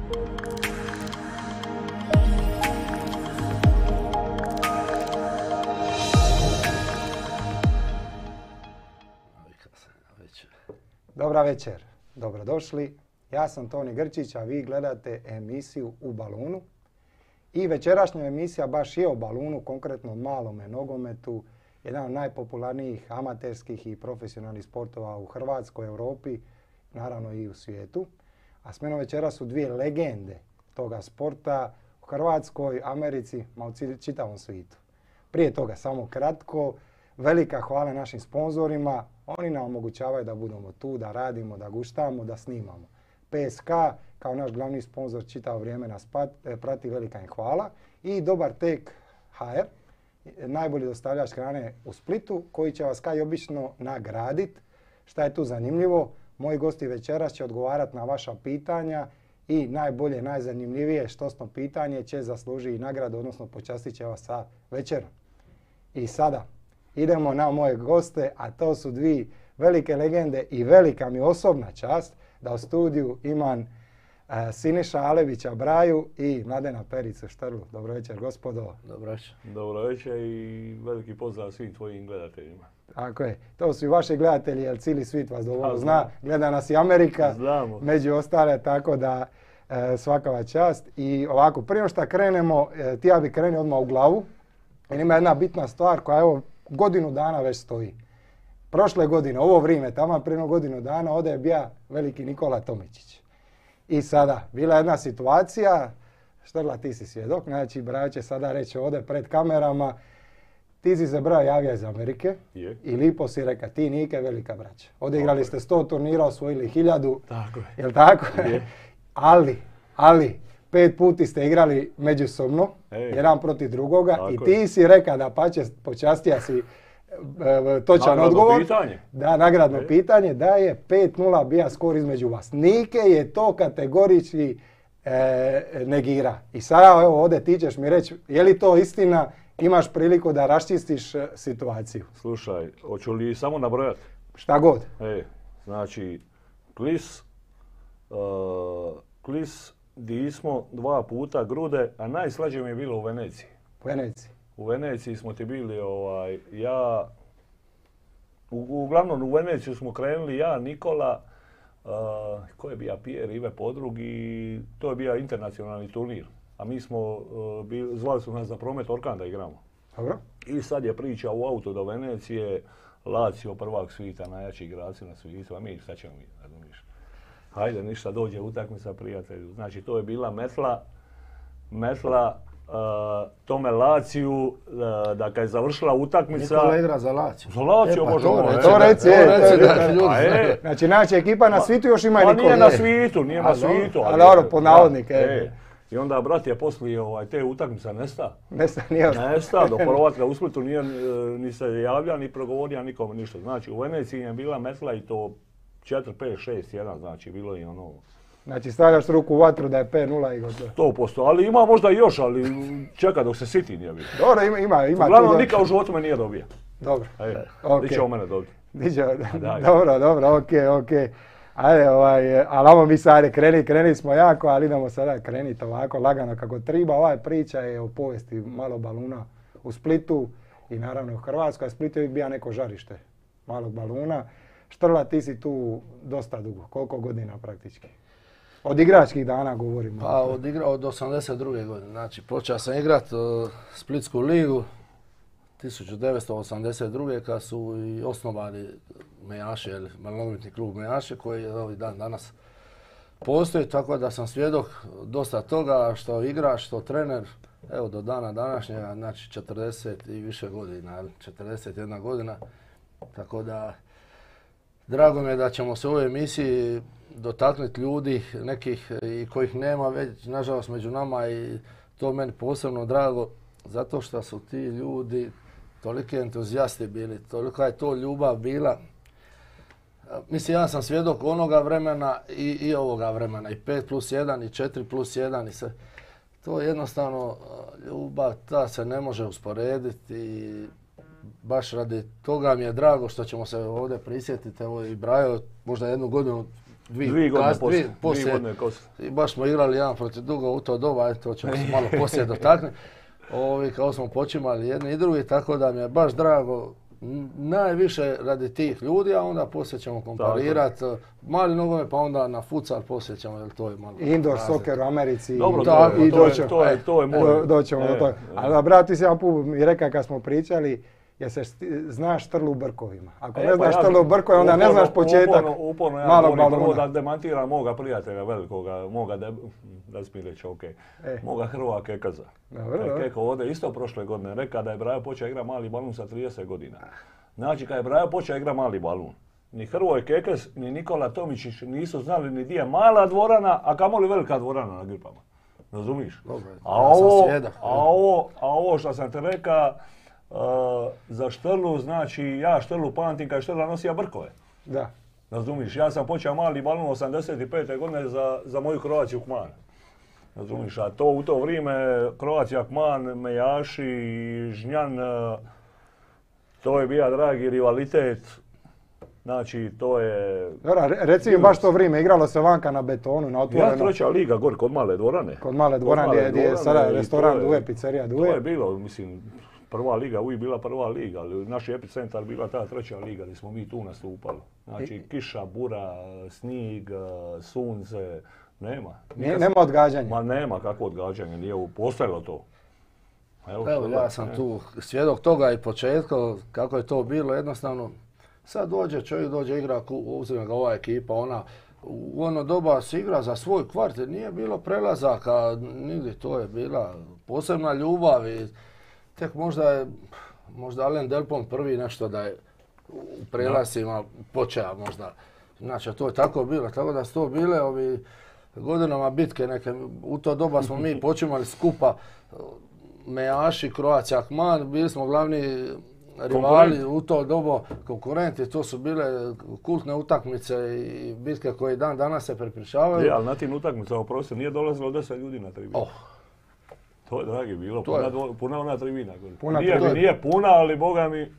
Dobra večer, dobrodošli. Ja sam Toni Grčić, a vi gledate emisiju U balunu. I večerašnja emisija baš je o balunu, konkretno malome nogometu, jedan od najpopularnijih amaterskih i profesionalnih sportova u Hrvatskoj, Europi, naravno i u svijetu. A s menom večeras su dvije legende toga sporta u Hrvatskoj, Americi, ma u čitavom svijetu. Prije toga, samo kratko, velika hvala našim sponzorima. Oni nam omogućavaju da budemo tu, da radimo, da guštamo, da snimamo. PSK kao naš glavni sponzor čitavo vrijeme nas prati, velika im hvala. I Dobar Tek HR, najbolji dostavljač hrane u Splitu, koji će vas kao i obično nagraditi. Šta je tu zanimljivo? Moji gosti večeras će odgovarati na vaša pitanja i najbolje, najzanimljivije štosno pitanje će zaslužiti nagradu, odnosno počastit će vas sa večerom. I sada idemo na moje goste, a to su dvije velike legende i velika mi osobna čast da u studiju imam Siniša Alevića Braju i Mladena Pericu Štrlu. Dobro večer, gospodo. Dobro večer. Dobro večer i veliki pozdrav svim tvojim gledateljima. Tako je. To su i vaši gledatelji, jer cijeli svijet vas dovoljno zna. Gleda nas i Amerika, znamo, među ostale, tako da svaka vas čast. I ovako, prije što krenemo, ti ja bi krenuo odmah u glavu. Jer ima jedna bitna stvar koja evo godinu dana već stoji. Prošle godine, ovo vrijeme, tamo prije godinu dana, ovdje je bio veliki Nikola Tomičić. I sada, bila je jedna situacija, Štrla, ti si svjedok, znači Brajo će sada reći ovdje pred kamerama, ti si se Brajo javio iz Amerike i lipo si reka, ti Nike, velika braća. Odigrali ste 100 turnira, osvojili 1000, tako je. Jel tako? Je. Ali, 5 puti ste igrali međusobno, jedan protiv drugoga tako i ti si reka da pače počastija si točan nagradno odgovor. Pitanje. Da, nagradno pitanje, da je 5-0 bija skor između vas. Nike je to kategorički negira. I sada evo ovdje ti ćeš mi reći, je li to istina, imaš priliku da raščistiš situaciju. Slušaj, hoću li samo nabrojati? Šta god. Znači, Klis, di smo 2 puta Grude, a najslađe mi je bilo u Veneciji. U Veneciji smo ti bili, uglavnom u Veneciju smo krenuli ja, Nikola, ko je bio Pierre, Ive Podrug i to je bio internacionalni turnir. A mi smo, zvali su nas za Promet Orkan da igramo. Dobro. I sad je priča u auto do Venecije, Lazio prvak svita, najjači igrači na svijetu, a mi šta ćemo mi, razumiješ. Hajde, ništa, dođe utakmica prijatelju. Znači, to je bila metla tome Laciju, da kad je završila utakmica... Nikola igra za Laciju. Za Laciju možemo reći. To reci da ljudi znaju. Znači, ekipa na svijetu još ima Nikola. Pa nije na svijetu. Ali dobro, po navodnik. I onda brat je poslije te utakmica nesta. Nesta, do prvatka u Splitu nije ni se javlja, ni progovorio nikome ništa. Znači, u Veneciji je bila metla i to 4, 5, 6, 1, znači bilo je ono... Znači stavljaš ruku u vatru da je 5-0 i gotovo. 100%, ali ima možda i još, ali čeka dok se siti nije bilo. Dobro, ima. Uglavnom nikad u životu me nije dobio. Dobro. Di će o mene dobiti? Dobro, okej. Ajde, ali ovo mi sad krenuli smo jako, ali idemo sada kreniti ovako lagano kako treba. Ova priča je o povijesti malog baluna u Splitu i naravno u Hrvatskoj. A Split je uvijek bio neko žarište malog baluna. Štrla, ti si tu dosta dugo, koliko godina praktički? Od igračkih dana govorimo. Pa od 82. godine, znači počeo sam igrat Splitsku ligu 1982. kad su i osnovali Mejaše, ili nogometni klub Mejaše koji je ovaj dan danas postoji, tako da sam svjedok dosta toga što igrač, što trener, evo do dana današnjega, znači 40 i više godina, 41 godina, tako da drago mi je da ćemo se u ovoj emisiji dotaknuti ljudi nekih i kojih nema već nažalost među nama i to meni posebno drago zato što su ti ljudi toliki entuzijasti bili, tolika je to ljubav bila. Mislim, ja sam svjedok onoga vremena i ovoga vremena, i 5+1 i 4+1 i sve. To je jednostavno ljubav, ta se ne može usporediti i baš radi toga mi je drago što ćemo se ovdje prisjetiti. Evo i Brajo možda jednu godinu 2 godine poslije. I baš smo igrali jedan protiv druga u to doba, to ćemo se malo poslije dotaknuti. Kao smo počimali jedni i drugi, tako da mi je baš drago. Najviše radi tih ljudi, a onda poslije ćemo komparirati mali nogomet, pa onda na futsal poslije ćemo, jer to je malo... Indoor soccer u Americi. Dobro, to je moj. Doćemo do toga. Ali brat, ti si jedan put mi rekao kad smo pričali, jer se znaš Štrlu u brkovima. Ako ne znaš Štrlu u brkovima, onda ne znaš početak uporno ja malog govorim balona. da demantiram moga prijatelja velikoga, da smijem reći, moga Hrvoja Kekaza. Keko ovdje isto prošle godine rekao da je Brajo počeo igrati mali balun sa 30 godina. Znači, kad je Brajo počeo igrati mali balun, ni Hrvoje Kekez, ni Nikola Tomičić nisu znali ni di je mala dvorana, a kamoli velika dvorana na Gripama. Razumiš? A ovo što sam te rekao, za Štrlu, znači ja Štrlu pamtim kad je Štrla nosija brkove. Da. Razumiš, ja sam počeo mali balun 85. godine za moju Croatia Kman. Razumiš, a to u to vrijeme Croatia Kman, Mejaši, Žnjan, to je bio dragi rivalitet. Znači, to je... Reci mi baš to vrijeme, igralo se vanka na betonu, na otvoreno. Ja, treća liga, gori, kod Male dvorane. Kod Male dvorane gdje je sada restoran Due, pizzerija Due. To je bilo, mislim, prva liga, uvijek bila prva liga, ali naš epicentar bila ta treća liga gdje smo mi tu nastupali. Znači, kiša, bura, snijeg, sunce, nema. Nema odgađanja. Ma nema kakvo odgađanje, nije postojalo to. Evo, ja sam tu svjedok toga i početka, kako je to bilo, jednostavno. Sad čovjek dođe igra, uzme ga ova ekipa, ona, u ono doba se igra za svoj kvart, nije bilo prelazaka, nigdje, to je bila posebna ljubav i tek možda Alen Delpon prvi nešto da je u prelazima počeo možda. Znači, to je tako bilo, tako da su to bile godinama bitke neke, u to doba smo mi počimali skupa, Mejaši, Croatia Kman, bili smo glavni rivali u to dobo, konkurenti, to su bile kultne utakmice i bitke koje dan danas se prepričavaju. Ali na tim utakmicama prosto nije dolazilo 10 ljudi na tribinu. To je dragi bilo, puna ona tribina. Nije puna, ali boga mi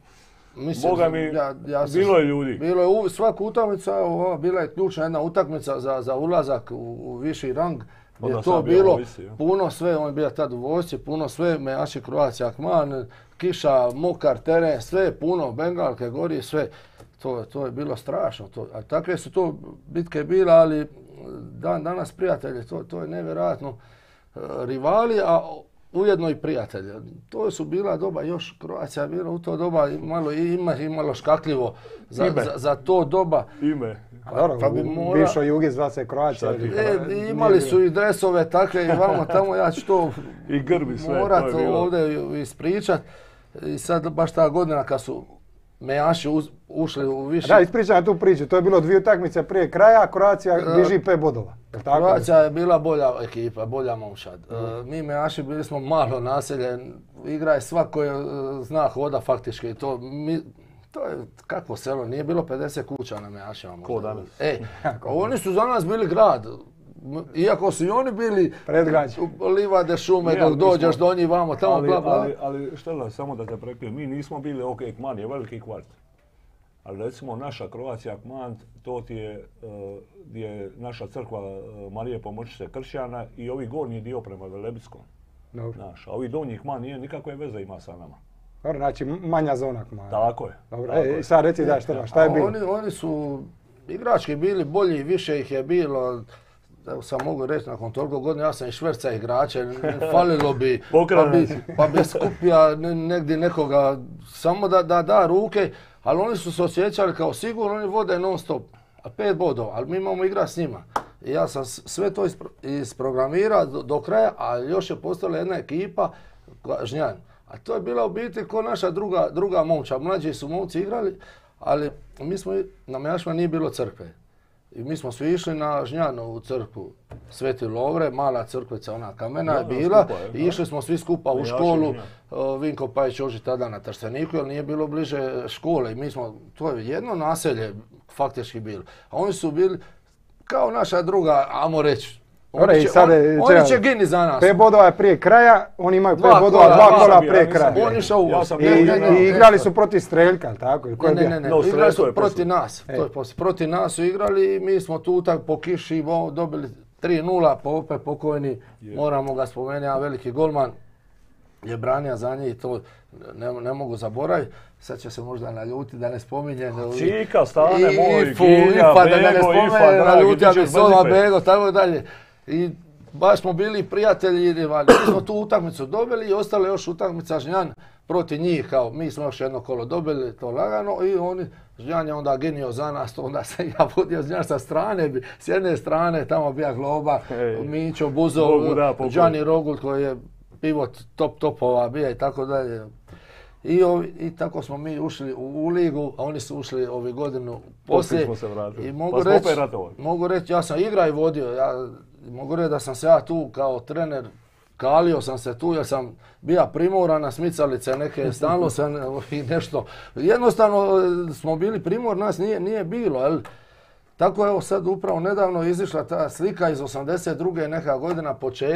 bilo je ljudi. Bilo je svaka utakmica, bila je ključna jedna utakmica za ulazak u viši rang. Je to bilo puno sve, on je bio tad u vojsci, puno sve, Mejaši, Croatia Kman, kiša, mokar, teren, sve puno, bengalke, gori, sve. To je bilo strašno. A takve su to bitke bile, ali danas prijatelji, to je nevjerojatno. Rivali, a ujedno i prijatelji. To su bila doba, još Croatia je bila u to doba imalo škakljivo za to doba. Ime. Pa bi u bivšoj Jugi zva se Croatia. Imali su i dresove takve i vamo tamo, ja ću to morat ovdje ispričat. I sad baš ta godina kad su Mejaši ušli u više... Da, ispričam tu priču, to je bilo 2 utakmice prije kraja, Croatia diži 5 bodova. Croatia je bila bolja ekipa, bolja momčad. Mi Mejaši bili smo malo naselje, igra je svako zna hoda faktički. To je kakvo selo, nije bilo 50 kuća na Mejašima. Ko danas? Oni su za nas bili grad. Iako su i oni bili livade šume dok dođeš do njih vamo, tamo bla bla. Ali Štela, samo da te prekrijem, mi nismo bili Kman je veliki kvart. Ali recimo naša Croatia Kman, to ti je gdje je naša crkva Marije Pomoćnice kršćana i ovi gornji dio prema Velebitskom. A ovi donji Kman nije nikakve veze ima sa nama. Dobro, znači manja zona Kmana. Tako je. Dobro, sad reci šta je bilo? Oni su igrački bili bolji, više ih je bilo. Evo sam mogu reći, nakon toliko godina ja sam i šverca igrače, falilo bi, pa bi skupio negdje nekoga, samo da da ruke, ali oni su se osjećali kao sigurno, oni vode non stop, a 5 bodova, ali mi imamo igra s njima. I ja sam sve to isprogramirao do kraja, a još je postala jedna ekipa, Žnjan. A to je bila u biti ko naša druga momča, mlađi su momci igrali, ali mi smo, na Mejašima nije bilo crkve. I mi smo svi išli na Žnjanovu crkvu, Sveti Lovre, mala crkvica, ona kamena je bila. I išli smo svi skupa u školu, Vinko Pajić Oži tada na Trsteniku, jer nije bilo bliže škole. I mi smo, to je jedno naselje faktički bilo. A oni su bili kao naša druga, ajmo reći, Oni će gini za nas. 5 bodova je prije kraja, oni imaju 5 bodova, 2 kola prije kraja. I igrali su protiv Streljka, tako? Ne, igrali su protiv nas. Protiv nas su igrali i mi smo tu tak po kiši dobili 3-0, Pope pokojni, moramo ga spomenuti, a veliki golman je branio za njih, to ne mogu zaboraviti. Sad će se možda naljuti da ne spominje. Čika, Stane, moj, Gilja, Bego, Ifa, dragi, ti ćeš Bego, tako dalje. I baš smo bili prijatelji i rivali. Mi smo tu utakmicu dobili i ostale još utakmica Žnjan protiv njih. Kao, mi smo još jedno kolo dobili, to lagano, i oni, Žnjan je onda ginio za nas, onda se ja vodio Žnjan sa strane, s jedne strane tamo bija Globa, Mićo, Buzov, Đani Rogul koji je pivot topova bija i tako dalje. I tako smo mi ušli u ligu, a oni su ušli ovu godinu poslije. Smo se vratili. I mogu reći, ja sam igra i vodio. Mogu reći da sam se ja tu kao trener, kalio sam se tu jer sam bio primoran na smicalice neke, stalno sam i nešto. Jednostavno smo bili primor, nas nije bilo. Jel? Tako evo sad upravo nedavno izišla ta slika iz 82. neka godina,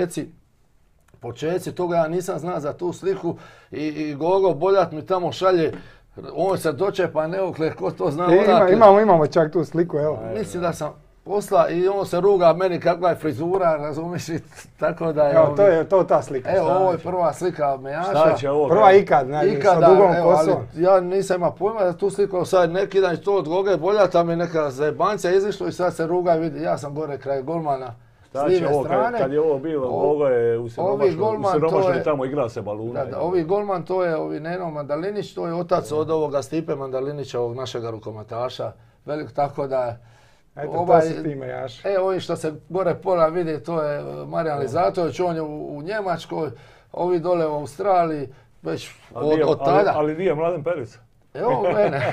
počeci toga, ja nisam znao za tu sliku i Gogo Boljat mi tamo šalje, on se dočepa neokle, ko to zna odakle. Imamo čak tu sliku, evo. Mislim da sam posla i on se ruga meni kakva je frizura, razumiš, i tako da je... Evo, to je ta slika. Evo, ovo je prva slika Mejaša. Šta će ovo? Prva ikad, sa dugom kosom. Ja nisam imao pojma da tu sliku, sad neki dan to od Goge Boljata mi neka zajebancija izišlo i sad se ruga i vidi, ja sam gore kraj golmana. Znači, kad je ovo bilo, Gogo je u siromašnoj tamo igrao se baluna. Ovi golman, to je Neno Mandalinić, to je otac od ovoga Stipe Mandalinića, ovog našega rukometaša. Veliko, tako da... Eto, to su ti Mejaši. Ovi što se gore pola vidi, to je Marijan Lizatović, on je u Njemačkoj, ovi dole u Australiji, već od tada. Ali gdje je Mladen Perica? Evo mene,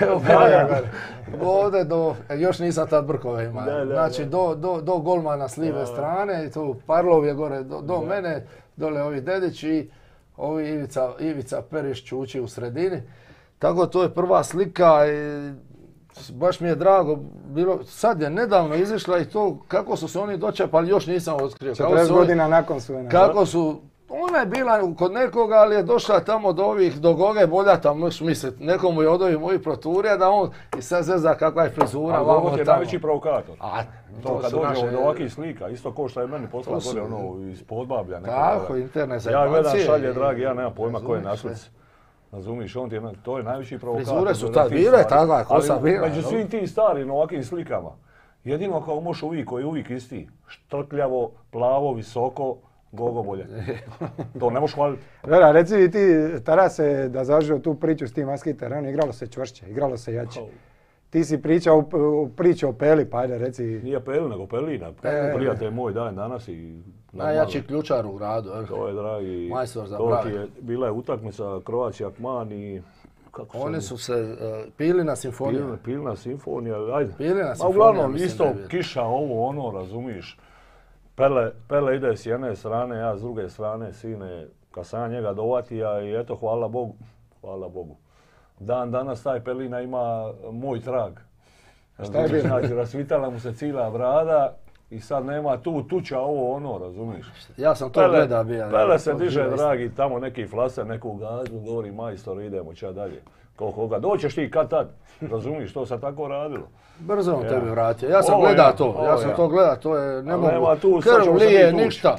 ovdje još nisam tad brkove imao. Znači do golmana s live strane, tu Parlov je gore do mene, dole ovi Dedić i ovi Ivica Periš Čuči u sredini. Tako to je prva slika i baš mi je drago bilo, sad je nedavno izišla i to kako su se oni dočepali, još nisam otkrio. 40 godina nakon su. Kako su, ona je bila kod nekoga, ali je došla tamo do Goge Boljata, mislit, nekomu je od ovih mojih proturija da on i sad zezda kakva je frizura. A Gogo je najveći provokator. To kad dođemo do ovakvih slika, isto ko što je meni poslala gore iz Podbablja. Tako, interne zajebancije. Ja gledam šalje, dragi, ja nemam pojma ko je na slici. Razumiš, to je najveći provokator. Frizure su tad bile, takva, kosa bila. Među svim tim starim ovakvim slikama, jedino kao možeš uvijek, koji je uvijek isti, štrkljavo, plavo, visoko, Gogo Boljat. To ne možeš hvaliti. Vera, reci mi ti, Tarase, da zažio tu priču s tim maski terenom, igralo se čvršće, igralo se jače. Ti si pričao priču o Peli, pa ajde reci. Nije Peli, nego Pelina. Prijatelj moj dan danas i... Najjači ključar u gradu. To je, dragi, majstor za pravi. Bila je utakmica Croatia-Akman i... Oni su se Pilina simfonija. Pilina simfonija, ajde. Pilina simfonija. Uglavnom, isto kiša, ovo, ono, razumiš. Pele ide s jedne strane, ja s druge strane, sine, kad sam njega dovatija i eto, hvala Bogu. Dan danas taj Pelina ima moj trag. Šta je bilo? Znači, rasvitala mu se cijela brada i sad nema tu tuča, ovo ono, razumiješ? Ja sam to gledao bio. Pele se diže, dragi, tamo neki flaser, neku gazu, govori majstor, idemo ća dalje. Koga doćeš ti kad tad, razumiješ, to se tako radilo. Brzo on tebi vratio, ja sam gledao to, to je, ne mogu, krv lije, ništa.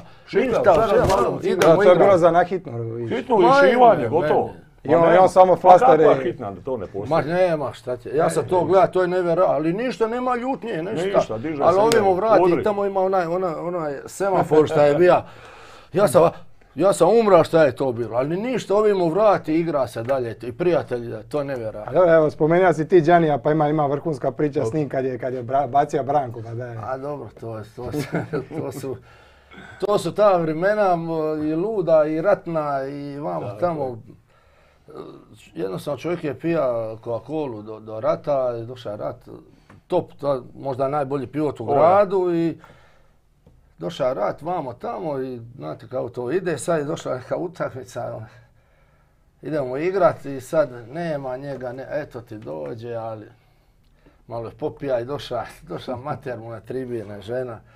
To je bilo za nahitno. Hitno lišivanje, gotovo. I on samo flastere... Kakva hitna, to ne postoji. Ma nema, šta će, ja sam to gledao, to je nevjerojatno, ali ništa, nema ljutnje, ništa. Ali ovi mu vrati, tamo ima onaj semafor šta je bio. Ja sam umrao šta je to bilo, ali ništa, ovi mu vrati, igra se dalje i prijatelji, to je nevjerojatno. Evo, spomenuo si ti Đanija, pa ima vrhunska priča s njim kad je bacio Branku. A dobro, to su ta vremena i luda i ratna i vamo tamo. Jednostavno čovjek je pija Coca-Colu do rata, došao je rat, top, možda najbolji pivot u gradu i došao je rat vamo tamo i znate kako to ide, sad je došla neka utakmica, idemo igrati i sad nema njega, eto ti dođe, ali malo je popija i došla mater mu na tribine, žena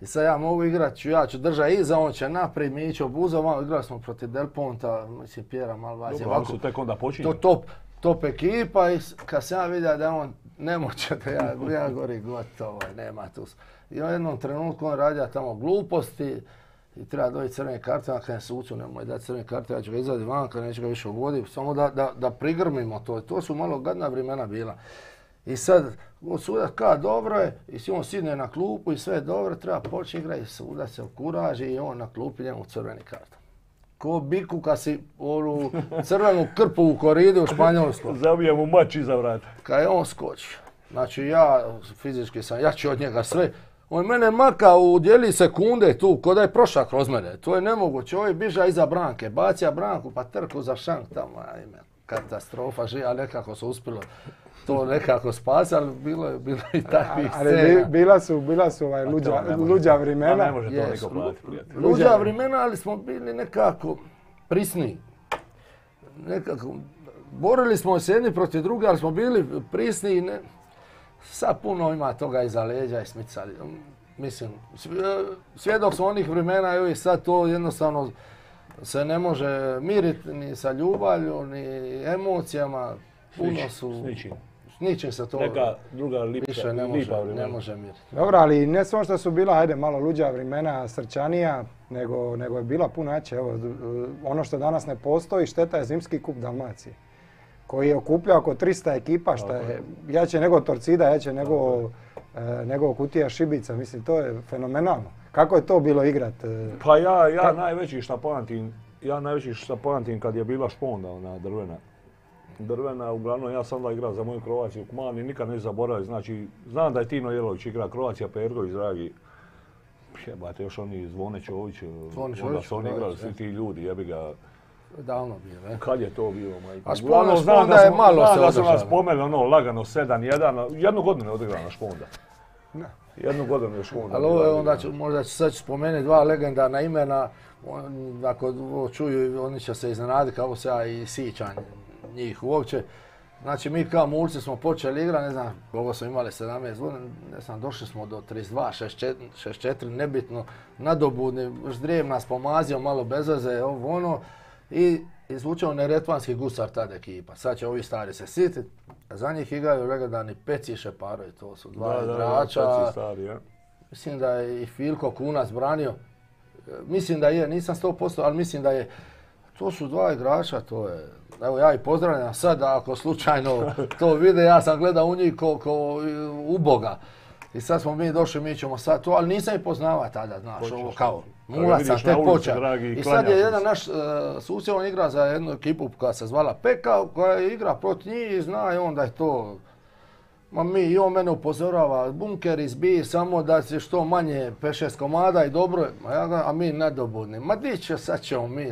I sad ja mogu igrat, ja ću držati iza, on će naprijed, Mićo Buzo, igrali smo protiv Del Ponta, mislim Pjera Malvazija. Dobro, oni su tek onda počinjeli. To top ekipa i kad sam ja vidio da on nemoćan, ja gori gotovo, nema tu. I u jednom trenutku on radio tamo gluposti i treba dobiti crvene karte, kad je sucu nemoj dati crvene karte, ja ću ga izvaditi vanka, neću ga više uvoditi, samo da prigrmimo to. To su malo gadna vremena bila. I sad, sudac ka dobro je, i on sidne na klupu i sve je dobro, treba početi igrati, sudac se okuraži i on na klupi njemu crveni karton. Ko biku kad si onu crvenu krpu u koridu u Španjolsku. Zabije mu mač iza vrata. Kad je on skočio. Znači ja fizički sam jači od njega sve. On mene maka u dijeli sekunde tu, ko da je prošao kroz mene. To je nemoguće. Ovaj biža iza branke, bacija branku pa trku za šank tamo. Ajme, katastrofa, ali nekako su uspjelo to nekako spasi, ali bilo je i takvih scena. Ali bila su luđa vremena. Ne može to niko platiti, prijatelj. Luđa vremena, ali smo bili nekako prisni. Nekako, borili smo se jedni protiv drugi, ali smo bili prisni i sad puno ima toga iza leđa i smicali. Mislim, svjedok smo onih vremena i sad to jednostavno se ne može miriti ni sa ljubavlju, ni emocijama. Puno su... S ničim se to neka druga više ne može miriti. Dobro, ali ne samo što su bila, ajde, malo luđa vremena, srčanija, nego je bila puno jače. Evo, ono što danas ne postoji, šteta je Zimski kup Dalmacije, koji je okupljao oko 300 ekipa, što je jače nego Torcida, jače nego Kutija Šibica. Mislim, to je fenomenalno. Kako je to bilo igrat? Pa ja najveći šta pamtim kad je bila Šponda, ona Drvena, uglavnom ja sam onda igrao za moju Croaciju u Kumani, nikad ne zaboravim, znači znam da je Tino Jelović igra, Croacija, Pergović, dragi, jebate, još oni Zvone Čović, onda su oni igrali svi ti ljudi, jebi ga. Davno bilo, ne? Kad je to bilo, majko? A Šponda je malo se održala. Da su nas spomenuli, lagano 7-1, jednu godinu je odigrala Šponda. Jednu godinu je Šponda. Ali onda možda ću sad spomenuti dva legendarna imena, ako čuju oni će se iznenaditi kako se ja i sićam njih uopće. Znači mi kao mulci smo počeli igrati, ne znam koliko smo imali, 17 godina, ne znam, došli smo do 32, 64, nebitno, nadobudni, Ždrijev nas pomazio malo bez veze, ono, i izvučeo Neretvanski gusar tad ekipa. Sad će ovi stari se sititi, a za njih igraju legendarni Peci i Šeparović, to su dva igrača. Mislim da je i Filko Kunac branio, mislim da je, nisam 100%, ali mislim da je. To su dva igrača, to je, evo ja ih pozdravljam sad, ako slučajno to vide, ja sam gledao u njih ko uboga. I sad smo mi došli, mi ćemo sad to, ali nisam ih poznavao tada, znaš, ovo kao, nula sam tek počeo. I sad je jedan naš susjed, on igra za jednu ekipu koja se zvala Peka, koja igra protiv njih i zna i on da je to, i on mene upozorava, bunker izbij, samo da se što manje 5-6 komada i dobro je, a mi nedobudni. Ma di će, sad ćemo mi,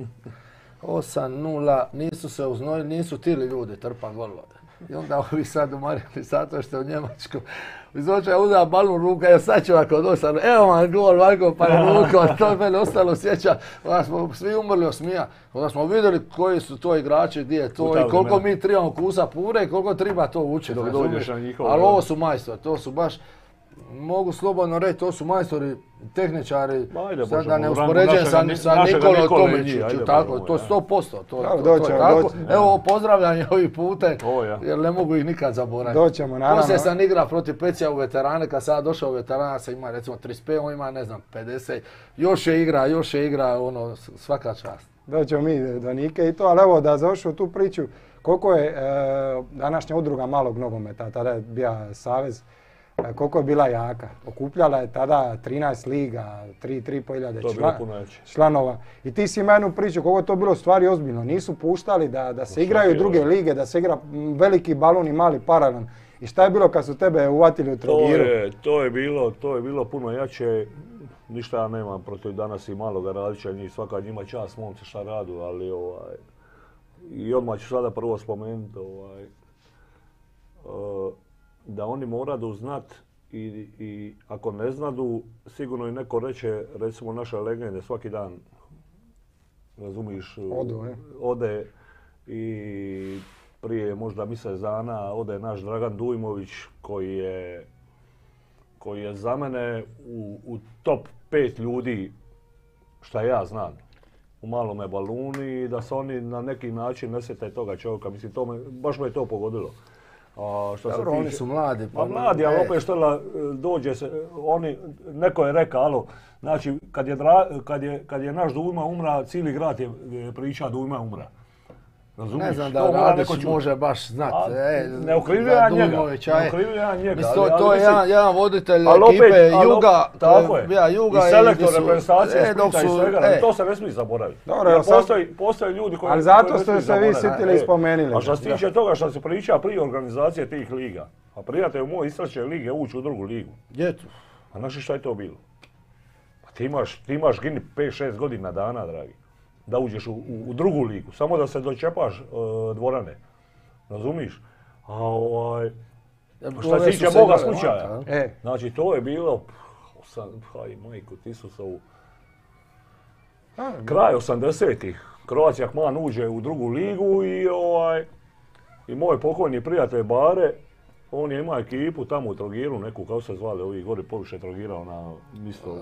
8-0, nisu se uznojili, nisu tili ljudi trpa golove. I onda ovi sad umarili zato što je u Njemačku. Izvočaj uda balon ruka, ja sad ću ako dosta, evo vam gol, ovako pa je ruka, to je mene ostalo sjeća. Onda smo svi umrli od smija, onda smo vidjeli koji su to igrači, gdje je to i koliko mi trebamo kusa pure i koliko treba to učiti. Ali ovo su majstori, to su baš, mogu slobodno reći, to su majstori, tehničari, sad da ne uspoređujem sa Nikolom Tomičiću, tako, to je 100%, to je tako. Evo, pozdravljanje ovih putem, jer ne mogu ih nikad zaboraviti. Doćemo, naravno. Poslije sam igrao protiv Pecija u veterane, kad sam došao u veterana, sam ima recimo 35, on ima, ne znam, 50, još je igra, ono, svaka čast. Doćemo mi do Nike i to, ali evo da završu tu priču, koliko je današnja udruga malog nogometa, tada je bio savez, koliko je bila jaka. Okupljala je tada 13 liga, 3.500 članova. I ti si ima jednu priču koliko je to bilo stvari ozbiljno. Nisu puštali da se igraju druge lige, da se igra veliki balon i mali paralel. I šta je bilo kad su tebe uvatili u Trogiru? To je bilo puno jače. Ništa ja nemam protiv danas i Maloga Radića, svaka njima čast, momci šta radu, ali i odmah ću sada prvo spomenuti da oni moraju znat i ako ne znadu, sigurno i neko reće, recimo naše legende svaki dan, razumiš, ode i prije možda mjesec dana ode naš Dragan Dujmović koji je koji je za mene u top 5 ljudi šta ja znam u malome baluni i da se oni na neki način ne sjete toga čovjeka. Mislim, baš me je to pogodilo. Dobro, oni su mladi. Pa mladi, ali opet što dođe se, neko je rekao, alo, znači kad je naš Dujma umra, cijeli grad je priča Dujma umra. Razumiješ? Ne znam da Radić može baš znati. Ne okrivljujem ja njega. To je jedan voditelj ekipe Juga. Tako je. I selektor reprezentacije Splita i svega. To se ne smije zaboraviti. Postoje ljudi koji... Ali zato ste se vi sitili i spomenuli. A što se tiče toga što se priča prije organizacije tih liga. A prijatelj moj istrače lige ući u drugu ligu. Gdje tu? A znaš šta je to bilo? Pa ti imaš gini 5-6 godina dana, dragi. Da uđeš u drugu ligu, samo da se dočepaš dvorane, razumiš? Šta se tiče moga slučaja, znači to je bilo, majko, kraj 80-ih, Croatia Kman uđe u drugu ligu i moj pokojni prijatelj Bare, on je imao ekipu tamo u Trogiru, neku, kako se zvali, ovi gori poviše Trogirao na mjesto...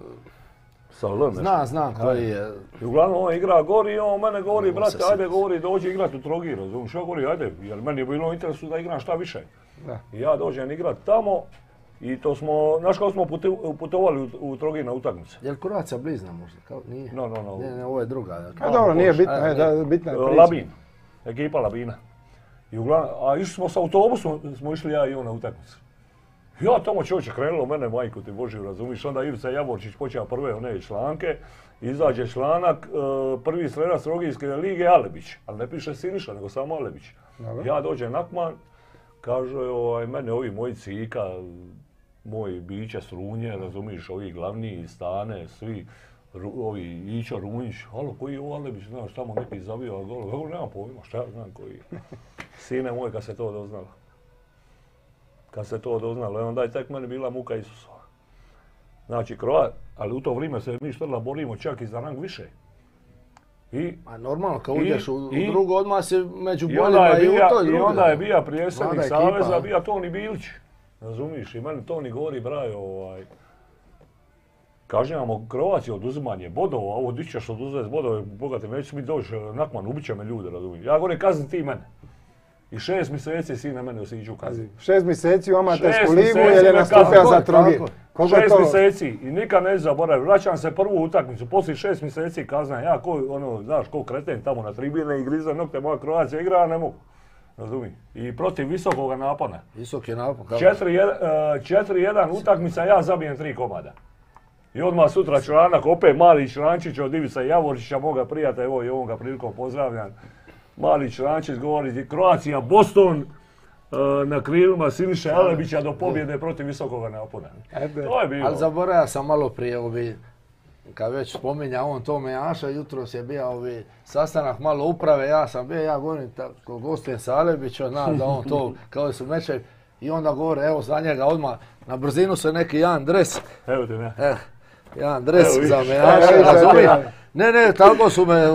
Znam koji je. I uglavnom on igra gori i on mene govori, brate, ajde govori, dođi igrati u Trogir, razumiješ? Ja govori, ajde, jer meni je bilo u interesu da igram šta više. I ja dođem igrati tamo i to smo, znaš kako smo putovali u Trogir na utakmice. Je li Croatia blizna možda? Nije? Ne, ovo je druga. Dobro, nije bitna je priča. Labin, ekipa Labina. I uglavnom, a išli smo s autobusom, smo išli ja i on na utakmicu. Ja tamo čovječe krenulo mene, majku ti Božju, razumiš, onda Ivica Javorčić počeo prve one članke, izađe članak, prvi strelac Trogirske lige Alebić, ali ne piše Siniša, nego samo Alebić. Ja dođem na Kman, kaže, mene ovi moji Cika, moji Biće, Strunje, razumiš, ovi glavni, Stane, svi, ovi Ićo, Runjić, alo, koji je ovo Alebić, znaš, tamo neki zabio gol, kako nemam pojma, šta ja znam koji je. Sine moj, kad se to doznalo. Onda je tek meni bila muka Isusova. Znači, ali u to vrijeme se mi štrla borimo čak i za rang više. A normalno, kad uđeš u drugu, odmah si među boljima i u toj drugi. I onda je bija predsjednik Saveza, bija Toni Bilić. Razumiš, i meni Toni govori, brajo, kažnjavamo Croaciju oduzimanje bodova, ovo di ćeš oduzeti bodove, bogate, nećeš mi doći na Kman, ubit će me ljude, razumiješ. Ja govorim, kazni ti mene. I 6 mjeseci sine mene osiđu kazni. 6 mjeseci u amatersku ligu jer je nastupio za Trogir. 6 mjeseci i nikad neću zaboraviti. Vraćam se prvu utakmicu, poslije 6 mjeseci kazna. Ja znaš, ko kreten tamo na tribine i griza nokte, moja Croatia igra, a ne mogu. Razumiješ? I protiv visokoga napada. Visoki napad? 4-1 utakmica, ja zabijem 3 komada. I odmah sutra članak, opet mali člančić od Ivica Javorčića, moga prijatelja, evo i ovom ga prilikom pozdravljam. Mali člančić govori, Croatia, Boston, na krilima Siniše Alebića do pobjede protiv visokoga napada. To je bilo. Ali zaboravio sam malo prije kad već spominja on to Mejaša, jutros je bio sastanak malo uprave, ja govorim tako, gostujem sa Alebićem, znam da on to, kao su mečevi, i onda govore, evo za njega odmah, na brzinu se neki jedan dres. Evo ti ne. Jedan dres za Mejaša, razumije? Ne, tako su me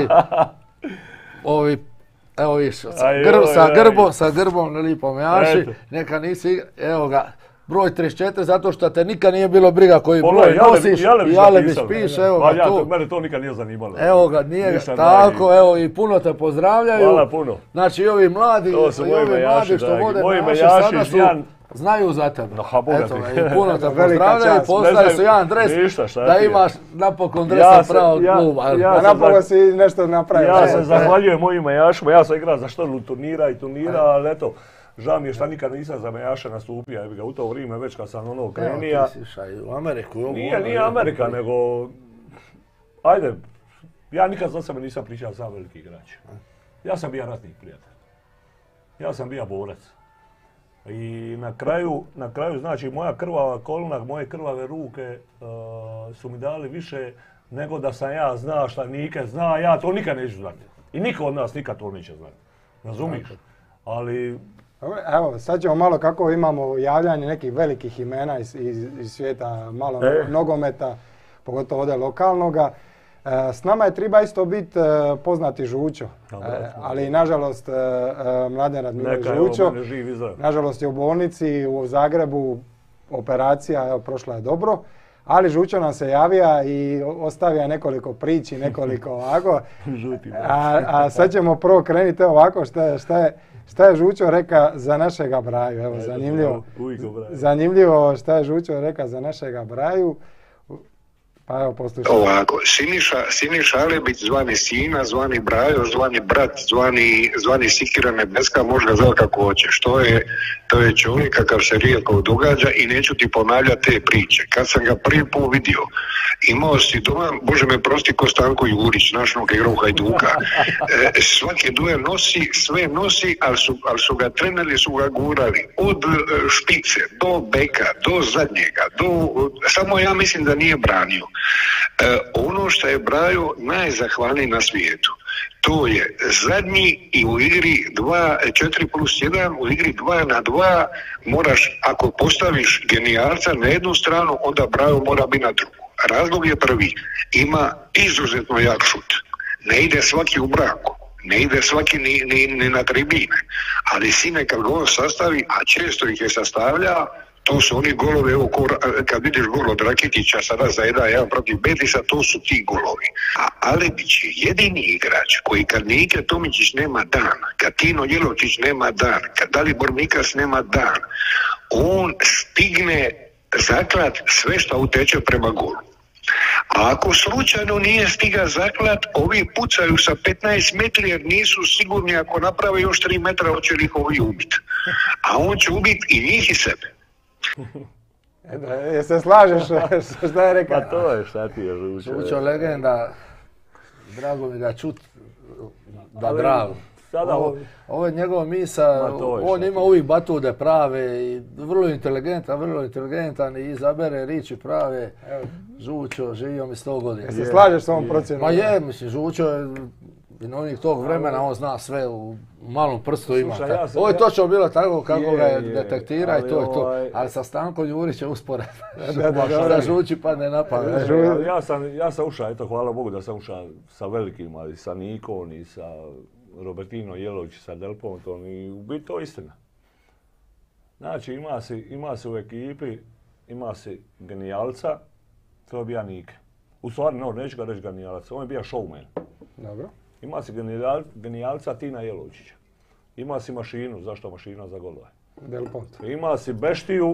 evo viš, sa grbom lipo Mejaši, neka nisi, evo ga, broj 34, zato što te nikad nije bilo briga koji broj nosiš i Alebić piše, evo ga tu. Mene to nikad nije zanimalo. Evo ga, nije tako, evo i puno te pozdravljaju. Hvala puno. Znači i ovi mladi što vode Mejaši sada su, znaju za tebe. Eto, i puno te pozdravljaju i poslali su jedan dres da imaš napokon dresa pravog kluba. A napokon si nešto napravio. Ja se zahvaljujem mojim Mejašima, ja sam igrao za štrlu turnira, ali eto, žao mi je šta nikad nisam za Mejaša nastupio, u to vrijeme već kad sam krenija. Ti si išao u Ameriku. Nije Amerika, nego, ajde, ja nikad za sebe nisam pričao sam veliki igrač. Ja sam bio ratnik prijatelj. Ja sam bio borac. I na kraju, znači, moja krvava koluna, moje krvave ruke su mi dali više nego da sam ja znao šta Nike zna, ja to nikad neću znati. I niko od nas nikad to neće znati. Razumiješ? Ali... Evo, sad ćemo malo kako imamo javljanje nekih velikih imena iz svijeta malo nogometa, pogotovo ovdje lokalnoga. S nama je treba isto biti poznati Žučo, ali nažalost Mladen Radmilović Žučo, nažalost je u bolnici u Zagrebu, operacija, evo, prošla je dobro. Ali Žućo nam se javija i ostavija nekoliko priči, nekoliko ovako. A sad ćemo prvo krenuti ovako šta je Žućo reka za našega Braju. Evo, zanimljivo šta je Žućo reka za našega Braju. Pa evo, poslušaj. Ovako, Siniša Alebić, zvani Sina, zvani Brajo, zvani Brat, zvani Sikira Nebeska, može ga zvati kako hoćeš. To je čovjek kakav se rijetko događa i neću ti ponavljati te priče. Kad sam ga prvi put vidio, imao si doma, Bože me prosti, ko Stanko Jurić, našnog igra u Hajduka. Svaki duel nosi, sve nosi, ali su ga treneri, su ga gurali. Od špice do beka, do zadnjega, samo ja mislim da nije branio. Ono što je Brajo najzahvalniji na svijetu, to je zadnji i u igri 4+1, u igri 2-2 moraš, ako postaviš genijalca na jednu stranu, onda Brajo mora biti na drugu. Razlog je prvi, ima izuzetno jak šut, ne ide svaki u braku, ne ide svaki ni na tribine, ali sine kad ga on sastavi, a često ih je sastavljao, to su oni golovi, evo kad vidiš gol od Rakitića sada za 1-1 protiv Bedisa, to su ti golovi. A Alebić je jedini igrač koji kad Nike Tomičić nema dan, kad Tino Jelovčić nema dan, kad Dalibor Mikas nema dan, on stigne zaklat sve što uteče prema golu. A ako slučajno nije stiga zaklat, ovi pucaju sa 15 metri jer nisu sigurni ako naprave još 3 metra hoće li ih ovi ubiti. A on će ubiti i njih i sebe. Se slažeš šta je rekao? Pa to je šta ti je Žućo. Žućo legenda, drago mi ga čut da drago. Ovo je njegova misa, on ima uvijek batude prave i vrlo inteligentan i izabere riči prave. Žućo, živio mi 100 godina. Se slažeš s ovom procjenom? Ma je, mislim, Žućo je vinovnik tog vremena, on zna sve, u malom prstu ima. Ovo je točno bilo tako kako ga je detektira i to je to. Ali sa Stankom Jurić je uspored. Da Žući padne na pamet. Ja sam ušao, eto, hvala Bogu da sam ušao sa velikima, i sa Nikom, i sa Robertino Jelović, sa Delpontom, i u biti to je istina. Znači, ima se u ekipi, ima se genijalca, to je bio Nike. U stvari, neću ga reći genijalac, on je bio showman. Dobro. Ima si genijalca Tina Jelovčića. Ima si mašinu, zašto mašina za golove? Del Ponte. Ima si beštiju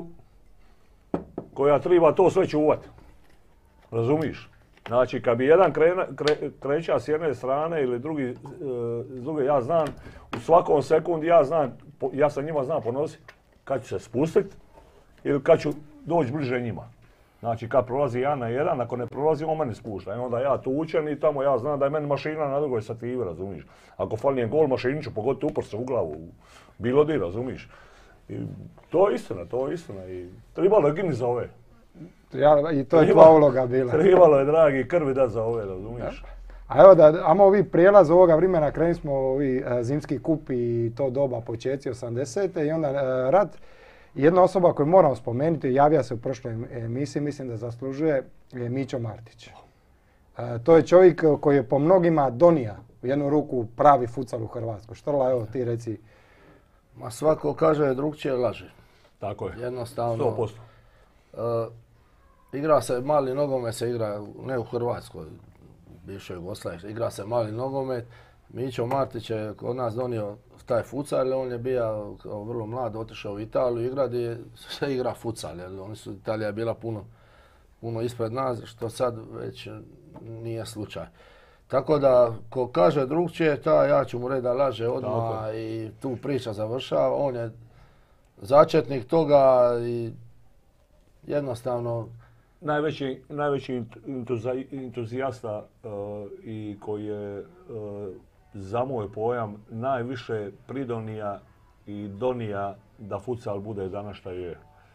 koja treba to sve čuvat. Razumiš? Znači, kad bi jedan kreća s jedne strane ili drugi s druge, ja znam, u svakom sekundi ja sa njima znam ponositi kad ću se spustiti ili kad ću doći bliže njima. Znači, kad prolazi 1-1, ako ne prolazi, on meni spušta. I onda ja tučen i tamo ja znam da je meni mašina na drugoj stativi, razumiš? Ako fali njen gol, mašinu ću pogoditi uprse u glavu, bilo di, razumiš? I to je istina, I trebalo je gini za ove. I to je tvoja uloga bila. Trebalo je, dragi, krvi dati za ove, razumiš? A evo ajmo ovi prijelaz ovoga vremena, krenuli smo ovi zimski kup i to doba početci 80. i onda rat. Jedna osoba koju moram spomenuti, javija se u prošloj emisiji, mislim da zaslužuje, je Mićo Martić. To je čovjek koji je po mnogima donija u jednu ruku pravi futsal u Hrvatskoj. Štrla, evo ti reci. Ma svako kaže drugčije laže. Tako je. Jednostavno. 100%. Igra se, mali nogomet se igra, ne u Hrvatskoj, u bivšoj Jugoslaviji, igra se mali nogomet. Mićo Martić je kod nas donio taj futsal, on je bio vrlo mlad, otišao u Italiju igrati gdje se igra futsal. Italija je bila puno ispred nas, što sad već nije slučaj. Tako da, ko kaže drugčije, ja ću mu reći da laže odmah i tu priča završava. On je začetnik toga i jednostavno... Najveći entuzijasta i koji je za moj pojam najviše pridonija i donija da futsal bude danas šta je.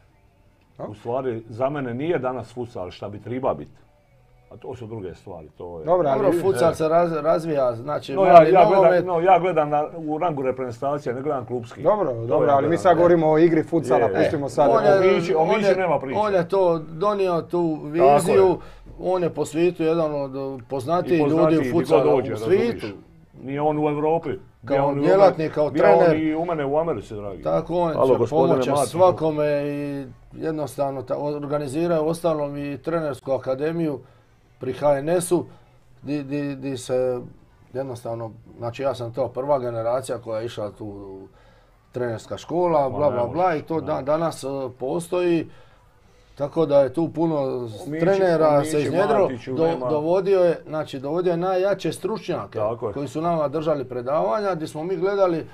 U stvari, za mene nije danas futsal šta bi treba biti. A to su druge stvari. Dobro, futsal se razvija, znači ja gledam u rangu reprezentacije, ne gledam klubski. Dobro, ali mi sad govorimo o igri futsala, pustimo sad. O Mići nema priče. On je to donio, tu viziju, on je po svijetu jedan od poznatijih ljudi u futsalu u svijetu. Nije on u Europi. Kao djelatnik, kao trener. On i u mene u Americi, dragi. Tako, on će pomoći svakome i jednostavno organiziraju ostalom i trenersku akademiju pri HNS-u di se jednostavno, znači ja sam to prva generacija koja je išla tu trenerska škola, bla bla bla i to danas postoji. Tako da je tu puno trenera se iznjedrilo, dovodio je najjače stručnjake koji su nama držali predavanja, gdje smo mi gledali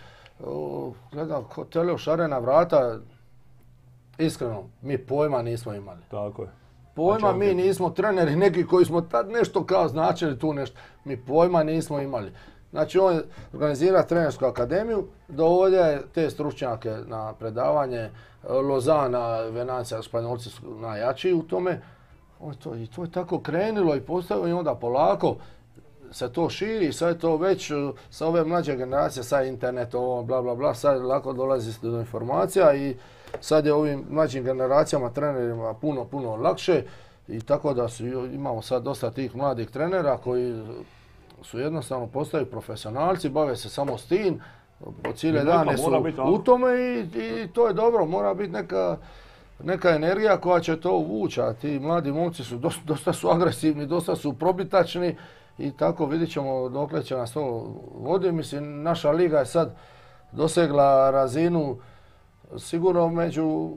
tele šarena vrata, iskreno, mi pojma nismo imali. Tako je. Pojma mi nismo treneri, neki koji smo tad nešto kao značili tu nešto, mi pojma nismo imali. Znači on organizira trenersku akademiju, dovodio je te stručnjake na predavanje, Lozana, Venancija, Španjolci su najjači u tome. I to je tako krenulo i postavilo i onda polako se to širi, sad je to već sa ove mlađe generacije, sad internet, ovo bla bla bla, sad lako dolazi do informacija i sad je ovim mlađim generacijama, trenerima puno lakše i tako da imamo sad dosta tih mladih trenera koji su jednostavno postaju profesionalci, bave se samo s tim, po cijele dane su u tome i to je dobro, mora biti neka energija koja će to uvući, a ti mladi momci su dosta su agresivni, dosta su probitačni i tako vidit ćemo dokle će nas to vodi. Mislim, naša liga je sad dosegla razinu sigurno među,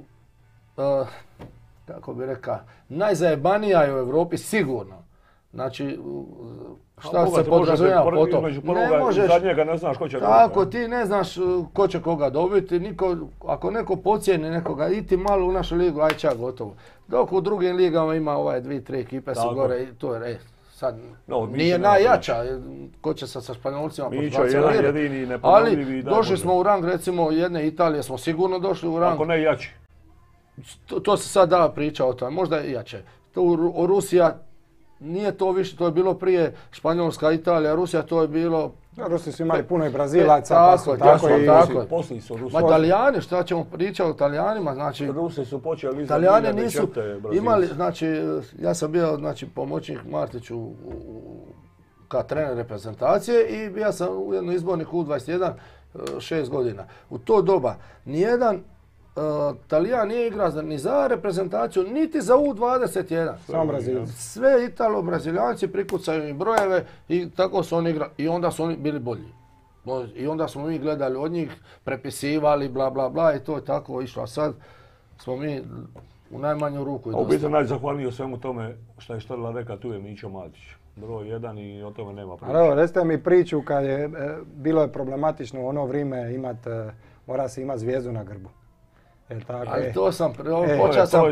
kako bi rekao, najzajebanija je u Europi sigurno. Znači, šta se podrazumijeva po to? Ne možeš, zadnjega ne znaš ko će dobiti. Tako, ti ne znaš ko će koga dobiti. Ako neko pocijeni nekoga, iti malo u našu ligu, aj čak gotovo. Dok u drugim ligama ima 2-3 ekipe su gore i to je sad nije najjača. Ko će sa Španjolcima pospacati. Ali došli smo u rang, recimo jedne Italije smo sigurno došli u rang. Ako ne jači. To se sad da priča o tome, možda i jače. O Rusija nije to više, to je bilo prije Španjolska, Italija, Rusija, to je bilo... Rusi su imali puno i Brazilaca, tako i... Poslije su Rusi. Ma Italijani, šta ćemo pričati o Italijanima, znači... Rusi su počeli iza Italijani nisu imali, znači, ja sam bio, znači, pomoćnik Martiću kao trener reprezentacije i bio sam u jednom izborniku U21 6 godina. U to doba nijedan Talijan nije igrao ni za reprezentaciju, niti za U21. Samo Brazilci. Sve Italo-Brazilijanci prikucaju im brojeve i tako su oni igrali. I onda su oni bili bolji. I onda smo mi gledali od njih, prepisivali, bla bla bla i to je tako išlo. A sad smo mi u najmanju ruku i dosta. A u biti najzahvalniji u svemu tome što je Štorila rekao, tu je Mićo Matić. Broj 1 i o tome nema priča. Evo, recite mi priču kad je bilo je problematično u ono vrijeme mora se imati zvijezdu na grbu. Ali to sam, počeo sam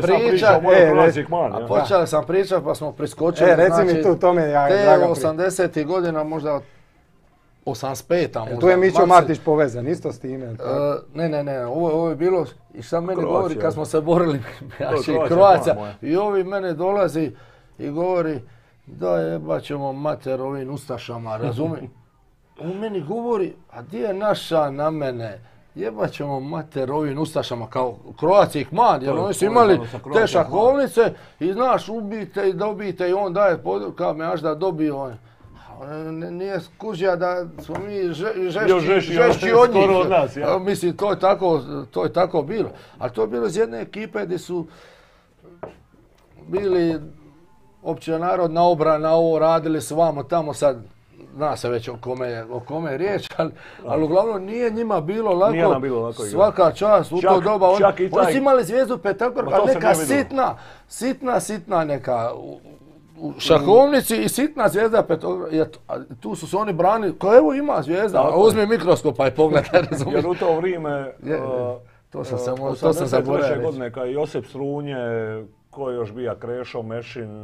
pričati, pa smo priskočili, reci mi tu, to mi je te 80. godina, možda 85. Tu je Mićo Martić povezan, isto s time. Ne, ovo je bilo, i šta meni govori kad smo se borili, Croatia, i ovi mene dolazi i govori, da jebat ćemo mater ovim ustašama, razumiješ? On meni govori, a gdje je naša na mene? Jebat ćemo mater ovim ustašama kao Croatia ih man, jer oni su imali te šahovnice i znaš ubijte i dobijte i on daje kao me až da dobiju on. Nije skužija da smo mi žešći od njih. Mislim, to je tako bilo. Ali to je bilo iz jedne ekipe gdje su bili opća narodna obrana, ovo radili su vamo tamo sad. Zna se već o kome je riječ, ali uglavnom nije njima bilo lako. Nije nam bilo lako. Svaka čast u to doba. Oni su imali zvijezdu Petagor, ali neka sitna neka u šahovnici i sitna zvijezda Petagor. Tu su se oni branili, kao evo ima zvijezda, a uzmi mikroskop pa je pogledaj, razumiješ. Jer u to vrijeme, to sam zaboravio. godine kao Josip Strunje, ko je još bija Krešo Mešin,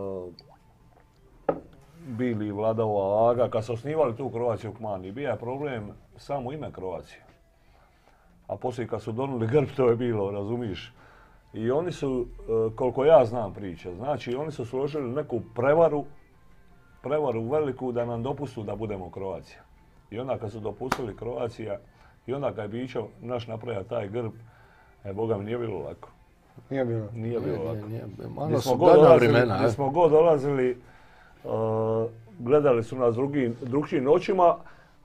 bili Vladova Aga, kad su osnivali tu Croatia u Kmani, bija je problem samo ime Croatia. A poslije kad su donijeli grb, to je bilo, razumiš? I oni su, koliko ja znam priče, znači oni su složili neku prevaru veliku da nam dopustu da budemo Croatia. I onda kad su dopustili Croatia, i onda kad je Bićo naš napravio taj grb, boga mi nije bilo lako. Nije bilo lako. Malo su gadna vremena. Gdje smo god dolazili, gledali su nas drugčijim očima,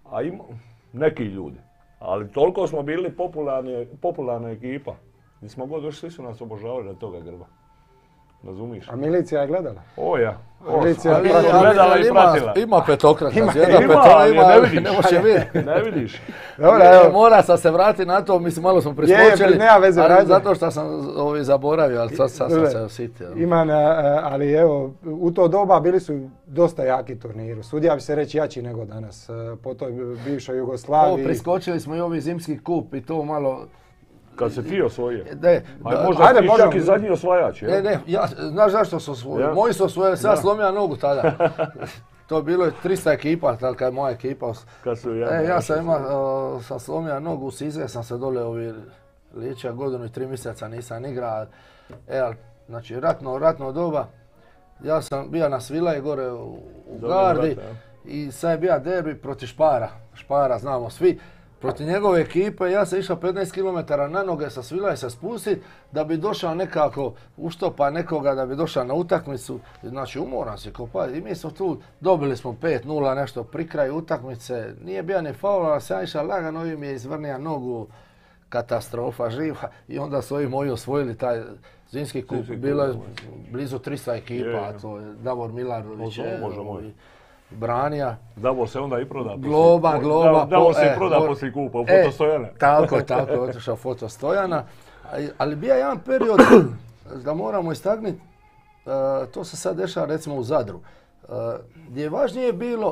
a neki ljudi. Ali toliko smo bili popularna ekipa. Gdje smo god došli, svi su nas obožavali na toga grba. Razumiješ? A milicija je gledala? Ja. Milicija je gledala i pratila. Ima petokrata. Ima, ne može vidjeti. Ne vidiš. Mora sam se vratiti na to, mislim, malo smo preskočili, zato što sam zaboravio, ali sad sam se osjetio. Ima, ali evo, u to doba bili su dosta jaki turniri. Sudija bi se reći jači nego danas, po toj bivšoj Jugoslaviji. Preskočili smo i ovi zimski kup i to malo... Kad se ti osvojio? Možda ti čak i zadnji osvajač, jel? Ne, znaš zašto su osvojili? Moji su osvojili, sad slomio nogu tada. To je bilo 300 ekipa, tada kad je moja ekipa. Ja sam sam slomio nogu, u Sizve sam se dole liječio godinu i 3 mjeseca nisam igrao. Znači ratno doba. Ja sam bio na Svilaji gore u gardi i sad je bio derbi protiv Špara. Špara znamo svi. Protiv njegove ekipe ja sam išao 15 km na noge sa Svilaje se spustiti da bi došao nekako uštopa nekoga da bi došao na utakmicu. Znači umoran se kopati i mi smo tu, dobili smo 5-0 nešto pri kraju utakmice. Nije bio ni faul, ali sam išao lagano i mi je izvrnija nogu, katastrofa živa i onda su ovi moji osvojili taj zimski kup. Bilo je blizu 300 ekipa, to je Davor Milarović. Branija. Davor se onda i proda. Globa. Davor se proda poslije kupa, u Foto Stojana. Tako, otišao Foto Stojana. Ali bio jedan period da moramo istaknuti, to se sad dešava recimo u Zadru, gdje je važnije bilo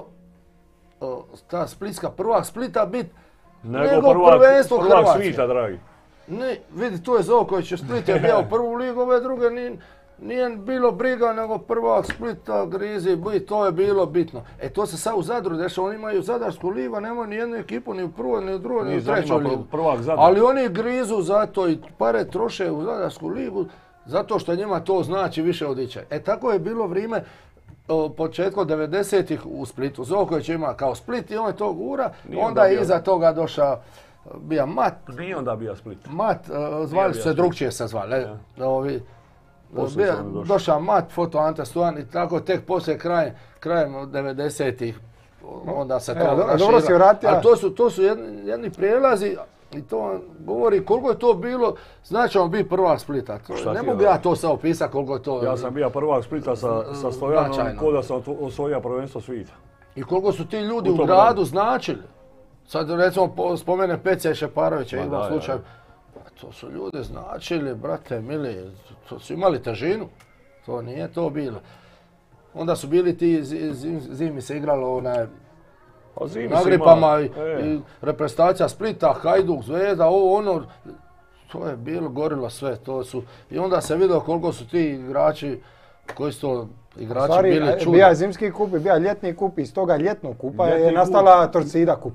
ta splitska prvak Splita biti nego prvenstvo Hrvatske. Prvak svita, dragi. Ne, vidi, tu je Zoković, Split je bio u prvu ligu, ove druge nije bilo briga, nego prvak Splita, grizi, to je bilo bitno. To se sad u Zadru dešava, oni imaju Zadarsku ligu, nemaju ni jednu ekipu, ni u prvoj, ni u drugoj, ni u trećoj ligu. Ali oni grizu zato i pare troše u Zadarsku ligu, zato što njima to znači više od ičega. Tako je bilo vrijeme početkom 90-ih u Splitu. Zoković ima kao Split i on je to gura, onda je iza toga došao bija Mat. Nije onda bija Split. Mat, zvali su se drugčije se zvali. Došao Mat, Foto Ante Stojan i tako tek poslije krajem 90-ih onda se to raširilo. Ali to su jedni prijelazi i to govori koliko je to bilo, znači ćemo biti prvak Splita. Ne mogu ja to sad opisati koliko je to. Ja sam bio prvak Splita sa Stojanom ko da sam osvojio prvenstvo svita. I koliko su ti ljudi u gradu značili. Sad recimo spomene Pecija i Šeparovića igrom slučaju. To su ljudi značili, brate mili, to su imali težinu, to nije to bilo. Onda su bili ti, zimi se igralo na gripama i reprezentacija Splita, Hajduk, Zvezda, to je bilo, gorilo sve, to su. I onda se vidio koliko su ti igrači, koji su to igrači bili čudni. Bija zimski kup i bija ljetni kup, iz toga ljetnog kupa je nastala Torcida kup.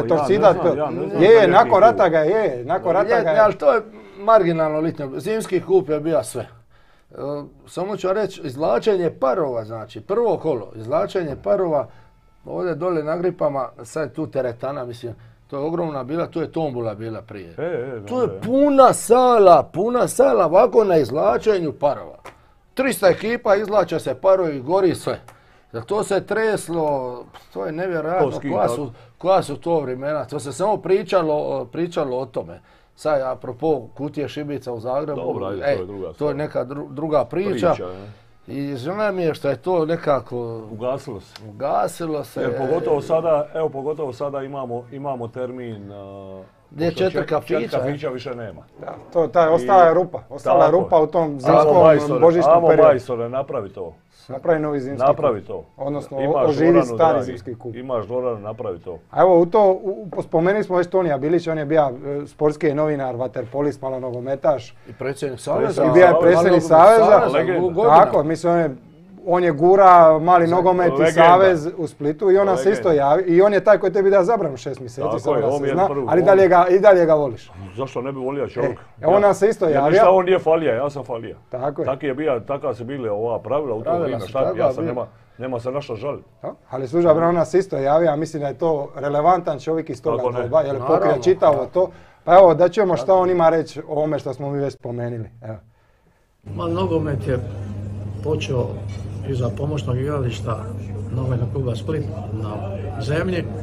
Nakon rata ga je. Ali to je marginalno litno. Zimski kup je bio sve. Samo ću reći, izvlačenje parova, znači prvo kolo, izvlačenje parova, ovdje dole na gripama, sad tu teretana, mislim, to je ogromna bila, tu je tombula bila prije. Tu je puna sala ovako na izvlačenju parova. 300 ekipa izvlače se parovi, gori sve. Za to se treslo, to je nevjerojatno, koja su to vremena, to se samo pričalo o tome. Sad, apropo Kutije Šibica u Zagrebu, to je neka druga priča. I žena mi je što je to nekako ugasilo se. Jer pogotovo sada imamo termin gdje 4 kafića. 4 kafića više nema. Ostala je rupa u tom zimskom božićnom periodu. Amo majstore, napravi to. Napravi novi zimski kup. Napravi to. Odnosno oživi stari zimski kup. Imaš Doranu, napravi to. A evo, spomenuli smo već Tonija Bilić, on je bio sportski novinar, vaterpolist, malo nogometaš. I predsjednik Saveza. I bio je predsjednik Saveza. Tako, mislim, on je gura mali nogomet i Savez u Splitu i ona se isto javi. I on je taj koji tebi da zabranu 6 mjeseci, samo da se zna, ali i dalje ga voliš. Zašto ne bi volio čovjek? On nam se isto javio. Jer ništa on nije falija, ja sam falija. Tako je. Taka su bile ova pravila u to vrijeme, nema se našta žaliti. Ali služa, on nas isto javio, a mislim da je to relevantan čovjek iz toga doba, jer pokrije čitavo to. Pa evo, da čujemo šta on ima reći o ovome što smo mi već spomenuli. Nogomet je počeo iza pomoćnog igrališta nogometnog kluba Split na zemlji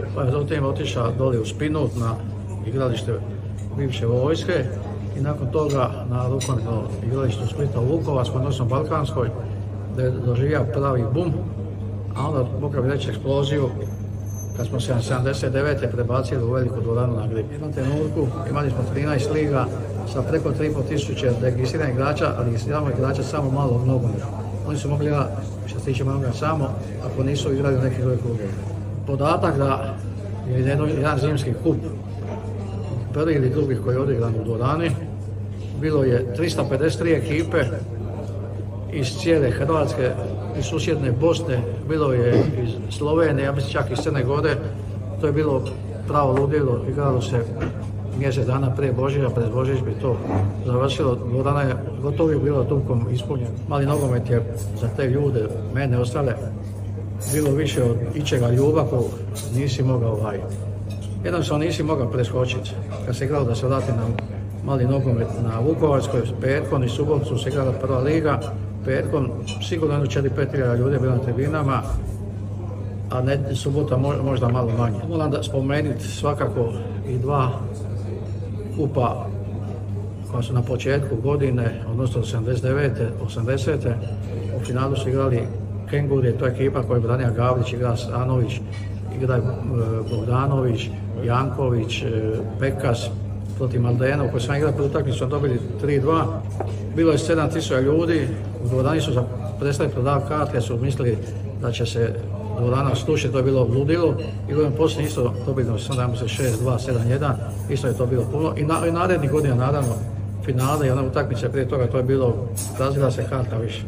pa je zatim otišao doli u Spinut na igralište bivše vojske i nakon toga na rukometno igralištu Splita u Vukovarsku, odnosno Balkanskoj, da je doživio pravi bum, a onda mogao bi reći eksploziju kad smo se 79. prebacili u veliku dvoranu na Grip. U jednom trenutku imali smo 13 liga sa preko 3.500 registriranih igrača, ali registriranih igrača samo malo u nogometu. Oni su mogli igrati, što se tiče nogometa, samo ako nisu igrali u nekih drugih klubova. Podatak da je jedan zimski kup, prvi ili drugi koji je odigran u dvorani, bilo je 353 ekipe iz cijele Hrvatske, iz susjedne Bosne, bilo je iz Slovenije, ja mislim čak iz Crne Gore. To je bilo pravo ludilo, igralo se mjesec dana prije Božića, pred Božić bi to završilo. Dvorana je gotovo bila tunkom ispunjena. Mali nogomet je za te ljude, mene ostale, bilo više od ičega ljubav koju nisi mogao jednostavno nisi mogao preskočiti. Kad se igralo da se vrati na mali nogomet na Vukovarskoj, petkom i subotu se igrala prva liga, petkom sigurno 4-5 ljudi je bilo na tribinama, a ne subota možda malo manje. Moram da spomenuti svakako i dva kupa koja su na početku godine, odnosno 79. 80. U finalu su igrali Kenguri, to je ekipa koja je branio Gavrić, igra Stanović, igra Bogdanović, Janković, Pekas protiv Maldena, u kojoj sam igrao prvu utakmicu, smo dobili 3-2. Bilo je 7.000 ljudi, u dvorani su prestali prodavati karte jer su mislili da će se dvorana slušati, to je bilo ludilo. I godinu poslije isto dobili smo 6-2, 7-1, isto je to bilo puno. I narednih godina, naravno, finale i ona utakmice prije toga, to je bilo, razvila se karta više.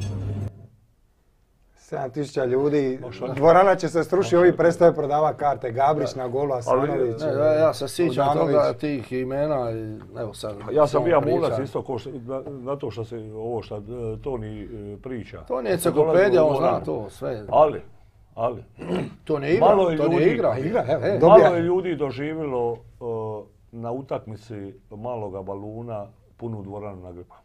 7.000 ljudi, dvorana će se strušiti, ovi prestaju prodavati karte, Gabrić na golu, Asanović. Ja se sjećam toga, tih imena i evo sad. Ja sam bio mulac isto na to što se ovo što Toni priča. To nije enciklopedija, on zna to sve. Ali. To ne igra, to ne igra. Malo je ljudi doživjelo na utakmici maloga baluna punu dvoranu na Gripama.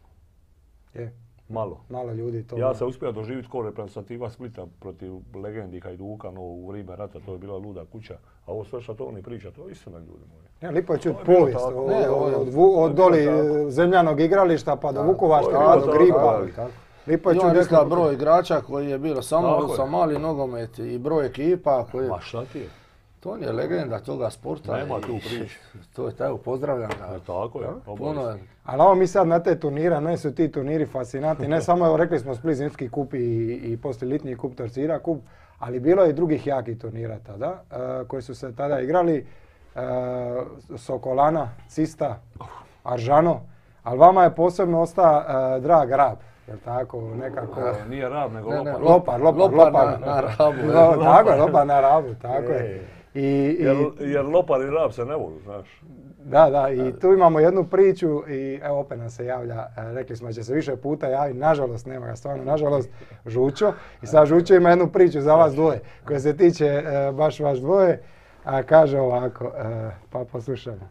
Malo ljudi to. Ja sam uspio doživjeti ko reprezentativa Splita protiv legendi Hajduka, no u vrijeme rata, to je bila luda kuća. A ovo sve što to ne priča, to je istina, ljudi moji. Lipo je čuti povijest, od doli zemljanog igrališta pa do Vukovarska, pa do Gripa. Lipo je čuti broj igrača koji je bilo samo sa mali nogomet i broj ekipa koji... Ma šta ti je? To je legenda toga sporta. Nema tu priče. To je tako, pozdravljam ga. Tako je. Ali ovo mi sad na te turnira, ne su ti turniri fascinantni, ne samo, evo rekli smo Split zimski kup i poslije litnji kup, Torcida kup, ali bilo je i drugih jakih turnira tada, koji su se tada igrali, Sokolana, Cista, Aržano, ali vama je posebno ostao drag Rab. Jel' tako, nekako... Nije Rab, nego Lopar. Lopar na Rabu. Tako je, Lopar na Rabu, tako je. Jer Lopar i Rab se ne volu, znaš. Da, i tu imamo jednu priču i evo opet nam se javlja, rekli smo da će se više puta javiti, nažalost, nema ga stvarno, nažalost, Žučo. I sad Žučo ima jednu priču za vas dvoje, koja se tiče baš vaš dvoje, a kaže ovako, pa poslušamo.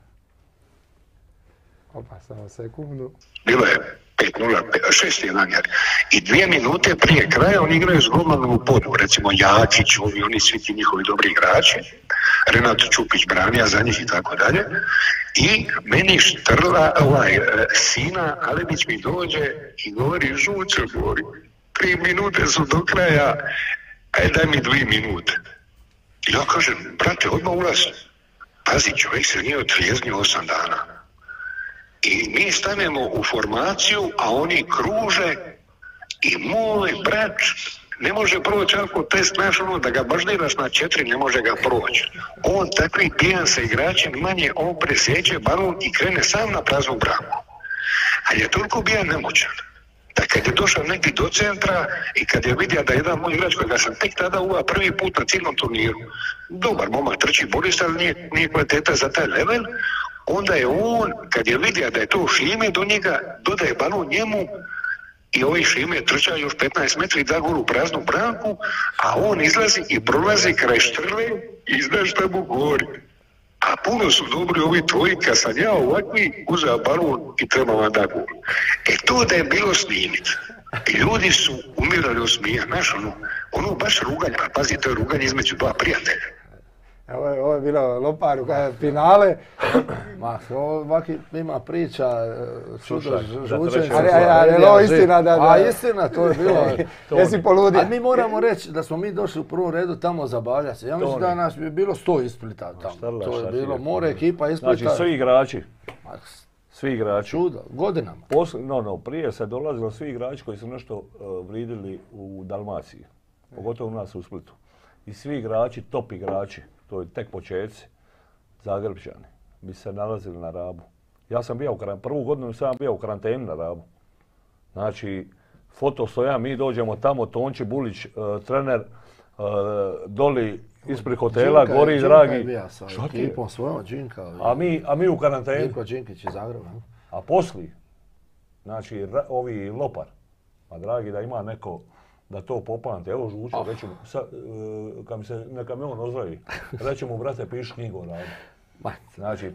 Opa, samo sekundu. Bilo je 5-0, 6-1 i 2 minute prije kraja oni igraju s golmanom u podu, recimo Jakić, oni svi ti njihovi dobri igrači, Renato Čupić branija za njih i tako dalje, i meni štrla Sina Alebić mi dođe i govori, Žučo, govori, 3 minute su do kraja, aj daj mi 2 minute. I ja kažem, brate, odmah ulaz, pazi, čovjek se nije otrijeznio 8 dana. I mi stanemo u formaciju, a oni kruže i moj brat ne može proći ako test naš da ga baždiraš na 4, ne može ga proći. On takvi pijan sa igračem manje, on presjeće balon i krene sam na praznu branku. Ali je toliko bijan nemoćan da kad je došao negdje do centra i kad je vidio da jedan moj igrač kojega sam tek tada uva prvi put na cijelom turniru, dobar momak, trči borista, ali nije kvaliteta za taj level, onda je on, kad je vidio da je to Šime do njega, dodaje balon njemu i ovi Šime trčaju još 15 metri da goru praznu branku, a on izlazi i prolazi kraj štrle i znaš šta mu govori. A puno su dobri ovi tvoji, kad sam ja ovakvi uzeo balon i treba vam da gol. To da je bilo snimit. Ljudi su umirali od smija, znaš ono baš ruganje, a pazi, to je ruganje između dva prijatelja. Ovo je bilo Loparu finale. Ma, ovaki ima priča, čudo žučenje. Ali je ovo istina da... A istina, to je bilo. Jesi poludio. A mi moramo reći da smo mi došli u prvom redu tamo zabavljati se. Ja mislim da nas bi bilo 100 iz Splita tamo. To je bilo more ekipa iz Splita. Znači svi igrači. Svi igrači. Čudo, godinama. Prije se dolazilo svi igrači koji su nešto vridili u Dalmaciji. Pogotovo u nas u Splitu. I svi igrači, top igrači, to je tek početci, Zagrebčani, bi se nalazili na Rabu. Ja sam bio prvu godinu sam bio u karanteni na Rabu. Znači, foto stoja, mi dođemo tamo, Tonči Bulić, trener, doli ispred hotela, Džinka, gori Džinka dragi. Je bio sa ekipom svojom, Džinka. A mi u karanteni. Džinko Džinkić iz Zagreba. A poslije, znači, ovi Lopar, a dragi da ima neko da to popamte, evo Žučo, reći mu, neka me on ozdravi, reći mu, brate, piši knjigu o Rabu. Znači,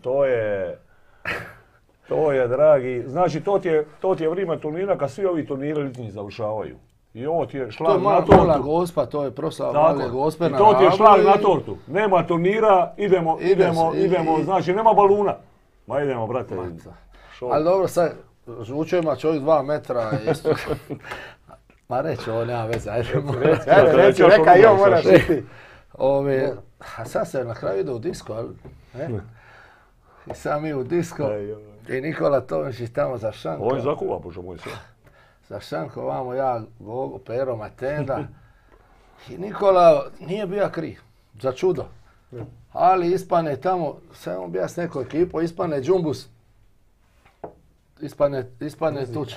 to je, dragi, znači, to ti je vrijeme turnira kad svi ovi turniri litnji završavaju. I ovo ti je šlag na tortu. To je mala gospa, to je proslava male gospe na Rabu. I to ti je šlag na tortu. Nema turnira, idemo, znači, nema baluna. Ma idemo, brate. Ali dobro, sad, Žučo ima čovjek 2 metra isto. Ma reći, ovo nema veze, ajde. Reci, neka i ovo moraš biti. A sad se na kraju ide u disko, ali? I sad mi u disko, i Nikola Tomišić tamo za šanko. Ovo je zakuva, bože moj sve. Za šanko, vamo ja, Gogo, Pero, Matenda. I Nikola nije bio kriv, za čudo. Ali ispane tamo, samo bija s nekom ekipom, ispane Džumbus. Ispane Tuča.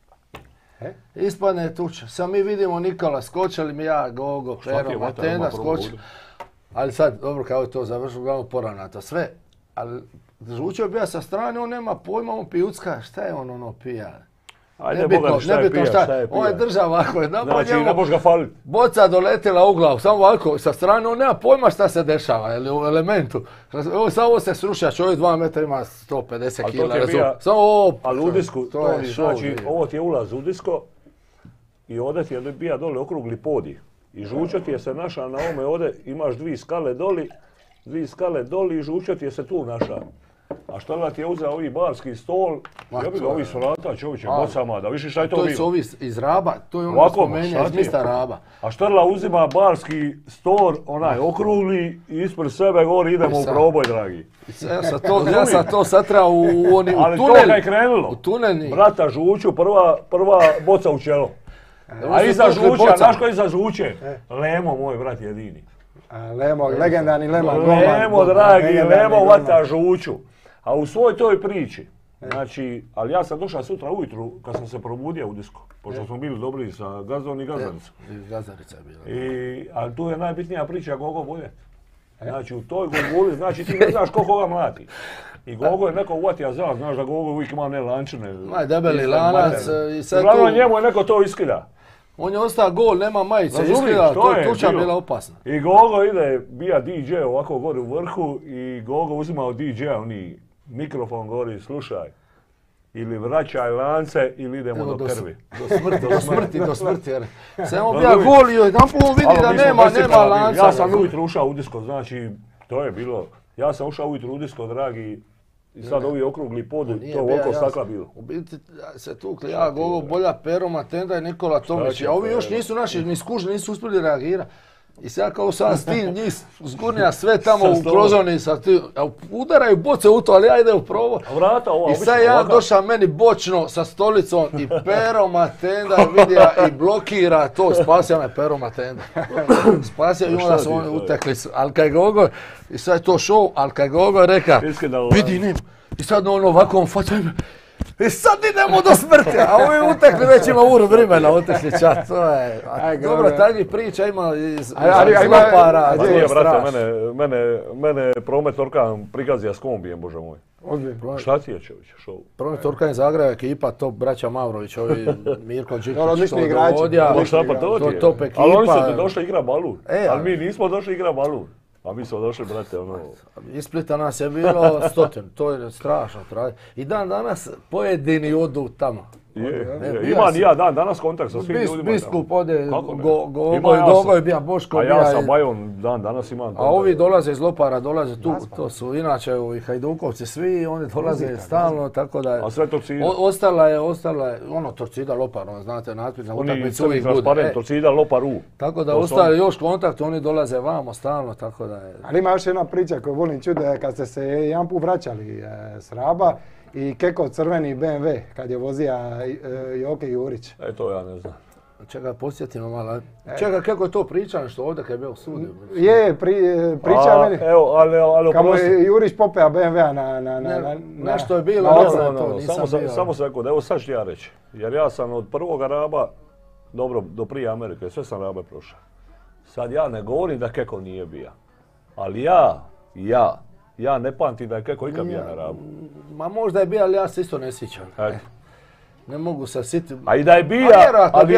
Ispadne tuča. Sad mi vidimo Nikola, skočili mi ja, Gogo, Pero, Matenda, skočili. Ali sad, dobro, kao je to završilo, uglavnom poravnato sve. Ali Žučo je bio sa strane, on nema pojma, on pijucka, šta je on ono pija? Ajde, Boga, šta je pija? On je držao ovako, znači, ne može ga falit. Boca doletila u glavu, samo ovako, sa strane, on nema pojma šta se dešava, ili u elementu. Samo se sruša, čovjek 2 metra ima 150 kila. Samo ovo... Ali u disku, znači, ovo ti je ulaz u disko i ovdje ti je bija dole okrugli podij. I Žučo ti je se našao na ovome ovdje, imaš 2 skale doli i Žučo ti je se tu našao. A šta da ti je uzeo ovi barski stol, ja bi ga ovi solata čovječe bocama, da viši šta je to bilo. To su ovi iz Raba, to je ono spomenja iz mista Raba. A Štrla uzima barski stol, onaj okrugli i ispred sebe govori idemo u proboj, dragi. Ja sam to satrao u tunel. Ali to ga je krenulo. U tunelni. Brata Žuču, prva boca u čelo. A iza Žuča, znaš ko iza Žuče? Lemo, moj brat jedini. Lemo, legendarni Lemo. Lemo, dragi, Lemo vata Žuču. A u svoj toj priči, znači, ali ja sam došao sutra ujutru kad sam se probudio u disku, pošto smo bili dobri sa Gazdom i Gazdanicom. I Gazdarica je bila. Ali tu je najbitnija priča Gogo Boljet. Znači, u toj Goguli, znači ti ne znaš koliko ga mlati. I Gogo je neko uvatija zrak, znaš da Gogo uvijek ima one lančine. Debeli lanac i sad tu... Uglavnom njemu je neko to iskida. On je ostao gol, nema majice, iskida, to je tuča bila opasna. I Gogo ide, bija DJ ovako gore u vrhu i Gogo uzima od DJ-a oni mikrofon govori, slušaj, ili vraćaj lance ili idemo do krvi. Do smrti. Samo bija gol i jedanput vidi da nema lanca. Ja sam ujutru ušao u disko, znači, to je bilo, ja sam ušao ujutru u disko, dragi, i sad ovi okrugli pod, to oko stakla bilo. U biti se tukli, ja, Gogo, Bolja, Pero, Matenda i Nikola Tomić, a ovi još nisu naši, ni skužni, nisu uspjeli reagirati. I sad kao sam s tim njih zgurnja sve tamo u krozoni, udaraju boce u to, ali ja idem u proboj. I sad ja došao meni bočno sa stolicom i Pero Matenda vidio i blokira to, spasio me Pero Matenda. Spasio i onda su oni utekli, ali kaj Gogo, i sad je to show, ali kaj Gogo je reka, vidi nim, i sad ono ovako on faća i sad idemo do smrti, a ovi utekli već ima uru vremena, otišli čat, to je... Dobro, takvih priča ima iz Lopara, gdje je strašno. Mene Promet Orkan prigazija s kombijem, bože moj. Šta ti je čovječe, šou? Promet Orkan iz Zagreba, ekipa, top braća Mavrović, ovi Mirko Đikić, odlični igrači. Top ekipa. Ali oni su došli igra balun, ali mi nismo došli igra balun. A mi smo došli, brate, ono... Iz Splita nas je bilo 100, to je strašno. I dan danas pojedini odu tamo. Imam i ja dan danas kontakt sa svim ljudima. Biskup ode, Ima ja Dogo je bija Boško. A ja sa Bajom dan danas imam kontakt. A ovi dolaze iz Lopara, dolaze tu, to su inače ovi Hajdukovci svi, oni dolaze stalno, tako da... A sve Torcida? Ostala je, ono Torcida Lopar, znate, natpis na utakmicu uvijek bude. Transparent, Torcida Lopar U. Tako da ostali još kontakt, oni dolaze vamo stalno, tako da je... Ali ima još jedna priča koju volim čuti, kad ste se jedan put vraćali s Raba i Keko crveni BMW, kad je vozija Joke Jurić. To ja ne znam. Čekaj, podsjetimo malo. Čekaj, kako je to priča nešto ovdje kad je bio u sudu? Je, priča meni. Evo, ali kako je Jurić popeo BMW-a na... Nešto je bilo, ne znam to, nisam bio. Samo sekund, evo sad ću ja reći. Jer ja sam od prvoga Raba, dobro, do prije Amerike, sve sam Rabe prošao. Sad ja ne govorim da Keko nije bija. Ali ja ne pamtim da je Keko ikad bija na Rabu. Ma možda je bija, ali ja se isto ne sjećam. Ne mogu se sjetiti. A i da je bija, ali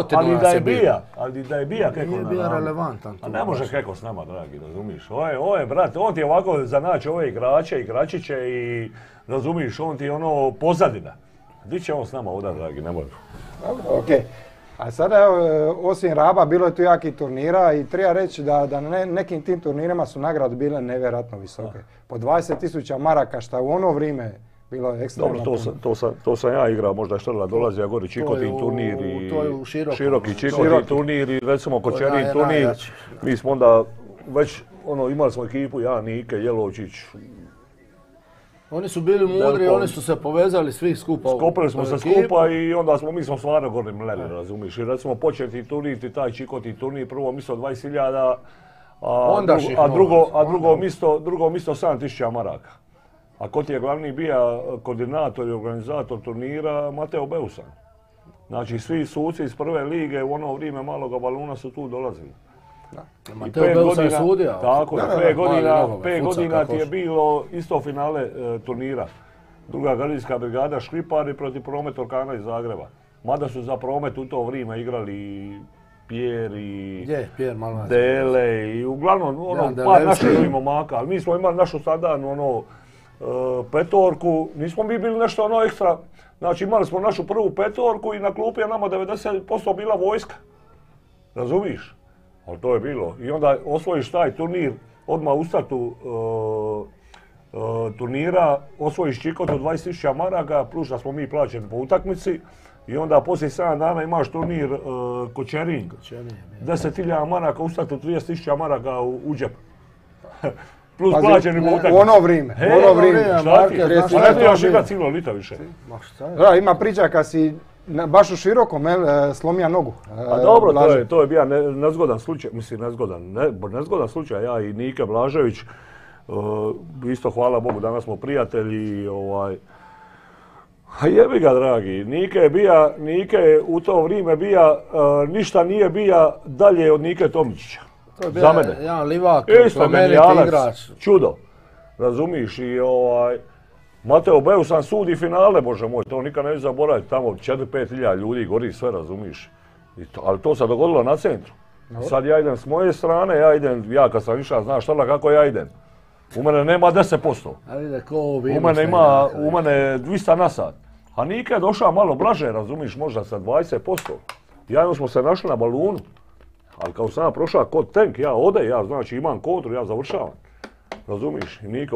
da je bija Keko na Rabu. Nije bija relevantan. A ne može Keko s nama, dragi, razumiš? Ovo je, brat, on ti je ovako za naći ove igrače, igračiće i, razumiš, on ti je ono pozadina. Di će on s nama ovdje, dragi, ne može. Okej. A sada, osim Raba, bilo je tu jakih turnira i treba reći da na nekim tim turnirima su nagrade bile nevjerojatno visoke. Po 20.000 maraka, što u ono vrijeme bilo je ekstremno. Dobro, to sam ja igrao, možda je Štrla dolazio, gori Čikotin turnir i široki Čikotin turnir i recimo Kočerin turnir. Mi smo onda već imali smo ekipu, ja, Nike, Jelovčić. Oni su bili mudri, oni su se povezali svih skupa. Skopili smo se skupa i onda mi smo stvarno gorni mleli, razumiješ. I recimo početi turnir, taj Čikotin turnir, prvo misto 20.000, a drugo misto 7.000 maraka. A ko ti je glavni bija koordinator i organizator turnira, Mateo Beusan. Znači svi suci iz prve lige u ono vrijeme maloga baluna su tu dolazili. Mateo Beusan je sudija. Tako je, 5 godina ti je bilo isto finale turnira. Druga gardijska brigada Škripari protiv Promet Orkana iz Zagreba. Mada su za Promet u to vrijeme igrali Pjer i Dele i uglavnom par naših momaka. Ali mi smo imali našu standardnu petorku, nismo mi bili nešto ekstra. Znači imali smo našu prvu petorku i na klupi je nama 90% bila vojska. Razumiš? Ali to je bilo. I onda osvojiš taj turnir, odmah u startu turnira, osvojiš Čikotu 20.000 maraka, plus da smo mi plaćeni po utakmici. I onda poslije 7 dana imaš turnir Kočerin. 10.000 maraka u startu, 30.000 maraka u džep. Plus plaćeni po utakmici. U ono vrijeme. Šta ti? A ne trebaš igrat cijelo lita više. Da, ima priča kad si baš u širokom slomija nogu. A dobro, to je bio nezgodan slučaj, mislim nezgodan slučaj, ja i Nike Blažević, isto hvala Bogu, danas smo prijatelji, a jebi ga dragi, Nike je u to vrijeme bija, ništa nije bija dalje od Nike Tomičića. To je bio jedan livak, plemeniti igrač. Čudo, razumiš, i Mateo Beusan sudi finale, bože moj, to nikad neću zaboraviti, tamo 4-5 hiljada ljudi gori sve, razumiš. Ali to se dogodilo na centru. Sad ja idem s moje strane, ja kad sam išao, znaš šta kako ja idem. U mene nema 10%. U mene 200 na sat. A Nike je došao malo blaže, razumiš, možda sa 20%. Ja smo se našli na balunu. Ali kao sam prošao kod tank, ja znači imam kontru, ja završavam. Razumiš, i Nike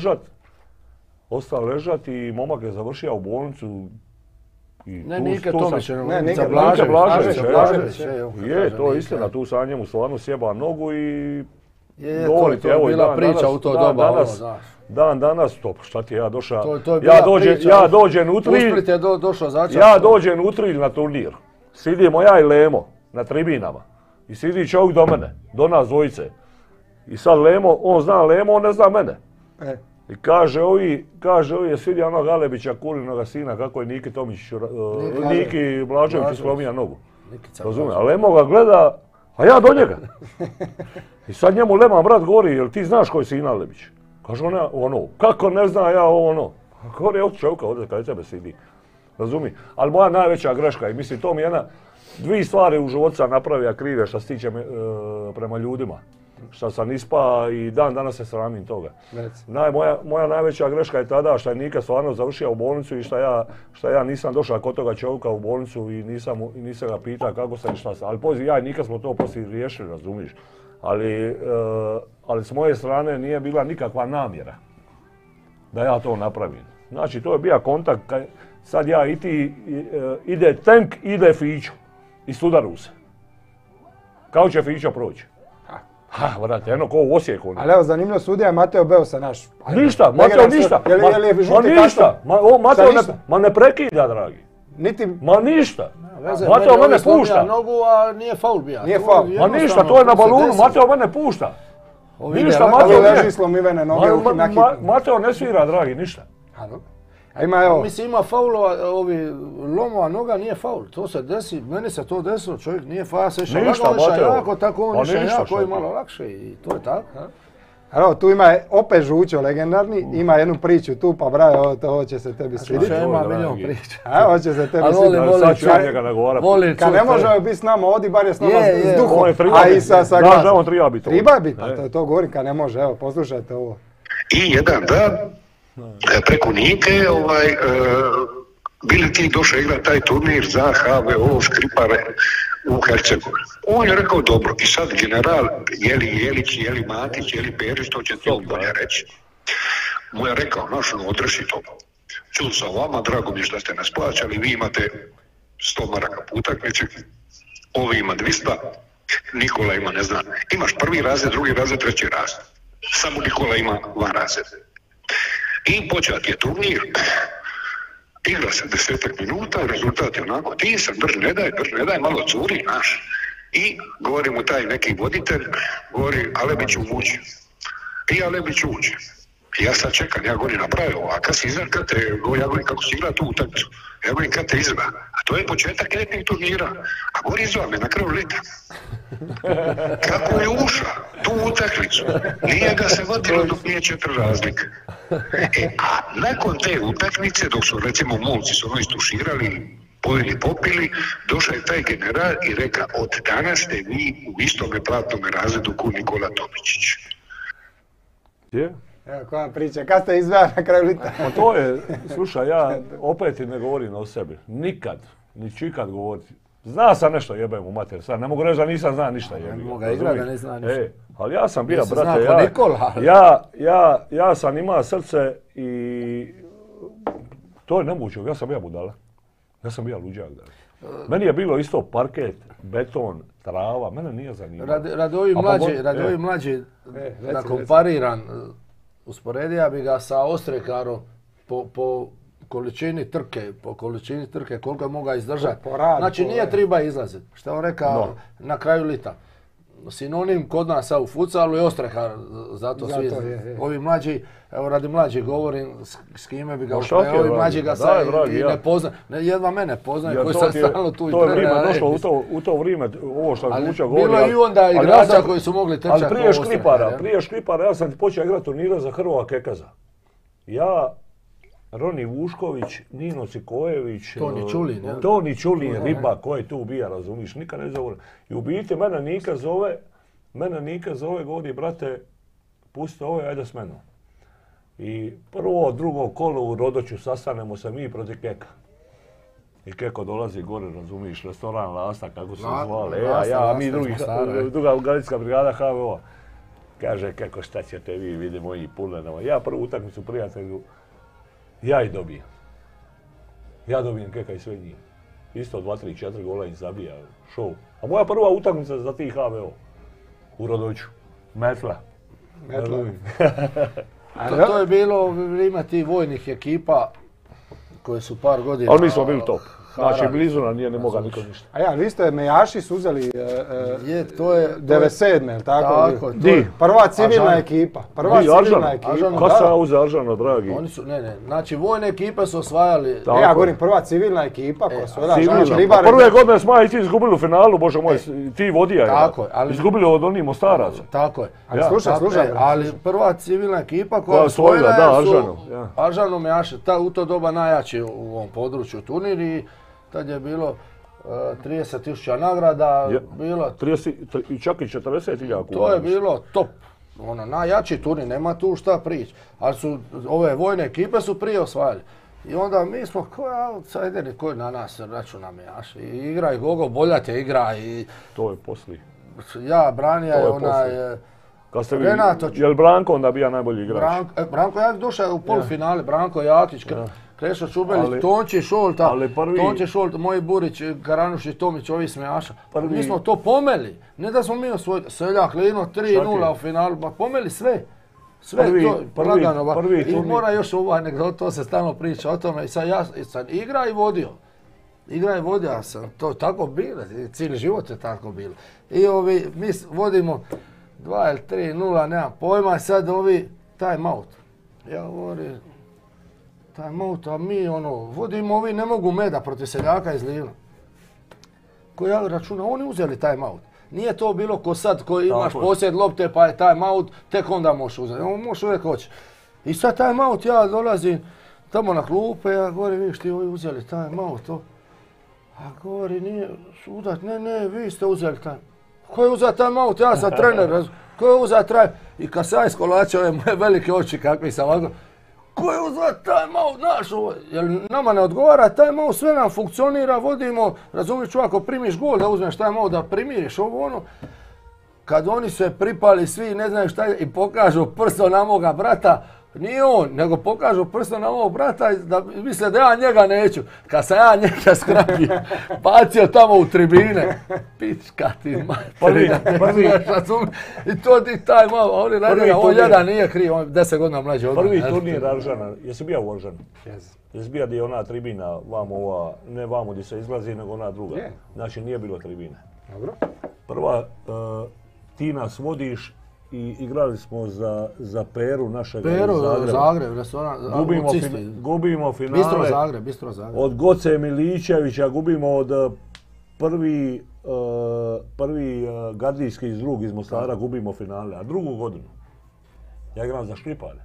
ostao ležat i momak je završio u bolnicu. Ne Nike Tomić, Nike Blažević. Je, to je istina, tu sam njemu stvarno sjeba nogu i... To je bila priča u to doba. Dan danas, šta ti ja došao? Ja dođem u Split je došao začas. Ja dođem u Trilj na turnir. Sidimo ja i Lemo na tribinama. I sidi čovjek do mene, do nas dvojice. I sad Lemo, on zna Lemo, on ne zna mene. I kaže ovi je svidio onog Alebića, Kulinoga sina, kako je Niki Tomić, Niki Blažević slomija nogu. Razumije, a Lemo ga gleda, a ja do njega. I sad njemu Leman brat govori, jel ti znaš ko je sin Alebić? Kaže ono, kako ne zna ja ono. Govori, evo čovjeka ovdje kada tebe sidi. Razumije, ali moja najveća greška, i mislim to mi je dvije stvari u životu sam napravio krive što se tiče prema ljudima. što sam ispao i dan danas se sramim toga. Reci. Moja najveća greška je tada što je Nika stvarno završio u bolnicu i što ja nisam došao kod toga čovjeka u bolnicu i nisam ga pitao kako sam i šta sam. Ali ja i Nika smo to poslije riješili, razumiješ. Ali s moje strane nije bila nikakva namjera da ja to napravim. Znači to je bio kontakt, sad ja i ti, ide tank, ide Fićo i sudaru se. Kako će Fićo proći? Vrate, jedno ko u Osijeku. Ali evo, zanimljivo, sudija je Mateo Beosa naš. Ništa, Mateo ništa. Ma ne prekida, dragi. Ma ništa. Mateo mene pušta. Nogu, a nije faul bija. Nije faul. Ma ništa, to je na balunu, Mateo mene pušta. Ništa, Mateo leži slomivene noge na hitnu. Mateo ne svira, dragi, ništa. A ima, evo. Mislim, ima faulova, lomova noga nije faul. To se desi, meni se to desilo, čovjek nije faul, ja se išao jako, tako on išao jako i malo lakše i to je tako. Evo, tu ima opet Žućo legendarni, ima jednu priču tu, pa bravo, ovo će se tebi svidjeti. Ima milion priča. Evo će se tebi svidjeti. Sad ću ja njega nagovarati. Kad ne može biti s nama ovdje, bar je s nama s duhom, a i sa glasom. Da, on treba biti. Treba biti, pa to govori kad ne može, evo, poslušajte ovo. I jedan dan, preko Nike, bili ti došao igrati taj turnir za HVO Škripare u Hercegovini. On je rekao dobro, i sad general Jeli Jelić, Jeli Matić, Jeli Perić, to će to bolje reći. Mu je rekao, održi to. Čuo sam vama, drago mi je što ste nas plaćali, vi imate 100 maraka po utakmici, ovi ima 200, Nikola ima, ne znam, imaš prvi razred, drugi razred, treći razred. Samo Nikola ima van razred. I počet je turnir, igra se 10 minuta, rezultat je onako, ti sam drž ne daj, malo curi, znaš. I govori mu taj neki voditelj, govori Alebić uvući. I Alebić uvući. Ja sad čekam, ja govorim napravi ovo, a kad si izvan, ja govorim kako si igra tu utakmicu, ja govorim kad te izvan, a to je početak ljetnih turnira, a govori izvan me na kraju leta. Kako je ušao tu utakmicu, nije ga se vodilo dok nije 4 razlike. A nakon te utakmice, dok su recimo momci su ono istuširali, pojeli, popili, došao je taj general i reka od danas ste vi u istome platnome razredu ko Nikola Tomičić. Je? Evo koja priča, kad ste izveli na kraju lita? Pa to je, slušaj, ja opet ne govorim o sebi. Nikad, ni čikad govoriti. Zna sam nešto jebem u mater, sad ne mogu reći da nisam zna ništa jebem. Ne mogu ga igrati da ne zna ništa. Ali ja sam bio, brate, ja sam imao srce i to je nemoguće, ja sam bio budala. Ja sam bio luđak. Meni je bilo isto parket, beton, trava, mene nije zanimalo. Radi ovi mlađi, da kompariran, usporedija bi ga sa Ostrekarom po količini trke, koliko je mogao izdržati. Znači nije treba izlaziti. Što on rekao na kraju lita. Sinonim kod nas u futsalu je Ostrehar, zato svi ovi mlađi, evo radi mlađi govorim s kime bi ga ušao, ovi mlađi ga sad i ne poznaju, jedva mene poznaju koji sam stalno tu i trenera. To je vrijeme došlo u to vrijeme, ovo što je Vuča govori. Bilo je i onda igrača koji su mogli trčati. Ali prije Škripara ja sam počeo igrati turnira za Hrvova Kekaza. Ja, Roni Vušković, Nino Cikojević, Toni Čulin, Riba, ko je tu bija, razumiš, nikad ne zove. I u biti mene Nika zove, govori, brate, pusti ove, ajde s menom. I prvo, drugo kolo u Rodoću sastanemo se mi protiv Keka. I Keko dolazi gore, razumiš, restoran Lasta, kako se zvale, a mi druga Galicijska brigada HVO. Kaže, Keko, šta ćete vi, vidi moji pulenova. Ja prvu utakmicu prijatelju, ja ih dobijem. Ja dobijem Keka i sve njih. Isto 2, 3, 4 gola im zabija, šou. A moja prva utakmica za tih HVO. U Rodoću. Metla. To je bilo vrijeme tih vojnih ekipa koje su par godina... Ali mi smo bili top. Znači, blizu nam nije ne mogao niko ništa. A ja, vi ste Mejaši su uzeli 97. je tako? Prva civilna ekipa. Kad sam ja uzeo Aržana, dragi? Znači, vojne ekipe su osvajali... Ja govorim, prva civilna ekipa koja su prve godine smo i ti izgubili u finalu, bože moj, ti vodija je. Tako je. Izgubili od onih Mostaraca. Tako je. Slušaj. Ali prva civilna ekipa koja osvojila su Aržano Mejaši. U to doba najjači u ovom području turnir i tad je bilo 30.000 nagrada, bilo... 30, čak i 40.000 kuna. To je bilo top. Ono, najjači turnir, nema tu šta prići. Ali su, ove vojne ekipe su prije osvajali. I onda mi smo koji outsideri koji na nas računa mejaši. I igra i Gogo Boljat je igra i... To je poslije. Ja, Branija je onaj... Kad ste je li Branko onda bio najbolji igrač? Branko Jakić došao u polufinale, Branko Jakić, Krešo Čubelić, Tonči Šolta, Tonči Šolta, Moji Burić, Karanušić, Tomić, ovi smejaša. Mi smo to pomeli, ne da smo mi osvojili, Seljak, Lino, 3-0 u finalu, pa pomeli sve. Sve to lagano. I mora još ovu anegdotu, to se stalno priča o tome, i sad igra i vodio. Igra i vodio, ja sam to tako bilo, cijeli život je tako bilo. I mi vodimo 2 ili 3-0, nemam pojma, sad ovi time out. Ja govorim, time out, a mi vodimo, ovi ne mogu meda protiv Seljaka iz Livna. Ko ja računa, oni uzeli time out. Nije to bilo ko sad, ko imaš posjed lopte pa je time out, tek onda možeš uzeti. Možeš uvijek hoći. I sad time out, ja dolazim tamo na klupe, ja govorim, vidiš ti ovi uzeli time out, to. A govori, nije sudac, ne, vi ste uzeli time. Ko je uzeo time out, ja sam trener, ko je uzeo time? I kad se ja iskolačio ove moje velike oči kakvi sam ovako, ko je uzeo time out, znaš ovo, jer nama ne odgovara time out, sve nam funkcionira, vodimo, razumiješ, ako primiš gol da uzmeš time out, da primiriš ovo ono. Kad oni se pripali svi, ne znaju šta je, i pokažu prstom na moga brata, nije on, nego pokažu prstom na mog brata da misle da ja njega neću. Kad sam ja njega skrapio, bacio tamo u tribine. Pička ti materi. I to ti taj malo, oni radi, on jedan nije kriv, on je 10 godina mlađi od mene. Prvi turnir Aržana, jesi bio u Aržanu? Jesi bio gdje je ona tribina, vamo ova, ne vamo gdje se izlazi, nego ona druga. Znači nije bilo tribine. Dobro. Prva, ti nas vodiš i igrali smo za Peru našeg Zagreb, restoran, gubimo finale. Bistro Zagreb. Od Goce Milićevića, gubimo od prvi gardijski iz drug iz Mostara, gubimo finale. A drugu godinu, ja igram za Škripalje.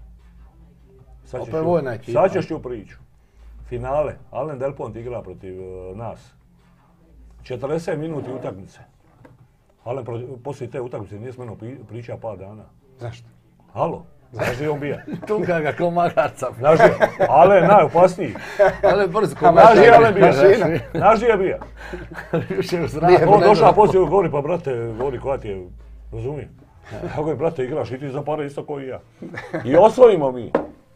Sad ćeš ću priču. Finale, Alen Delpont igra protiv nas. 40 minuti utakmice. Alen poslije te utakmice nije s menom pričao par dana. Zašto? Halo, znaš gdje on bija? Tuka ga ko magarca. Znaš gdje? Alen najopasniji. Alen brzo ko magarca. Znaš gdje Alen bija? Znaš gdje bija? On došao poslije govori, pa brate, govori koja ti je, razumijem? Ja govorim, brate, igraš i ti za pare isto koji i ja. I osvojimo mi.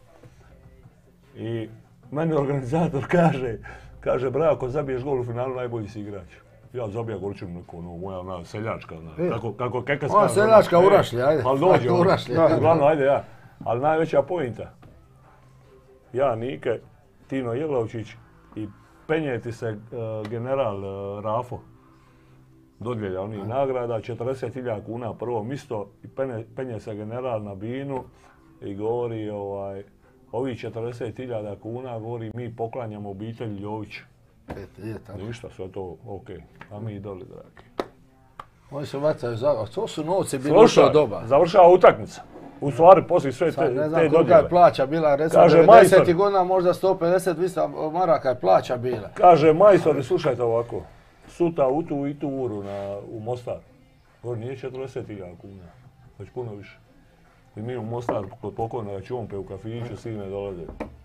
I meni organizator kaže, bravo, ako zabiješ gol u finalu, najbolji si igrač. Ja zabija golčinu neku, moja seljačka, kako Kekes kaže. Seljačka Urašlja, ajde. Ali dođe uglavnom, ajde ja. Ali najveća pointa. Ja, Nike, Tino Jelovčić i penje ti se general Rafo. Dodjelja onih nagrada, 40.000 kuna prvo misto i penje se general na binu i govori ovih 40.000 kuna, govori mi poklanjamo obitelj Ljović. Ništa, sve to ok, a mi doli, dragi. Oni se vacaju za... To su novci bili u to doba. Završava utakmica. U stvari, poslije sve te dodjele. Ne znam kolika je plaća bila, recimo 90. godina možda 150-200 maraka je plaća bila. Kaže majstor, slušajte ovako, suta u tu i tu uru u Mostar. Govori, nije 40.000 kuna, već puno više. I mi u Mostar kod pokojnoga Čompe u kafiću, svi ne dolaze.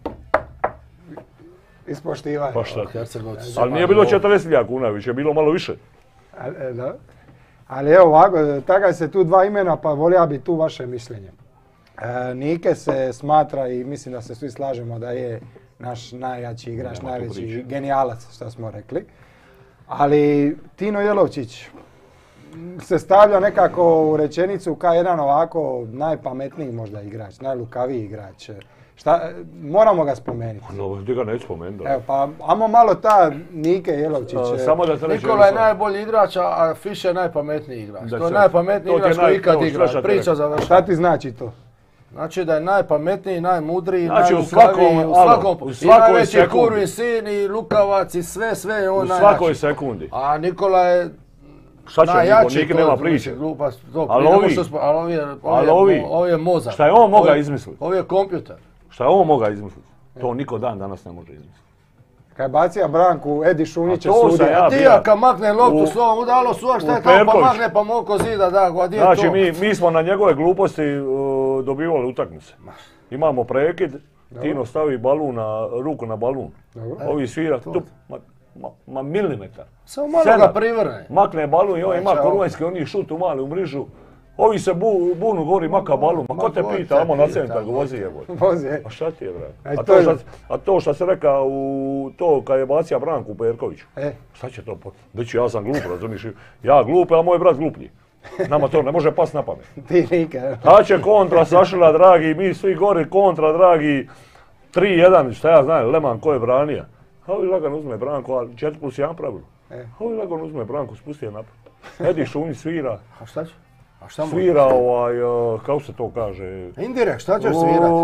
Ispoštivanje. Pa šta? Ali nije bilo 40.000 kuna, već je bilo malo više. Da. Ali evo ovako, taka se tu dva imena, pa volio bi tu vaše mišljenje. Nike se smatra i mislim da se svi slažemo da je naš najjači igrač, najveći genijalac, što smo rekli. Ali Tino Jelovčić se stavlja nekako u rečenicu kao jedan ovako najpametniji možda igrač, najlukaviji igrač. Moramo ga spomenuti. No, ti ga neću spomenuti. Evo, pa ajmo malo ta Nike Jelovčić. Nikola je najbolji igrač, a Fiš je najpametniji igrač. To je najpametniji igrač koji ikad igra. Priča završava. Šta ti znači to? Znači da je najpametniji, najmudriji, najlukaviji, i najveći kurvin sin, i lukavac, i sve je on najjači. U svakoj sekundi. A Nikola je najjači. Niko nema priče. Ali ovi je mozak. Šta je on mogao izmisliti? Ovi je kompjuter. Šta je on mogao izmisliti? To niko dan danas ne može izmisliti. Kad je bacija Branku, Edi Šunjić je A to sam sudio. ja- Tija kad makne loptu s ovom udalo su, šta je tamo pa Perković. makne pa moko zida, da, gdje je Znači, to? mi smo na njegove gluposti dobivali utakmice. Imamo prekid, Tino stavi ruku na balun. Dobro. Ovi svira, tup, ma milimetar. Samo malo Sedam. ga privrne. Makne balun i on ima Čao. korunajski, oni šutu mali u mrižu. Ovi se bunu gori, maka balun. Ma ko te pita, amo na centar, vozi je. Vozi, je. A šta ti je, brate? Aj, A to je- to što se rekao kad je bacija Branku Perkoviću. Šta će to? Znači ja sam glup, razumiješ? Ja glup, a moj brat gluplji. Nama to ne može pas na pamet. Ti nikad. Ta će kontra Sašila, dragi, mi svi gori kontra, dragi. 3-1, šta ja znam, Leman ko je branio. A ovi lagan uzme Branku, a 4+1 pravilo. A ovi lagan uzme Branku, spusti je napad. Edi Šunjić svira. A šta će? A šta mu? Svira kako se to kaže? Indirekt, šta ćeš svirati?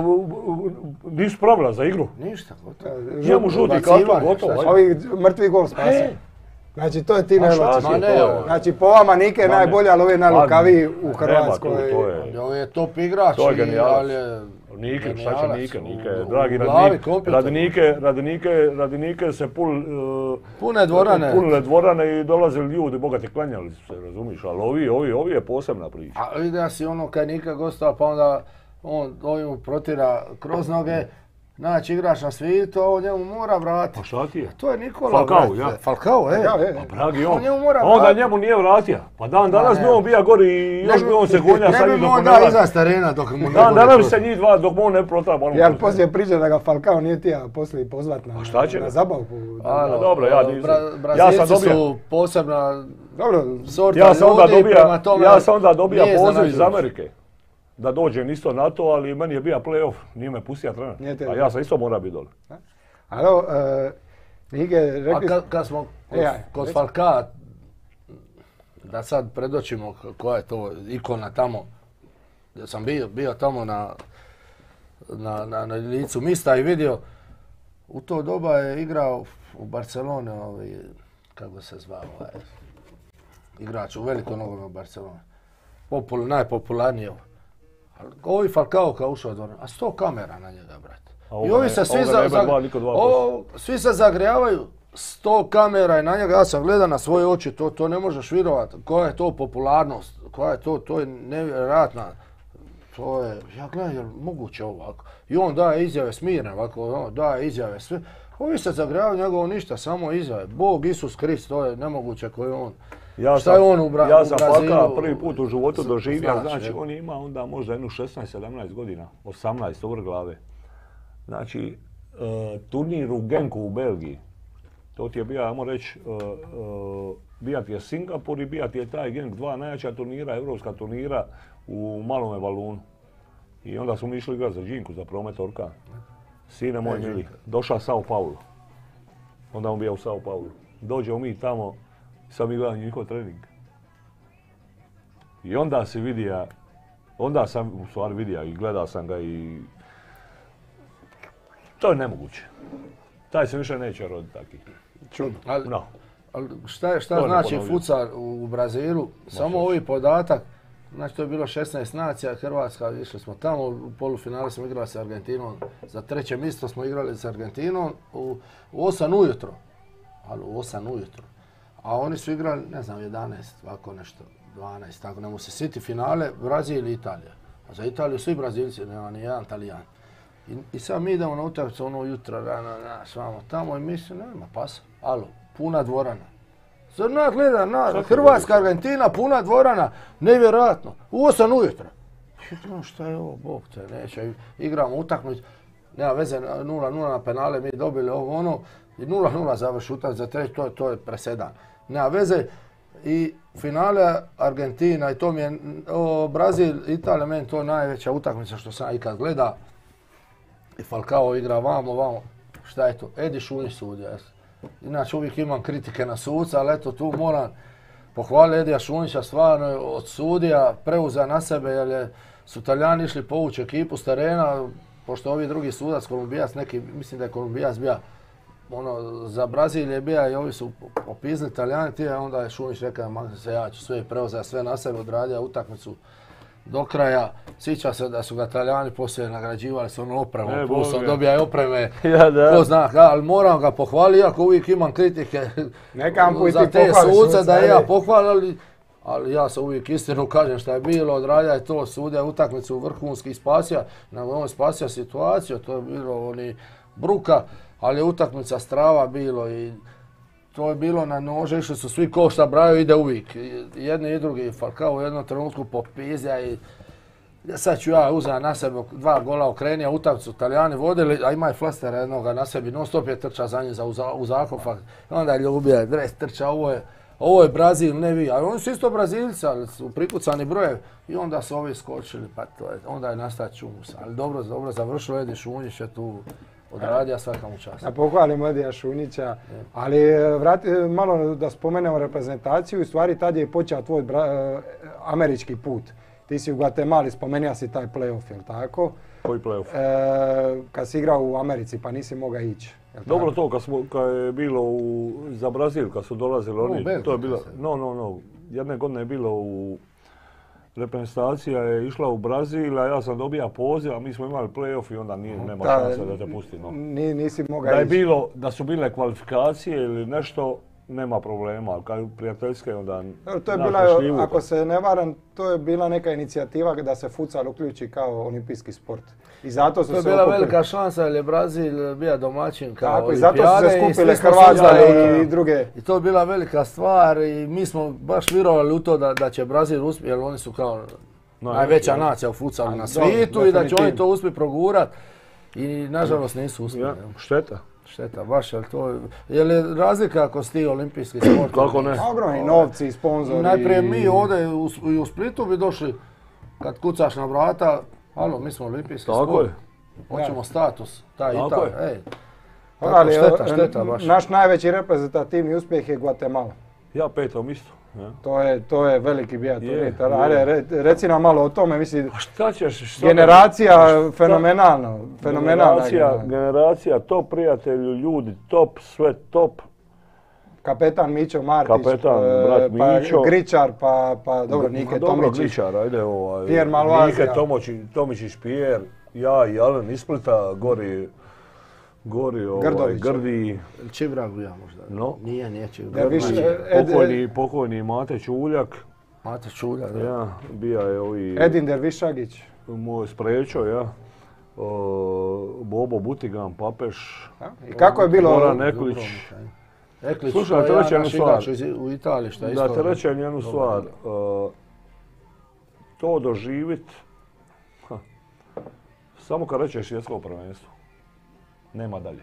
Nisu pravila za igru. Ništa, gotovo. Njemu žuti ubacivanje, karton, gotovo. šta će? ajde. Ovi mrtvi gol spasio. Znači to je ti A šta najločiji. ti Ma je ne, to? ovo. Znači po vama Nike je Ma ne. najbolji, ali ovaj je najlukaviji u Nema tu, Hrvatskoj. to je- On je top igrač, To je genijalac. ali je... Nike, šta će genijalac Nike, u dragi glavi kompletan. radi Nike se Pune dvorane. punile dvorane i dolazili ljudi, bogati klanjali su se, razumiješ, ali ovi je posebna priča. A vidio si ono kad Nika gostava pa onda on ovim protira kroz noge, znači igrač na svijetu, on njemu mora vratiti. Pa šta ti je? To je Nikola. Falcao, brate. ja. Falcao, Dragi On on, njemu mora onda vratiti. njemu nije vratio. Pa dan danas ne. bi on bija gori i još bi on se gonja sa Ne njim bi dok mu mu ne da vrati. iza terena dok mu ne Dan bude danas bi kroz. se njih dva dok mu on ne prota balon. Ja, ali poslije priče da ga Falcao nije tija poslije pozvat na, šta će na ga? zabavku. Alo, dobro, ja nisam. Brazilci Ja sam dobio- su posebna Dobro, sorta Ja sam ljudi, prema tome onda dobija nije poziv iz iznenađujuće. Amerike. Da dođem isto na to, ali meni je bio play-off, nije me pustio trener. Nije te- A ja sam isto morao biti dole. alo, Nike, A rekli kad smo kod reci. Falcao, da sad predočimo koja je to ikona tamo, ja sam bio tamo na licu mista i vidio, u to doba je igrao u Barceloni, kako se zvao, igrač u velikoj nogometnoj u Barceloni, najpopularniji. Ovi Falcao kao ušao dvorano, a 100 kamera na njega, brate. I ovi se svi se zagrijavaju, 100 kamera je na njega, ja sam gledao na svoje oči, to ne možeš vjerovati, koja je to popularnost, koja je to je nevjerojatna. To je, ja gledam, je li moguće ovako? I on daje izjave smirne, ovako, daje izjave sve. Ovi se zagrijavaju njegovo ništa, samo izjave. Bog, Isus Krist, to je nemoguće koji on. Šta je on u Brazilu? Ja sam Falcao prvi put u životu doživio, znači on ima onda možda jednu 16-17 godina, 18 uvr glave. Znači, turnir u Genku u Belgiji, to ti je bio, ajmo reći, bija ti je Singapur i bija ti je taj Genk, dva najjača turnira, evropska turnira u malome balunu. I onda smo mi išli igrati za Džinku, za Promet Orkan. Sine moj mili, došao Sao Paulo. Onda on bio u Sao Paulo. Dođemo mi tamo, sad mi gledam njihov trening. I onda si vidio, onda sam u stvari vidio i gledao sam ga i... To je nemoguće. Taj se više neće roditi taki. čudno. No. Ali šta To ne znači ponovio. futsal u Brazilu? Samo ovi podatak, znači to je bilo 16 nacija, Hrvatska, išli smo tamo, u polufinale smo igrali sa Argentinom, za treće mjesto smo igrali sa Argentinom u 8 ujutro, ali u 8 ujutro. A oni su igrali, ne znam, 11, ovako nešto, 12, tako ne mogu se sjetiti finale, Brazil i Italija. A za Italiju svi Brazilci, nema ni jedan Talijan. I sad mi idemo na utakmicu ono jutro, rano, vamo tamo i mislim, nema pasa, alo, puna dvorana. Sad gleda, Hrvatska, Argentina, puna dvorana, nevjerojatno, u 8 ujutro. Šta je ovo, Bog te neće, igramo utakmicu, nema veze, 0-0 na penale, mi dobili ovo ono, i 0-0 završi utakmicu za treći, to je presedan. Nema veze, i finale Argentina, i to mi je, Brazil, Italija, meni to najveća utakmica što sam ikad gleda. I Falcao igra vamo, šta je to? Edi Šunjić sudio. Inače uvijek imam kritike na suca, ali eto tu moram pohvaliti Edija Šunjića, stvarno je od sudija preuzeo na sebe jer su Talijani išli povući ekipu s terena, pošto ovi drugi sudac, Kolumbijac, neki, mislim da je Kolumbijac bija, za Brazil je bija i ovi su opiznili Talijani, onda je Šunjić rekao, ja ću sve preuzeo, sve na sebe odradio utakmicu do kraja. Sjeća se da su ga Talijani poslije nagrađivali s onom opremom, plus on Boga. dobija i opreme, Ja, da. ko zna, ali moram ga pohvaliti, iako uvijek imam kritike Neka mu i za ti te pohvališ suce, suca, da ja ajde. pohvalim, ali ja se uvijek istinu kažem šta je bilo, odradio je to, sudio utakmicu vrhunski, spasio, on spasio situaciju, to je bilo bruka, ali je utakmica strava bilo i to je bilo na nože, išli su svi ko šta braju, ide uvijek. Jedni i drugi, Falcao u jednom trenutku popizja i sad ću ja uzeti na sebe 2 gola okrenija, utakmicu Talijani vodili, a ima je Flastera jednoga na sebi, non stop je trča za njim u zakofak. Onda je ljubija, dres trča, ovo je Brazil, ne vi. A oni su isto Brazilci, ali su prikucani broje i onda su ovi skočili, pa to je, onda je nastao čumus. Ali dobro završilo, Edi Šunjić je tu odradio, svaka mu čast. Da pohvalimo Edija Šunjića, ali malo da spomenemo reprezentaciju, u stvari tad je počeo tvoj američki put. Ti si u Guatemali, spomenuo si taj playoff, jel tako? Koji playoff? Kad si igrao u Americi pa nisi mogao ići. Dobro to, kad je bilo za Brazil, kad su dolazili oni, to je bilo, jedne godine je bilo reprezentacija je išla u Brazil, a ja sam dobija poziv, a mi smo imali playoff i onda nema šanse da te pusti. Nisi mogao ići. Da su bile kvalifikacije ili nešto, nema problema, ali kad je prijateljske onda... To je bila, ako se ne varam, to je bila neka inicijativa da se futsal uključi kao olimpijski sport. I zato su to je bila velika šansa jer je Brazil bio domaćin kao tako, olimpijade. I zato su se skupile Hrvatska i druge. I to je bila velika stvar i mi smo baš vjerovali u to da će Brazil uspjeti jer oni su kao najveća nacija u futsalu na svijetu i da će oni to uspjeti progurat. I nažalost nisu uspjeli. Šteta, baš, je li razlika ako si ti olimpijski sport? Kako ne? Ogromni novci, sponzori. Najprije mi ovdje u Splitu bi došli, kad kucaš na vrata, alo, mi smo olimpijski sport. Hoćemo status, taj i taj. Ali šteta baš. Naš najveći reprezentativni uspjeh je Guatemala. Ja 5. isto. To je veliki biatlon. Reci nam malo o tome, mislim. Šta ćeš? Generacija fenomenalna. Generacija, top prijatelju, ljudi, top, sve top. Kapetan Mićo Martić, brat Mićo. Gričar, pa dobro, Nike Tomičić. Dobro, Gričar, ajde Pierre Malvazija. Nike Tomičić, Pierre, ja i Alen iz Splita, Gori Grdi. Čivrag ja možda. No. Nije Čivrag. Pokojni Mate Čuljak. Mate Čuljak, da. Ja, bija je ovi... Edin Dervišagić. Moj Sprečo, ja. Bobo Butigan, Papeš. I kako je bilo... Goran Neklić. Slušaj, da te reći jednu stvar. U Italiji, šta je isto... Da te reći jednu stvar. To doživit... Samo kad rećeš svjetsko prvenstvo. Nema dalje.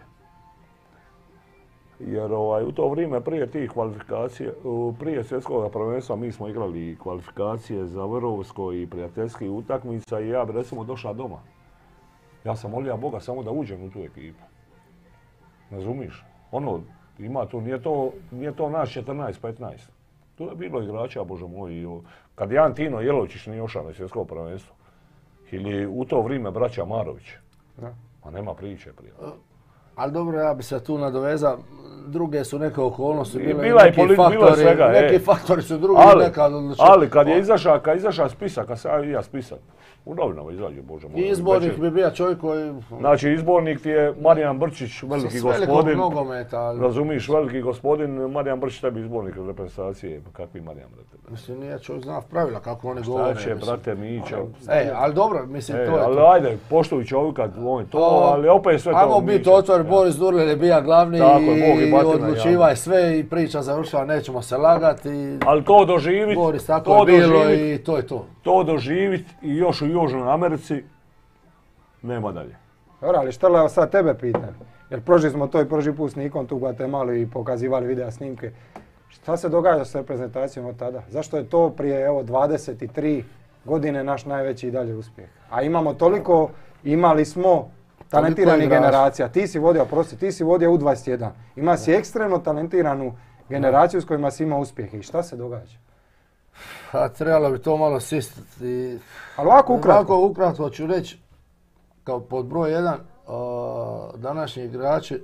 Jer u to vrijeme prije tih kvalifikacija, prije svjetskog prvenstva mi smo igrali kvalifikacije za Vrbovsko i prijateljskih utakmica i ja bi recimo došla doma. Ja sam molio Boga samo da uđem u tu ekipu. Razumiš? Ima tu, nije to nas 14-15. Tu je bilo igrača, Bože moj, kad Jan Tino Jelovčić nije ošao na svjetsko prvenstvo. Ili u to vrijeme braća Marović. Pa nema priče prije. Ali dobro, ja bi se tu nadovezao. Druge su neke okolnosti, neki faktori su drugi nekad odlučili. Ali kad je izašao spisak, kad sam ja spisak, u novinama izađe, Bože moj. Izbornik bi bio čovjek koji... Znači, izbornik ti je Marijan Brčić, veliki gospodin. Nogometa. Razumiš, veliki gospodin, Marijan Brčić tebi izbornik reprezentacije. Kakvi Marijan, brate? Mislim, nije čovjek zna pravila kako oni govore. Šta će, brate, Mića? Ali dobro, mislim, to je to. Ali ajde, poštuj čovjeka, on je to, ali opet sve to... Ajmo biti otvor, Boris Durlel je bija glavni i odlučivaj sve i priča završava, nećemo se lagati. Ali to doživit, Boris, tako je bilo i to je to. To doživit i još u Južnoj Americi, nema dalje. Dobro, ali što li sad tebe pitam? Jer prošli smo to i prošli put s Nikom tu u Guatemali i pokazivali video snimke. Šta se događa s reprezentacijom od tada? Zašto je to prije 23 godine naš najveći i dalje uspjeh? A imamo toliko, imali smo talentirani generacija. Ti si vodio U21. Ima si ekstremno talentiranu generaciju s kojima si imao uspjehe. I šta se događa? Trebalo bi to malo sistiti. Ali ovako ukratko ću reći, kao pod broj 1, današnji igrači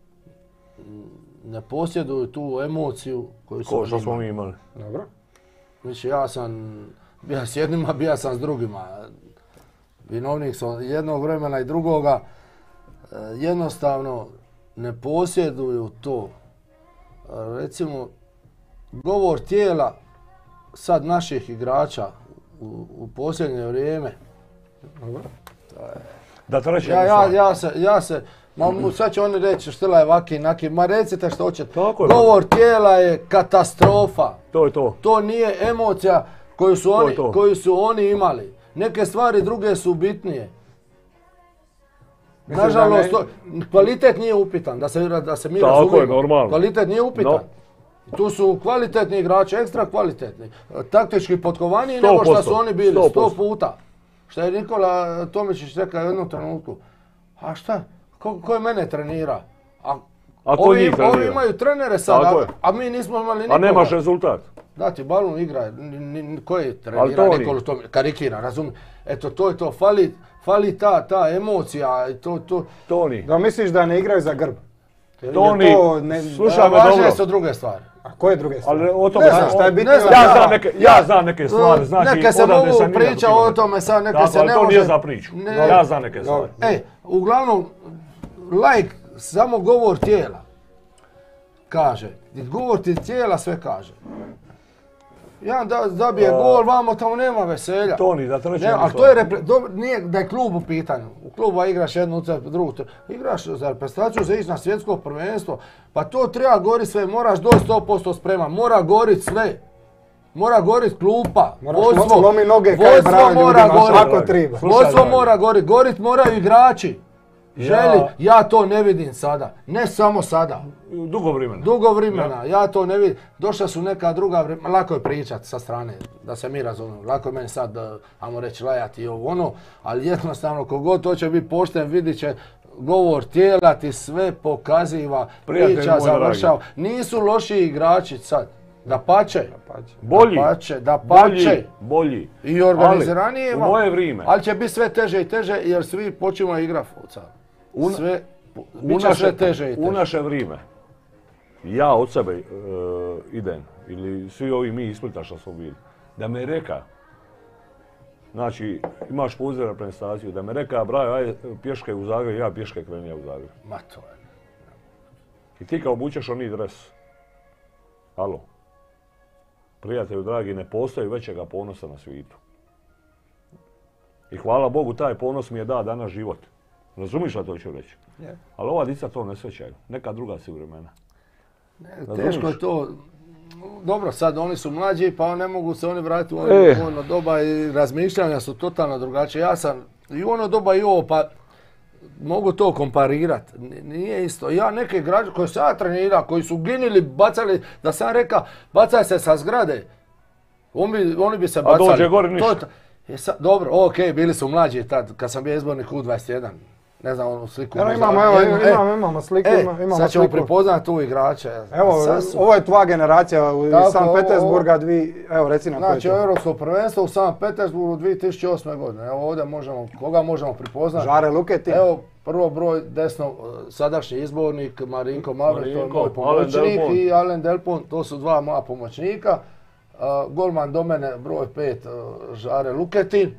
ne posjeduju tu emociju koju su što smo mi imali. Dobro. Znači ja sam Bija s jednima, bija sam s drugima. Vinovnik sam jednog vremena i drugoga. Jednostavno ne posjeduju to. Recimo, govor tijela sad naših igrača u posljednje vrijeme. Da treće Ja se, sad će oni reći Štila je vaki naki, ma recite što hoćete. Govor tijela je katastrofa. To je to. To nije emocija koju su oni imali. Neke stvari druge su bitnije. Nažalost, kvalitet nije upitan, da se mi razumijemo. Kvalitet nije upitan. Tu su kvalitetni igrači, ekstra kvalitetni. Taktički potkovaniji nego što su oni bili 100 puta. Što je Nikola Tomičić rekao u jednom trenutku. A šta? Ko je mene trenira? Ovi imaju trenere sada, a mi nismo imali nikoga. A nemaš rezultat. Dati balon igra, ko je trenira Nikolu Tomičić? Karikira, razumije. Eto, to je to. Fali ta emocija. Toni. Da misliš da ne igraju za grb? Toni, slušaj me dobro. Važne su druge stvari. A koje druge stvari? Ali o tome šta je bitno? Ja znam neke stvari, znači neke se mogu pričati o tome sad, neke se ne može. To nije za priču. Ja znam neke stvari. Uglavnom, laik samo govor tijela kaže. Govor ti tijela sve kaže. Jedan zabije gol, vamo tamo nema veselja. Toni, da treće. Ali to je nije da je klub u pitanju. U klubu igraš jednu, drugu. Igraš za reprezentaciju, za ići na svjetsko prvenstvo. Pa to treba gori sve, moraš doći 100% spreman. Mora gorit sve. Mora gorit klupa. Moraš lomi noge kaj brani ljudima, ako treba. Vodstvo mora gorit. Gorit moraju igrači. Želi, ja to ne vidim sada. Ne samo sada. Dugo vremena. Ja to ne vidim. Došla su neka druga vremena. Lako je pričati sa strane, da se mi razumijemo. Lako je meni sad, ajmo reći, lajati ovo ono. Ali jednostavno, kogod to će biti pošten, vidit će govor tijela ti sve pokaziva. Priča završava. Nisu loši igrači sad. Dapače. Bolji. I organiziranije. U moje vrijeme. Ali će biti sve teže i teže jer svi počinju igrati futsal. Biće sve teže i teže. U naše vrijeme, ja od sebe idem, ili svi ovi mi iz Splita što smo bili, da me reka, znači imaš poziv na reprezentaciju, da me reka Brajo, ajde pješke u Zagreb, ja pješke krenija u Zagreb. Ma to je. I ti kao obučeš oni dres. Alo. Prijatelju dragi, ne postoji većega ponosa na svijetu. I hvala Bogu, taj ponos mi je da danas život. Razumiš što to ću reći? Yeah. Ali ova dica to ne sjećaju. Neka druga su vremena. Teško je to. Dobro, sad oni su mlađi pa ne mogu se oni vratiti u ono doba i razmišljanja su totalno drugačije. Ja sam i u ono doba i ovo pa mogu to komparirati. Nije isto. Ja neke igrače koji sam ja trenirao, koji su ginili, bacali, da sam rekao, bacaj se sa zgrade. Oni bi se bacali. A dođe gore ništa. Dobro, bili su mlađi tad, kad sam bio izbornik U21. Ne znam, onu sliku. Imamo sliku. Sad ćemo prepoznati tu igrače. Evo, ovo je tvoja generacija iz Sankt Petersburga, evo reci nam znači, Europsko prvenstvo u Sankt Petersburgu 2008. godine. Evo ovdje koga možemo prepoznati? Žare Luketin. Evo, prvo broj desno, sadašnji izbornik, Marinko Mavrić, to je moj pomoćnik, i Alen Delpon, to su dva moja pomoćnika. Golman do mene, broj 5, Žare Luketin.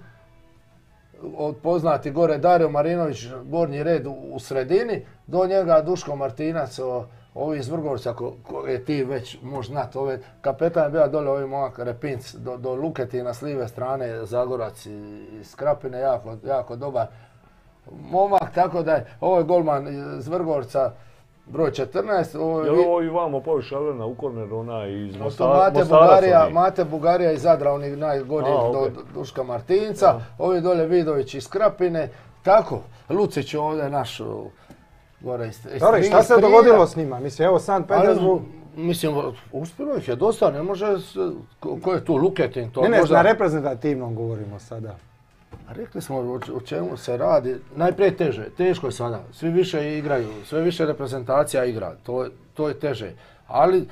Od poznati gore Dario Marinović, gornji red u sredini, do njega Duško Martinac, ovi iz Vrgorca koje ti već možeš znati, kapetan je bio dole ovi momak Repinc, do Luketina s live strane, Zagorac iz Krapine, jako dobar momak, tako da je ovaj golman iz Vrgorca, broj 14. Jel ovo i vamo poviš Alena u korneru, ona iz Mostaraca? Mate Bugarija iz Zadra, onih najgorih do Duška Martinca. Ovi dole Vidović iz Krapine. Tako, Lucić ovdje naš gore iz Dobro, šta se dogodilo s njima? Mislim, evo Sankt Petersburg. Mislim, uspjelo ih je dosta, ne može, ko je tu Luketin? Na reprezentativnom govorimo sada. Rekli smo o čemu se radi. Najprije teže, teško je sada. Svi više igraju, sve više reprezentacija igra. To je teže. Ali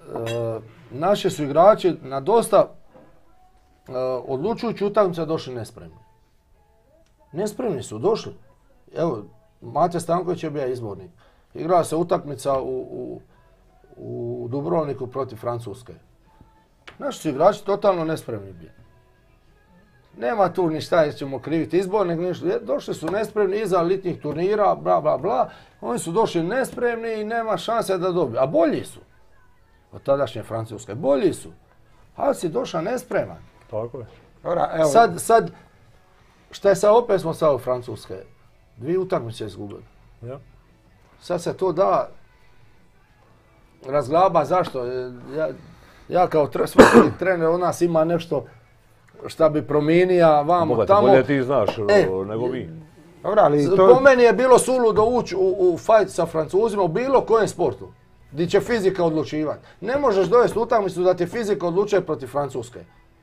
naši su igrači na dosta odlučujući utakmice došli nespremni. Nespremni su došli. Evo, Mate Stanković je bio izbornik. Igrala se utakmica u Dubrovniku protiv Francuske. Naši su igrači totalno nespremni bili. Nema tu ni šta ćemo kriviti izbor, nego ništa. Došli su nespremni iza litnjih turnira, bla bla bla. Oni su došli nespremni i nema šanse da dobiju. A bolji su. Od tadašnje Francuske. Bolji su. Ali si došao nespreman. Tako je. Dobra, evo. Sad, šta je sad, opet smo sad u Francuske. 2 utakmice izgubili. Ja. Sad se to da razglaba, zašto? Ja kao svaki trener od nas ima nešto šta bi promijenio vamo tamo. Bolje ti znaš nego mi. Dobra, ali Po meni je bilo suludo ući u fight sa Francuzima u bilo kojem sportu. Gdje će fizika odlučivati. Ne možeš dovesti utakmicu da ti fizika odlučuje protiv Francuske.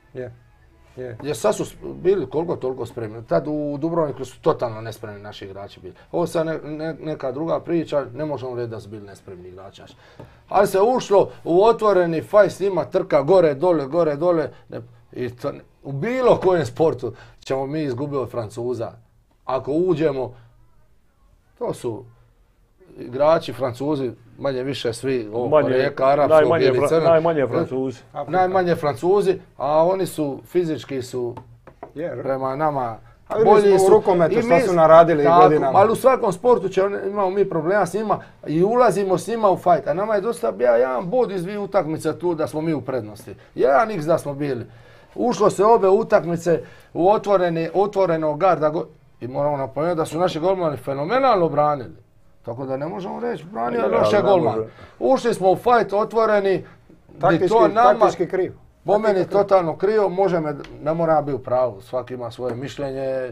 Jer sad su bili koliko toliko spremni. Tad u Dubrovniku su totalno nespremni naši igrači bili. Ovo sad neka druga priča, ne možemo reći da su bili nespremni igrači. Ali se ušlo u otvoreni fight s njima, trka gore, dole. I to, u bilo kojem sportu ćemo mi izgubiti od Francuza. Ako uđemo, to su igrači Francuzi, manje više svi, Rijeka, Arapsko, bijeli, crni. Najmanje Francuzi. Najmanje Francuzi, a oni su fizički su prema nama bolji su. U rukometu što su naradili godinama. Ali u svakom sportu imamo mi problema s njima i ulazimo s njima u fajt. A nama je dosta bio jedan bod iz 2 utakmice tu da smo mi u prednosti. 1x da smo bili. Ušlo se obe utakmice u otvoreno garda i moramo napomenuti da su naši golmani fenomenalno branili. Tako da ne možemo reći, branio je loše golman. Ušli smo u fajt otvoreni, taktički kriv. Po meni totalno krivo, ne mora biti u pravu, svaki ima svoje mišljenje.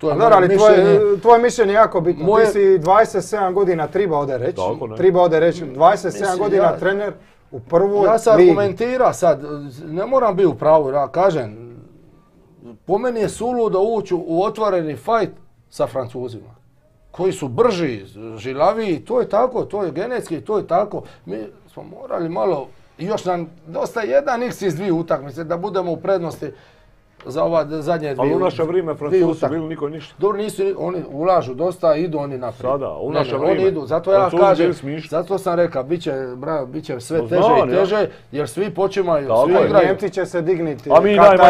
Tvoje mišljenje je jako bitno, ti si 27 godina treba ovdje reći, 27 godina trener u prvoj ligi. Ja sam argumentira sad, ne moram biti u pravu, ja kažem, po meni je suludo ući u otvoreni fajt sa Francuzima, koji su brži, žilaviji, to je tako, to je genetski, to je tako. Mi smo morali malo, još nam dosta 1x iz 2 utakmice, da budemo u prednosti za ova zadnje 2 utakmice. Ali u naše vrijeme Francuzi su bili niko ništa. Dobro, oni ulažu dosta, idu oni naprijed. Sada, u naše vrijeme. Oni idu, zato ja kažem, zato sam rekao, bit će sve teže i teže, jer svi počimaju, svi igraju. Njemci će se digniti. A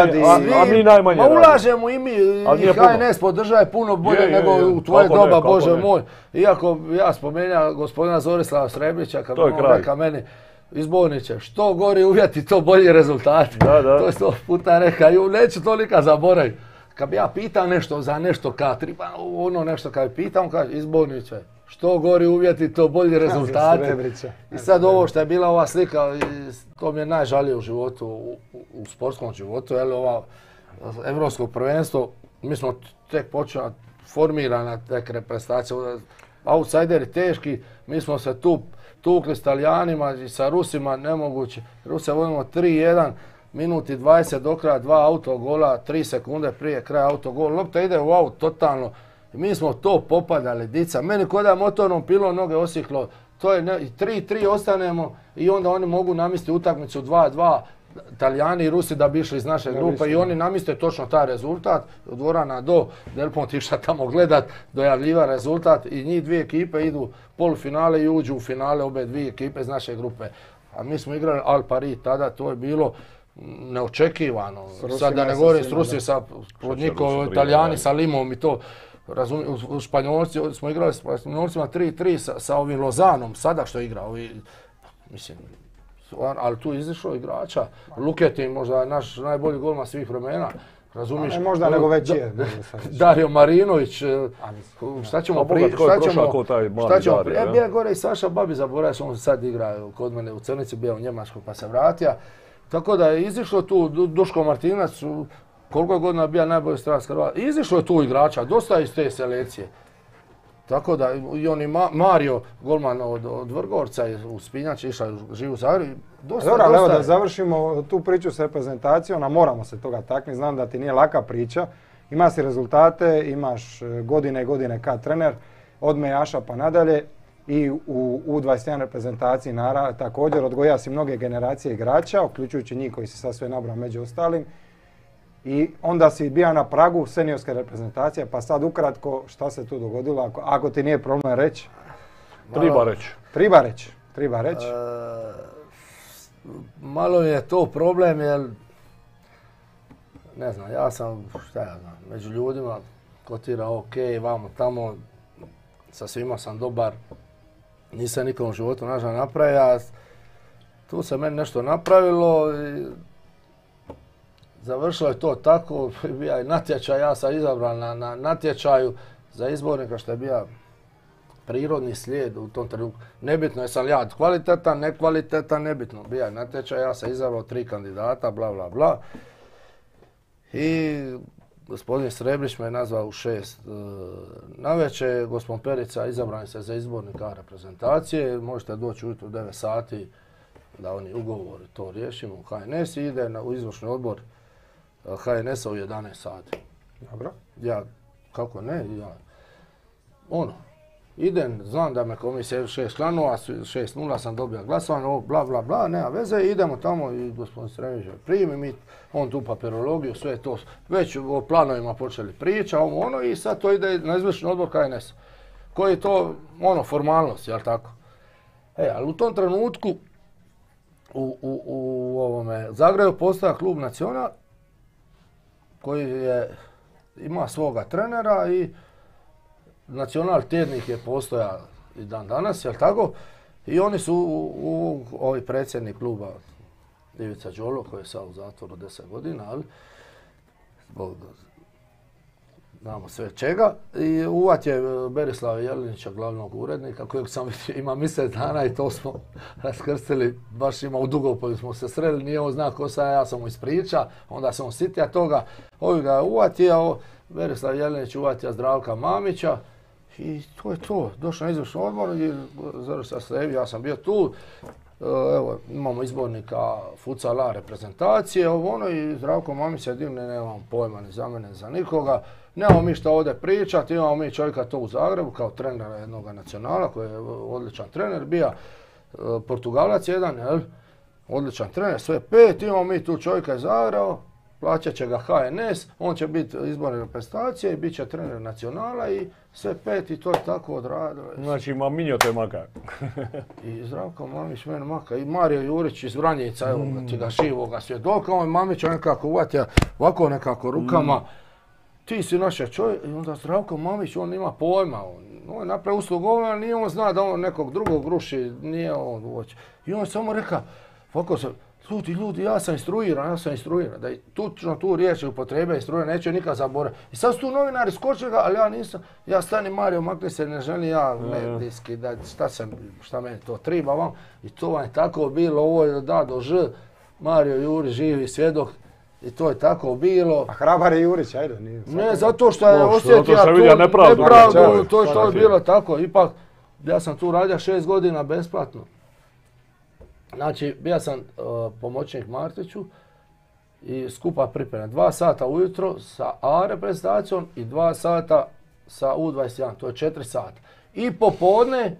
mi najmanje. Ma ulažemo i mi, i HNS podržaje puno bolje nego u tvoje doba, Bože moj. Iako ja spomenuo gospodina Zorislava Srebrića, kad on reka meni, izborniče, što gori uvjeti, to bolji rezultati. To je 100 puta rekao, neću to nikad zaboraviti. Kad bi ja pitao nešto za nešto K3, ono nešto kad bi pitao, on kaže, izborniče, što gori uvjeti, to bolji rezultati. I sad ovo što je bila ova slika, to mi je najžalije u životu, u sportskom životu, ovo evropsko prvenstvo, mi smo tek počeli formirana tek reprezentacija, outsideri teški, mi smo se tu tukli s Talijanima i sa Rusima, nemoguće. Rusija vodimo 3-1, minuti 20 do kraja, 2 autogola, 3 sekunde prije kraja autogol. Lopta ide u aut totalno. I mi smo to popadali, dica. Meni kod da motornom pilom noge osihlo. To je 3-3 ostanemo i onda oni mogu namistiti utakmicu 2-2. Talijani i Rusi da bi išli iz naše grupe i oni namiste točno taj rezultat. Od dvorana do Delpont išla tamo gledat, dojavljiva rezultat i njih 2 ekipe idu polufinale i uđu u finale obe 2 ekipe iz naše grupe. A mi smo igrali Al Paris tada, to je bilo neočekivano. Sad da ne govorim s Rusije, pod njihovo Italijani sa Limom i to. U Španjolci smo igrali s Španjolcima 3-3 sa ovim Lozanom, sada što igra. Mislim, ali tu izišlo igrača. Luketin, možda naš najbolji golman svih vremena. Razumiješ? Možda nego već je. Dario Marinović, šta ćemo pričati? Šta ćemo pričati? Bija gore i Saša Babi, zaboravio sam, on sad igra kod mene u Crnici, bio u Njemačkoj pa se vratio. Tako da je izišlo tu Duško Martinac, koliko godina bio najbolji stranac Hrvata. Izišlo je tu igrača, dosta iz te selekcije. Tako da i oni Mario, golman od Vrgorca u Spinjači, išao živi u Zagrebu. Dobro, ali evo da završimo tu priču s reprezentacijom, a moramo se toga taknuti, znam da ti nije laka priča. Ima si rezultate, imaš godine i godine kao trener, od Mejaša pa nadalje i u U21 reprezentaciji također odgoja si mnoge generacije igrača, uključujući njih koji si sad sve nabrao među ostalim. I onda si bio na pragu seniorske reprezentacije, pa sad ukratko šta se tu dogodilo, ako ti nije problem reći? Treba reći. Malo je to problem jer ne znam, ja sam, šta ja znam, među ljudima kotira ok, vamo tamo, sa svima sam dobar, nisam nikom u životu nažal napravio, tu se meni nešto napravilo i završilo je to tako, bija je natječaj, ja sam izabran na natječaju za izbornika što je bio prirodni slijed u tom trenutku. Nebitno je sam ja kvalitetan, nekvalitetan, nebitno. Bija je natječaj, ja sam izabrao 3 kandidata, bla bla bla. I gospodin Srebrić me je nazvao u 6 navečer, gospodin Perica izabran se za izbornika reprezentacije, možete doći ujutro u 9 sati da oni ugovori to riješimo u HNS i ide u izvršni odbor HNS-a u 11 sati. Dobro. Ja, kako ne, idem, znam da me komisija 6 članova, 6-0 sam dobio glasovanje, bla bla bla, nema veze, idemo tamo i gospodin Srebrić primi mi, on tu papirologiju, sve to, već o planovima počeli priča, i sad to ide na izvršni odbor HNS, koji je to, formalnost, jel tako? Ali u tom trenutku u Zagrebu postoja klub Nacional, koji ima svoga trenera i Nacional tjednik je postoja i dan danas, jel tako? I oni su ovi predsjednik kluba Ivica Đolo, koji je sad u zatvoru 10 godina, ali zbog znamo sve čega. I uvat je Berislava Jelinića, glavnog urednika, kojeg sam ima mjesec dana i to smo raskrstili, baš ima u Dugopolju smo se sreli, nije on zna ko sam ja sam mu ispriča, onda sam sitija toga, ovi ga uvatio, Berislav Jelinić uvatio Zdravka Mamića i to je to. Došao na izvršni odbor i Zorislav Stevi, ja sam bio tu, evo imamo izbornika futsala reprezentacije, i Zdravko Mamić je divne, nemam pojma ni za mene, ni za nikoga. Nemamo mi što ovdje pričati, imamo mi čovjeka to u Zagrebu kao trenera jednog Nacionala koji je odličan trener, bio Portugalac jedan, odličan trener, sve 5, imamo mi tu čovjeka iz Zagreba, plaćat će ga HNS, on će biti izborne reprezentacije i bit će trener Nacionala i sve 5 i to je tako odradilo. Znači Maminjo te maka. I Zdravko Mamić mene maka i Mario Jurić iz Vranjica, evo ti ga živoga svjedoka, on Mamić nekako uvatio ovako nekako rukama. Ti si naša čovjek, i onda Zdravko Mamić, on ima pojma, on je napravio uslugu, ali nije on zna da on nekog drugog ruši, nije on uoči. I on je samo rekao, ovako se, ljudi, ja sam instruiran, da je tučno tu riječ upotrebe instruiran, neću nikad zaboraviti. I sad su tu novinari skočili ga, ali ja nisam, ja stani Mario, makni se, ne želim ja medijski, da šta meni to triba vam. I to vam je tako bilo, ovo je da do Ž, Mario Juri živi svjedok. I to je tako bilo. A hrabar je Jurić, ajde. Nije. Ne, zato što je osjetio tu nepravdu, to je bilo tako. Ipak, ja sam tu radio 6 godina besplatno. Znači, bio sam pomoćnik Martiću i skupa priprema. 2 sata ujutro sa A reprezentacijom i 2 sata sa U21, to je 4 sata. I popodne,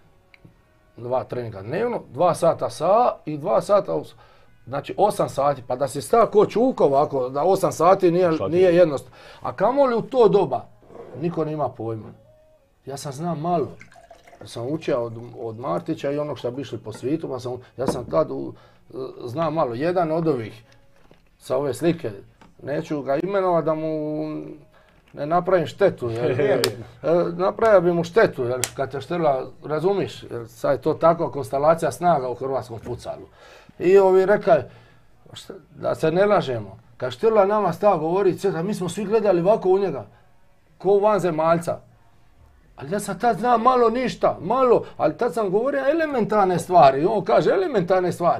2 treninga dnevno, 2 sata sa A i 2 sata U. Znači 8 sati, pa da se stav ko čuka ovako, da 8 sati nije jednostavno. A kamoli u to doba, niko nema pojma. Ja sam znam malo. Ja sam učio od Martića i onog što bi išli po svijetu, pa ja sam tad znam malo. Jedan od ovih sa ove slike, neću ga imenovati da mu ne napravim štetu. Napravio bi mu štetu, jer kad te štela, razumiš, jer sad je to tako konstelacija snaga u hrvatskom futsalu. I ovi rekao, da se ne lažemo, kad Štrla nama stava govori, mi smo svi gledali ovako u njega, ko u vanzemaljca. Ali ja sam tad znao malo ništa, ali tad sam govorio elementarne stvari, on kaže elementarne stvari.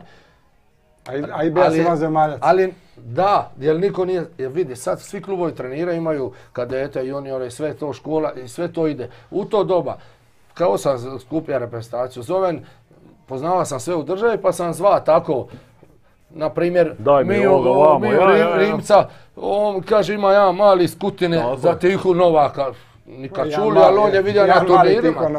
A i bio si vanzemaljac. Ali da, jer niko nije, jer vidi, sad svi klubovi treniraju, imaju kadete, juniore, sve to škola i sve to ide. U to doba, kao sam skupio reprezentaciju, zovem, poznava sam sve u državi pa sam zva tako, na primjer, Rimca, on kaže ima jedan mali iz Kutine za Tihu Novaka, nikad čuli, ali on je vidio na turnirima,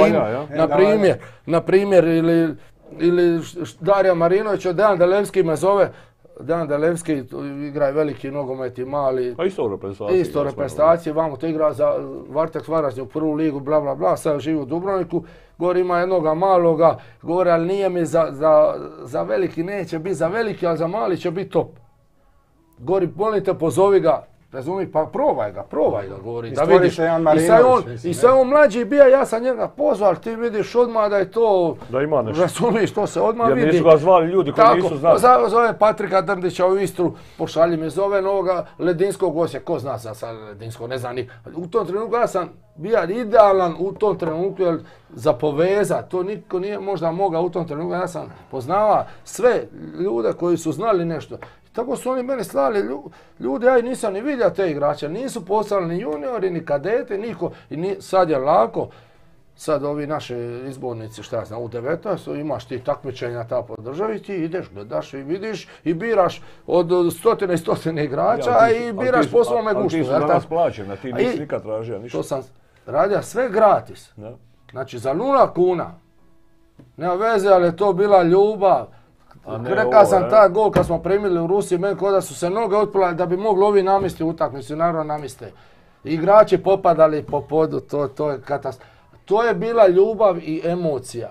na primjer, ili Darija Marinović, Dejan Delevski me zove, Dejan Delevski igra veliki nogomet i mali. A isto u reprezentaciji, vamo to igra za Varteks Varaždin u prvu ligu, bla bla bla, sad živi u Dubrovniku. Govori ima jednoga maloga, govori ali nije mi za veliki, neće biti za veliki, ali za mali će biti top. Gori, molim te, pozovi ga, razumi, pa probaj ga, govori, da stvori vidiš. se jedan Marinović, I sad on mlađi bija, ja sam njega pozvao, ali ti vidiš odmah da je to, Da ima nešto. razumiš, to se odmah vidi. Jer nisu ga zvali ljudi koji nisu znali. Zove Patrika Drndića u Istru, pošalji me, zove novoga Ledinskog Osijek, ko zna sad Ledinskog, ne znam ni. U tom trenutku ja sam bio idealan u tom trenutku za povezat, to niko nije možda mogao u tom trenutku, ja sam poznavao sve ljude koji su znali nešto. Tako su oni meni slali ljudi, ja i nisam ni vidio te igrače, nisu poslali ni juniori, ni kadeti, niko. I sad je lako, sad ovi naši izbornici, šta ja znam, u 19 imaš ti takmičenja ta po državi, ti ideš, gledaš i vidiš i biraš od stotine i stotine igrača i biraš po svome guštu. Ali ti su danas plaćeni, a ti nisi nikad tražio ništa. To sam radio sve gratis, znači za 0 kuna. Nema veze, ali je to bila ljubav. Rekao sam taj gol kad smo primili u Rusiji, meni kod da su se noge otpilale da bi mogli ovi namesti utakmicu, naravno namiste. Igrači popadali po podu, to je katastrofa. To je bila ljubav i emocija.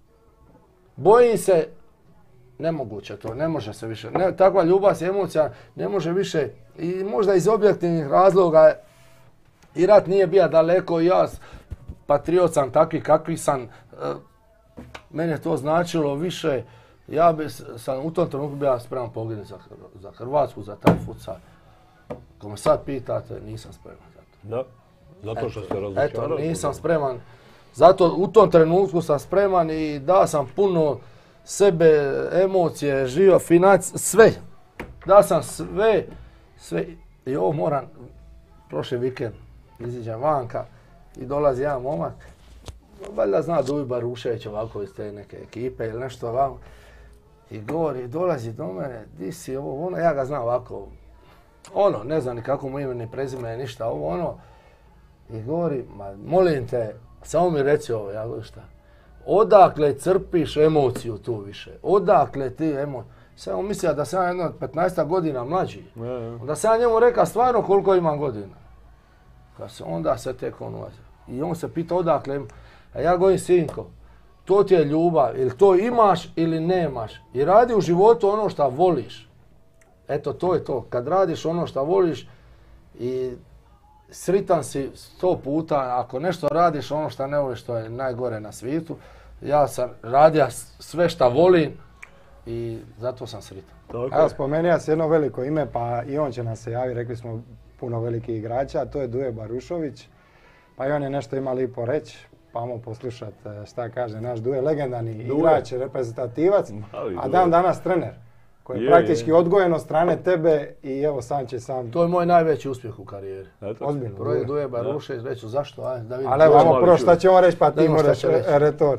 Bojim se, nemoguće to, ne može se više. Takva ljubav i emocija ne može više, i možda iz objektivnih razloga, i rat nije bio daleko, i ja patriot sam takvi kakvi sam, meni je to značilo više. Ja sam u tom trenutku bio spreman poginuti za Hrvatsku, za taj futsal. Ako me sad pitate, nisam spreman za to. Da, zato što ste razočarali. Eto, nisam spreman. Zato u tom trenutku sam spreman i dao sam puno sebe, emocije, život, financije, sve. Dao sam sve. I ovo moram, prošli vikend iziđem vanka i dolazi jedan momak. Valjda zna Duj Barušević ovako iz te neke ekipe ili nešto ovako. I govori, dolazi do mene, di si ovo, ono, ja ga znam ovako, ono, ne znam ni kako mu ime ni prezime, ništa, ovo, ono. I govori, ma molim te, samo mi reci ovo, ja govorim šta, odakle crpiš emociju tu više, odakle ti emociju. Samo mislio da sam jedno 15 godina mlađi, onda sam ja njemu rekao stvarno koliko imam godina. Onda se tek on ulazio. I on se pita odakle, a ja govorim, sinko, to ti je ljubav, ili to imaš ili nemaš. I radi u životu ono što voliš. Eto, to je to. Kad radiš ono što voliš i sritan si 100 puta, ako nešto radiš ono što ne voliš, to je najgore na svijetu. Ja sam radio sve što volim i zato sam sritan. Evo, spomenuo si jedno veliko ime, pa i on će nam se javiti, rekli smo puno velikih igrača, a to je Duje Barušović. Pa i on je nešto ima lipo reći. Pa ajmo poslušat šta kaže naš Duje, legendarni igrač, reprezentativac, a dan danas trener, koji je praktički odgojen od strane tebe i evo sam će sam... To je moj najveći uspjeh u karijeri. Ozbiljno. Projekt Duje Barušević, reću zašto, da vidim. Ali evo prvo šta će on reći, pa ti moraš retort.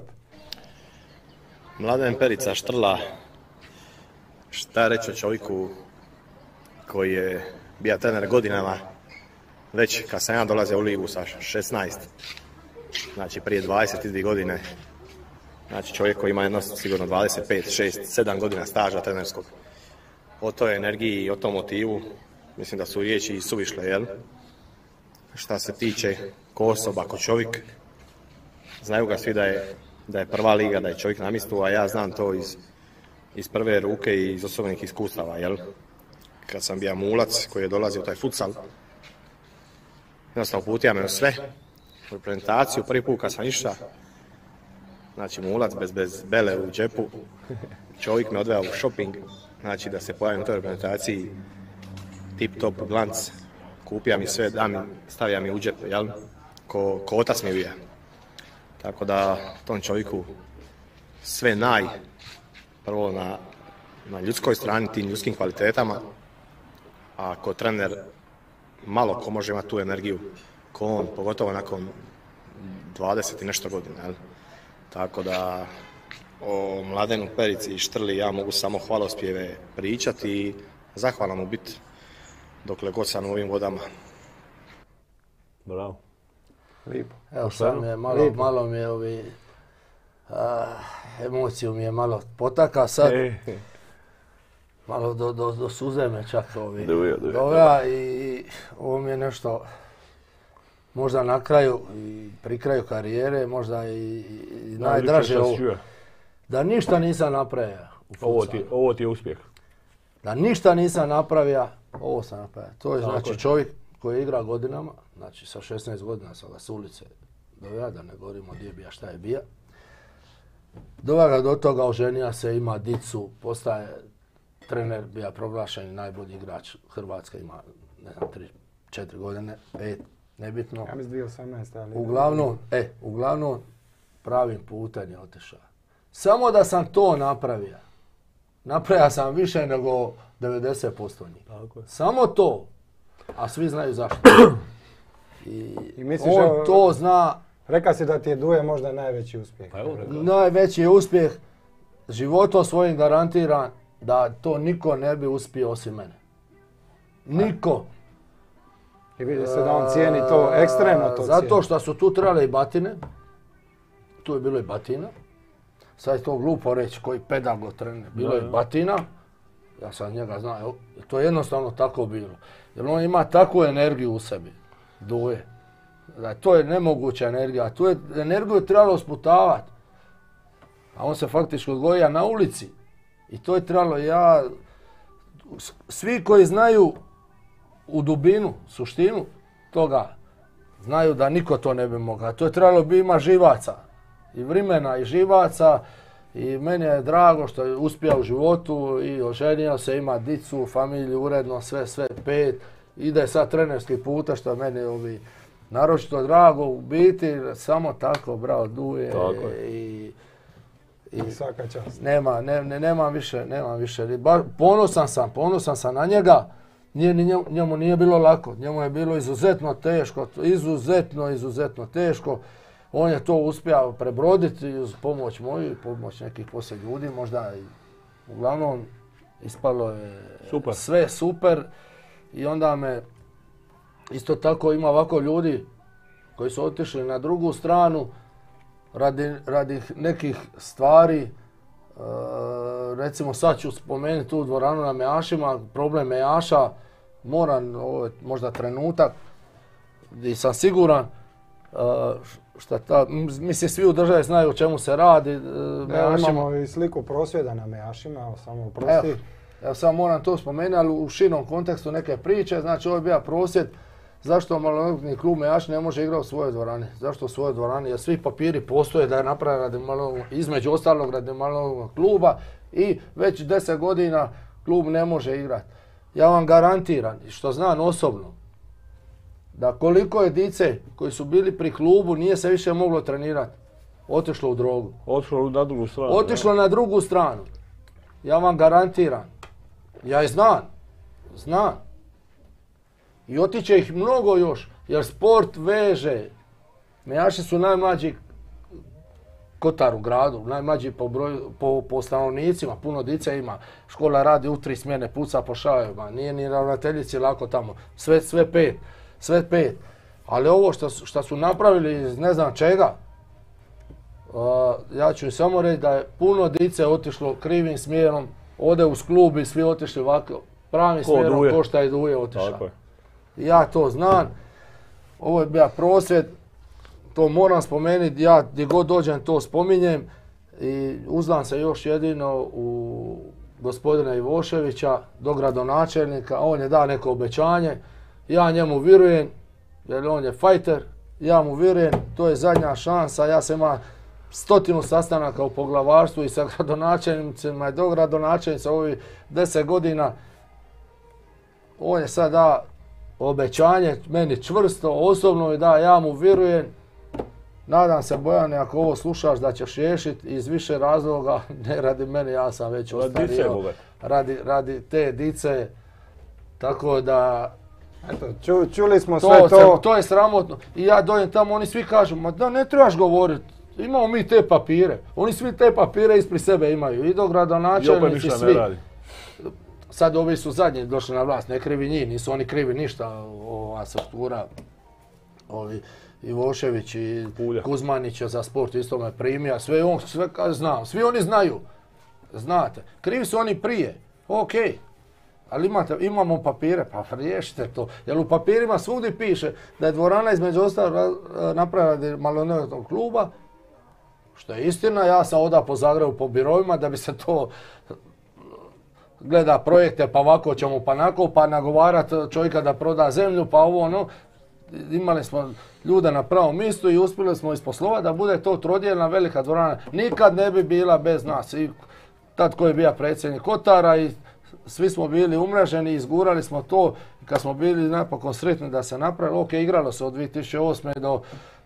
Mladen Perica Štrla, šta reći o čovjeku koji je bio trener godinama, već kad sam ja dolazio u ligu sa 16, znači prije 22 godine, znači čovjek koji ima jedno sigurno 25, 6, 7 godina staža trenerskog. O toj energiji i o tom motivu, mislim da su riječi suvišle, jel? Šta se tiče ko osoba, ko čovjek, znaju ga svi da je prva liga, da je čovjek na mjestu, a ja znam to iz prve ruke i iz osobnih iskustava, jel? Kad sam bio mulac koji je dolazio u taj futsal, jednostavno uputio me u sve, u reprezentaciju, prvi put kad sam išao, znači mulac bez bele u džepu, čovjek me odveo u shopping, znači da se pojavim u toj reprezentaciji, tip top glanc, kupio mi sve, stavio mi u džep, jel? Ko otac mi bio. Tako da tom čovjeku sve prvo na ljudskoj strani, tim ljudskim kvalitetama, a ko trener malo ko može imati tu energiju, ko on, pogotovo nakon 20 i nešto godina. Jel? Tako da o Mladenu Perici i Štrli ja mogu samo hvalospjeve pričati i zahvalan mu biti dokle god sam u ovim vodama. Bravo. Lijepo. Evo sad mi je malo mi je emociju mi je malo potaka sad. Malo do suze me čak dovela i ovo mi je nešto možda na kraju i pri kraju karijere, možda i najdraže ovo. Da ništa nisam napravio. Ovo ti je uspjeh. da ništa nisam napravio, ovo sam napravio. To je znači čovjek koji igra godinama, znači sa 16 godina sam ga s ulice doveo, da ne govorimo gdje je bija, šta je bija. Doveo ga do toga, oženija se, ima dicu, postaje trener, bija proglašen najbolji igrač Hrvatske, ima ne znam 3-4 godine, 5, nebitno. Ja mislim 2018. ali... Uglavnom pravim putem je otišao. Samo da sam to napravio. Napravio sam više nego 90% njih. Samo to. A svi znaju zašto. I misliš, on to zna. Reka si da ti je Duje možda najveći uspjeh. Najveći uspjeh životom svojim garantiran da to niko ne bi uspio osim mene. Niko. I vidi se da on cijeni to, ekstremno to cijeni. Zato što su tu trebale i batine. Tu je bilo i batina. Sad je to glupo reći koji pedago trener. Bilo je batina. Ja sam njega znao. To je jednostavno tako bilo. Jer on ima takvu energiju u sebi. Duje. To je nemoguća energija. A tu je energiju trebalo sputavati. A on se faktički odgojio na ulici. I to je trebalo svi koji znaju u dubinu, suštinu toga, znaju da niko to ne bi mogao. To je trebalo bi ima živaca. I vremena i živaca. I meni je drago što je uspio u životu i oženio se, ima dicu, familiju, uredno, sve 5. Ide sad trenerski puta što meni naročito drago u biti, samo tako, bravo, Duje. I svaka čast. Nemam više. Ponosan sam na njega. Njemu nije bilo lako, njemu je bilo izuzetno teško, izuzetno teško. On je to uspio prebroditi uz pomoć moju i pomoć nekih poslije ljudi, možda uglavnom ispalo je sve super. I onda me isto tako ima ovako ljudi koji su otišli na drugu stranu radi nekih stvari. Recimo sad ću spomenuti tu dvoranu na Mejašima, problem Mejaša, moram, ovo je možda trenutak gdje sam siguran mislim svi u državi znaju o čemu se radi. Imamo i sliku prosvjeda na Mejašima, samo prosti. Ja sam moram to spomenuti, ali u širom kontekstu neke priče, znači ovo je bio prosvjed zašto maloljetni klub Mejaši ne može igrati u svojoj dvorani. Zašto u svojoj dvorani? Jer svi papiri postoje da je napravljen između ostalog radi maloljetnog kluba i već 10 godina klub ne može igrati. Ja vam garantiram, što znam osobno, da koliko je dice koji su bili pri klubu nije se više moglo trenirati. Otišlo u drogu. Otišlo na drugu stranu. Otišlo na drugu stranu. Ja vam garantiram. Ja je znam. I otiće ih mnogo još, jer sport veže. Mejaši su najmlađi kotar u gradu, najmlađi po stanovnicima, puno dice ima. Škola radi u 3 smjene, puca po šajevima, nije ni ravnateljici lako tamo. Sve 5. Ali ovo što su napravili iz ne znam čega, ja ću samo reći da je puno dice otišlo krivim smjerom, ode uz klub i svi otišli ovako pravim smjerom ko šta je Duje otišao. Ja to znam, ovo je bio prosvjed, to moram spomenuti, ja gdje god dođem to spominjem i uzdam se još jedino u gospodina Ivoševića, dogradonačelnika, on je dao neko obećanje, ja njemu vjerujem, jer on je fajter, ja mu vjerujem, to je zadnja šansa, ja sam imao 100 sastanaka u poglavarstvu i sa gradonačelnicima i dogradonačelnicima ovih 10 godina, on je sad dao obećanje, meni čvrsto, osobno je da, ja mu vjerujem. Nadam se, Bojane, ako ovo slušaš da ćeš riješiti iz više razloga, ne radi mene, ja sam već ostario, radi te dice, tako da... Eto, čuli smo sve to. To je sramotno. I ja dojem tamo, oni svi kažu, ma da ne trebaš govoriti, imamo mi te papire. Oni svi te papire ispred sebe imaju, i dogradonačelnici, svi. Sad ovi su zadnji došli na vlast, ne krivi njih, nisu oni krivi ništa, ova struktura, Ivošević i Kuzmanić za sport isto me primija, sve znam, svi oni znaju, znate, krivi su oni prije, okej, ali imamo papire, pa riješite to, jer u papirima svugdje piše da je dvorana između ostalog napravljena maloljetnog kluba, što je istina, ja sam odao po Zagrebu po birovima da bi se to gleda projekte, pa ovako ćemo, pa onako, pa nagovarat čovjeka da proda zemlju, pa ovo ono. Imali smo ljude na pravom mjestu i uspjeli smo isposlovati da bude to trodjelna velika dvorana. Nikad ne bi bila bez nas. I tad koji je bio predsjednik Kotara i svi smo bili umreženi, izgurali smo to. Kad smo bili napokon sretni da se napravilo, ok, igralo se od 2008. do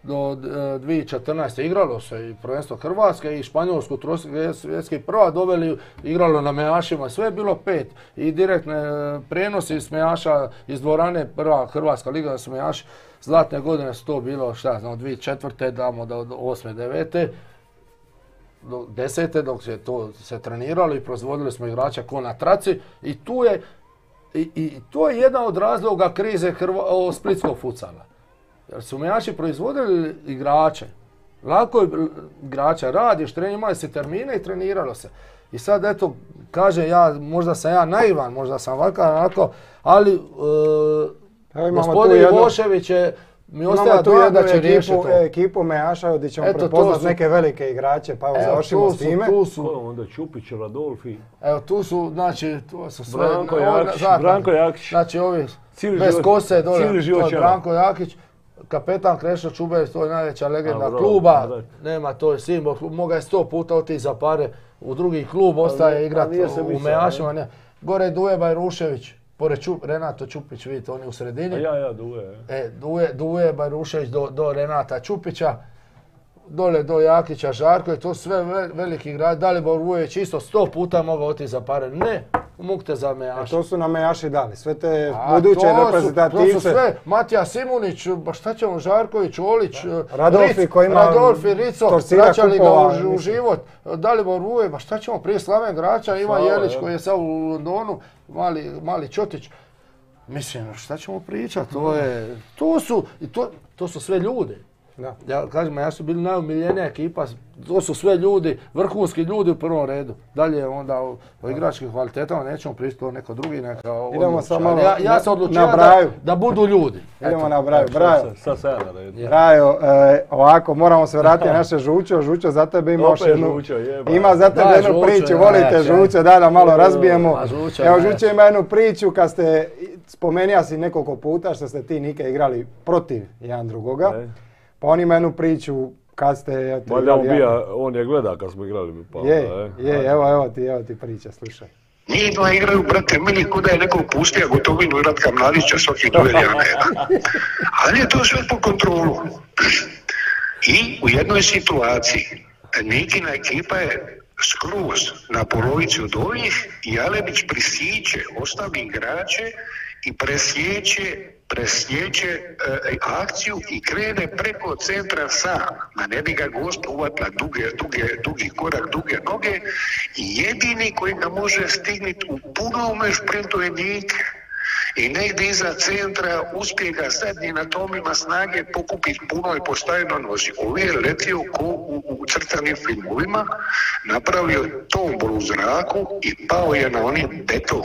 2014. igralo se i prvenstvo Hrvatske i Španjolsku svjetski prva doveli, igralo na mejašima, sve je bilo 5 i direktne prijenosi iz mejaša iz dvorane, prva Hrvatska liga da su mejaši, zlatne godine su to bilo, šta znam, od 2004. damo do 8. 9. do 10. dok se to se treniralo i proizvodili smo igrača ko na traci i tu je i to je jedan od razloga krize splitskog futsala. Jer su mejaši proizvodili igrače. Lako je igrača, radiš, imali se termine i treniralo se. I sad eto, kaže možda sam ja naivan, možda sam ovako, ali gospodin Ivošević je mi ostaje dojam da će riješiti to. Ekipu mejaša gdje ćemo prepoznat neke velike igrače, pa evo završimo s time. Ko je onda Čupić, Radolfi? Evo tu su, znači, tu su sve... Branko Jakić. Znači ovi bez kose dole, to je Branko Jakić. Kapetan Krešo Čubej, to je najveća legenda kluba, nema to je simbol, moga je 100 puta otići za pare u drugi klub, ostaje igrati u mejašima. Gore Duje Bajrušević, pored Renato Čupić, vidite, on je u sredini. Duje Bajrušević do Renata Čupića, dole do Jakića Žarko, to sve veliki igrači. Dalibor Vujović isto 100 puta mogao otići za pare, ne. Mukte za mejaši. To su nam mejaši dali, sve te buduće reprezentativce. To su sve, Matija Simunić, ba šta ćemo, Žarković, Olić, Radolfi, Rico, vraćali ga u život, Dalibor Vujović, ba šta ćemo, prije Slaven Grača, Ivan Jelić koji je sad u Londonu, mali Čotić. Mislim, šta ćemo pričati, to su sve ljudi. Ja kažem, ja su bili najomiljenija ekipa, to su sve ljudi, vrhunski ljudi u prvom redu. Dalje onda o igračkim kvalitetama nećemo pričati, to neko drugi neka odluči. Idemo samo ja se odlučio da budu ljudi. Idemo na Braju. Brajo, ovako, moramo se vratiti na naše Žučo. Žučo, za tebe ima još ima za tebe jednu priču, volite Žučo, da malo razbijemo. Evo, Žučo ima jednu priču kad ste, spomenija si nekoliko puta što ste ti Nike igrali protiv jedan drugoga. Pa on ima jednu priču kad ste... On je gleda kad smo igrali. Evo ti priča, slušaj. Njih dva igraju, brate, meni kuda je nekog pustija Gotovinu i Ratka Mladića svaki duel jedan. Ali je to sve po kontrolu. I u jednoj situaciji Nikina ekipa je skroz na polovici od ovih i Alebić prisiće, ostavi igrače i presjeće akciju i krene preko centra sam. Ma ne bi ga gost uvatila dugi korak, duge noge i jedini koji ga može stigniti u punome šprintu je Nik. I negdje iza centra uspije ga zadnji na tomima snage pokupiti puno i postavljeno nozi. Ovi je letio ko u crtanim filmovima, napravio tombol u zraku i pao je na onim beton.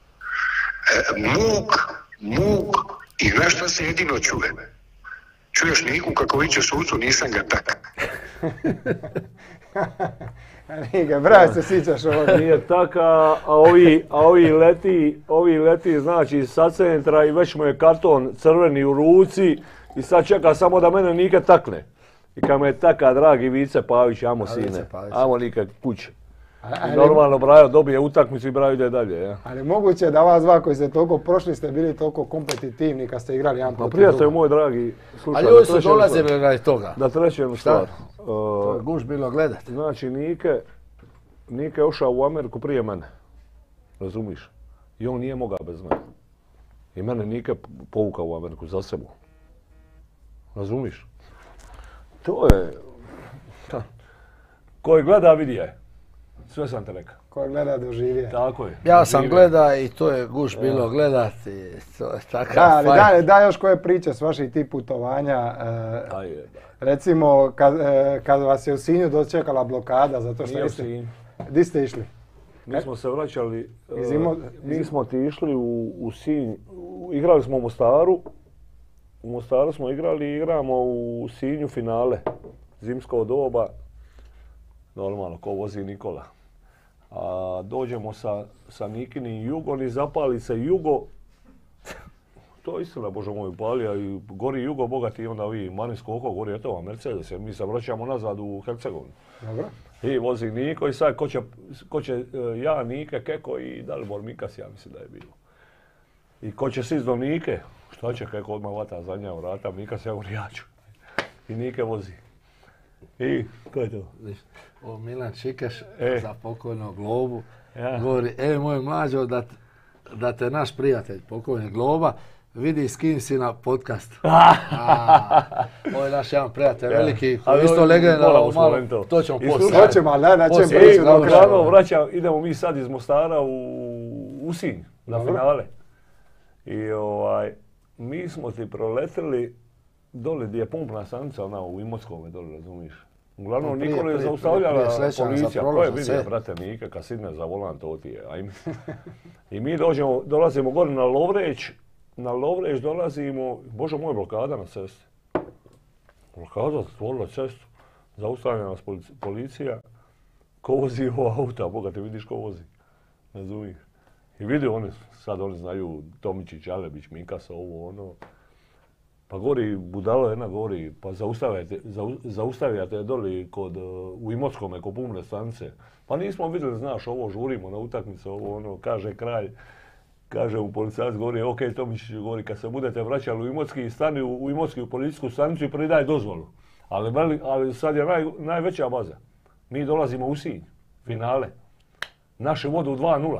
Muk i znaš šta se jedino čuje? Čuješ Niku kako viće sucu, nisam ga tak. Nije, braj se sjećaš ovoga. Nije taka, a ovi leti znači sa centra i već mu je karton crveni u ruci i sad čeka samo da mene Nike takne. I kad me je taka, dragi Vice Pavić, amo sine, amo Nike kuće. Normalno Brajo dobije utakmicu i Brajo ide dalje. Ja. Ali moguće je da vas dva koji ste toliko prošli ste bili toliko kompetitivni kad ste igrali jedan protiv drugog. Prijatelj moj dragi, slušaj. Ali ljudi su dolazili radi toga. Da trećem stvar. To je guž bilo gledati. Znači Nike je ušao u Ameriku prije mene. Razumiš? I on nije mogao bez mene. I mene Nike povukao u Ameriku za sebe. Razumiš? To je... Koji gleda vidi je. Sve sam te rekao. Ko gleda doživije. Tako je. Ja sam gleda i to je guš bilo gledati. To je takav fajt. Da još koje priče s vaših tih putovanja. Recimo kad vas je u Sinju dočekala blokada zato što niste... Di ste išli? Mi smo se vraćali, mi smo ti išli u Sinj, igrali smo u Mostaru. U Mostaru smo igrali i igramo u Sinju finale. Zimsko doba. Normalno, ko vozi Nikola. A dođemo sa Nikinim Jugom i zapali se Jugo. To je istina, Bože moj, palija i gori Jugo, bogati, onda ovi Marinsko oko, gori etova Mercedes, jer mi se vraćamo nazad u Hercegovinu. Dobro. I vozi Niko i sad ko će ja, Nike, Keko i Dalibor Mikas, ja mislim da je bilo. I ko će siz do Nike, šta će Keko odmah vata zadnja vrata, Mikas ja govori ja ću. I Nike vozi. I ko je to? O Milan Čikeš za pokojnog Globu. Ja. Govori, moj mlađo, da te naš prijatelj, pokojni Globa, vidi s kim si na podcastu. Ovo je naš jedan prijatelj veliki, koji isto legenda, to ćemo poslije. Hoćemo, ali da ćemo prići do kraja. Idemo mi sad iz Mostara u Sinj, na finale. I mi smo ti proletili dole gdje je pumpna stanica, ona u Imotskome dole, razumiješ. Uglavnom, Nikola je zaustavljala policija. Ko je vidio, brate, Nike, kad sidne za volan, to ti je, ajme. I mi dolazimo gore na Lovreć dolazimo, Bože moj, blokada na cesti. Blokada zatvorila cestu, zaustavlja nas policija. Ko vozi ovo auta, Boga te vidiš ko vozi, razumiješ. I vidi sad oni znaju Tomičić, Alebić, Mikas, ovo, ono. Pa gori budalo jedna gori, pa zaustavljate doli u Imotskome kod pumpne stanice. Pa nismo vidjeli, znaš, ovo žurimo na utakmicu, ovo ono, kaže kralj, kaže mu policajac gori, ok, Tomičić gori, kad se budete vraćali u Imotski, stani u Imotski u policijsku stanicu i pridaj dozvolu. Ali sad je najveća baza. Mi dolazimo u Sinj, finale. Naše vodu 2-0.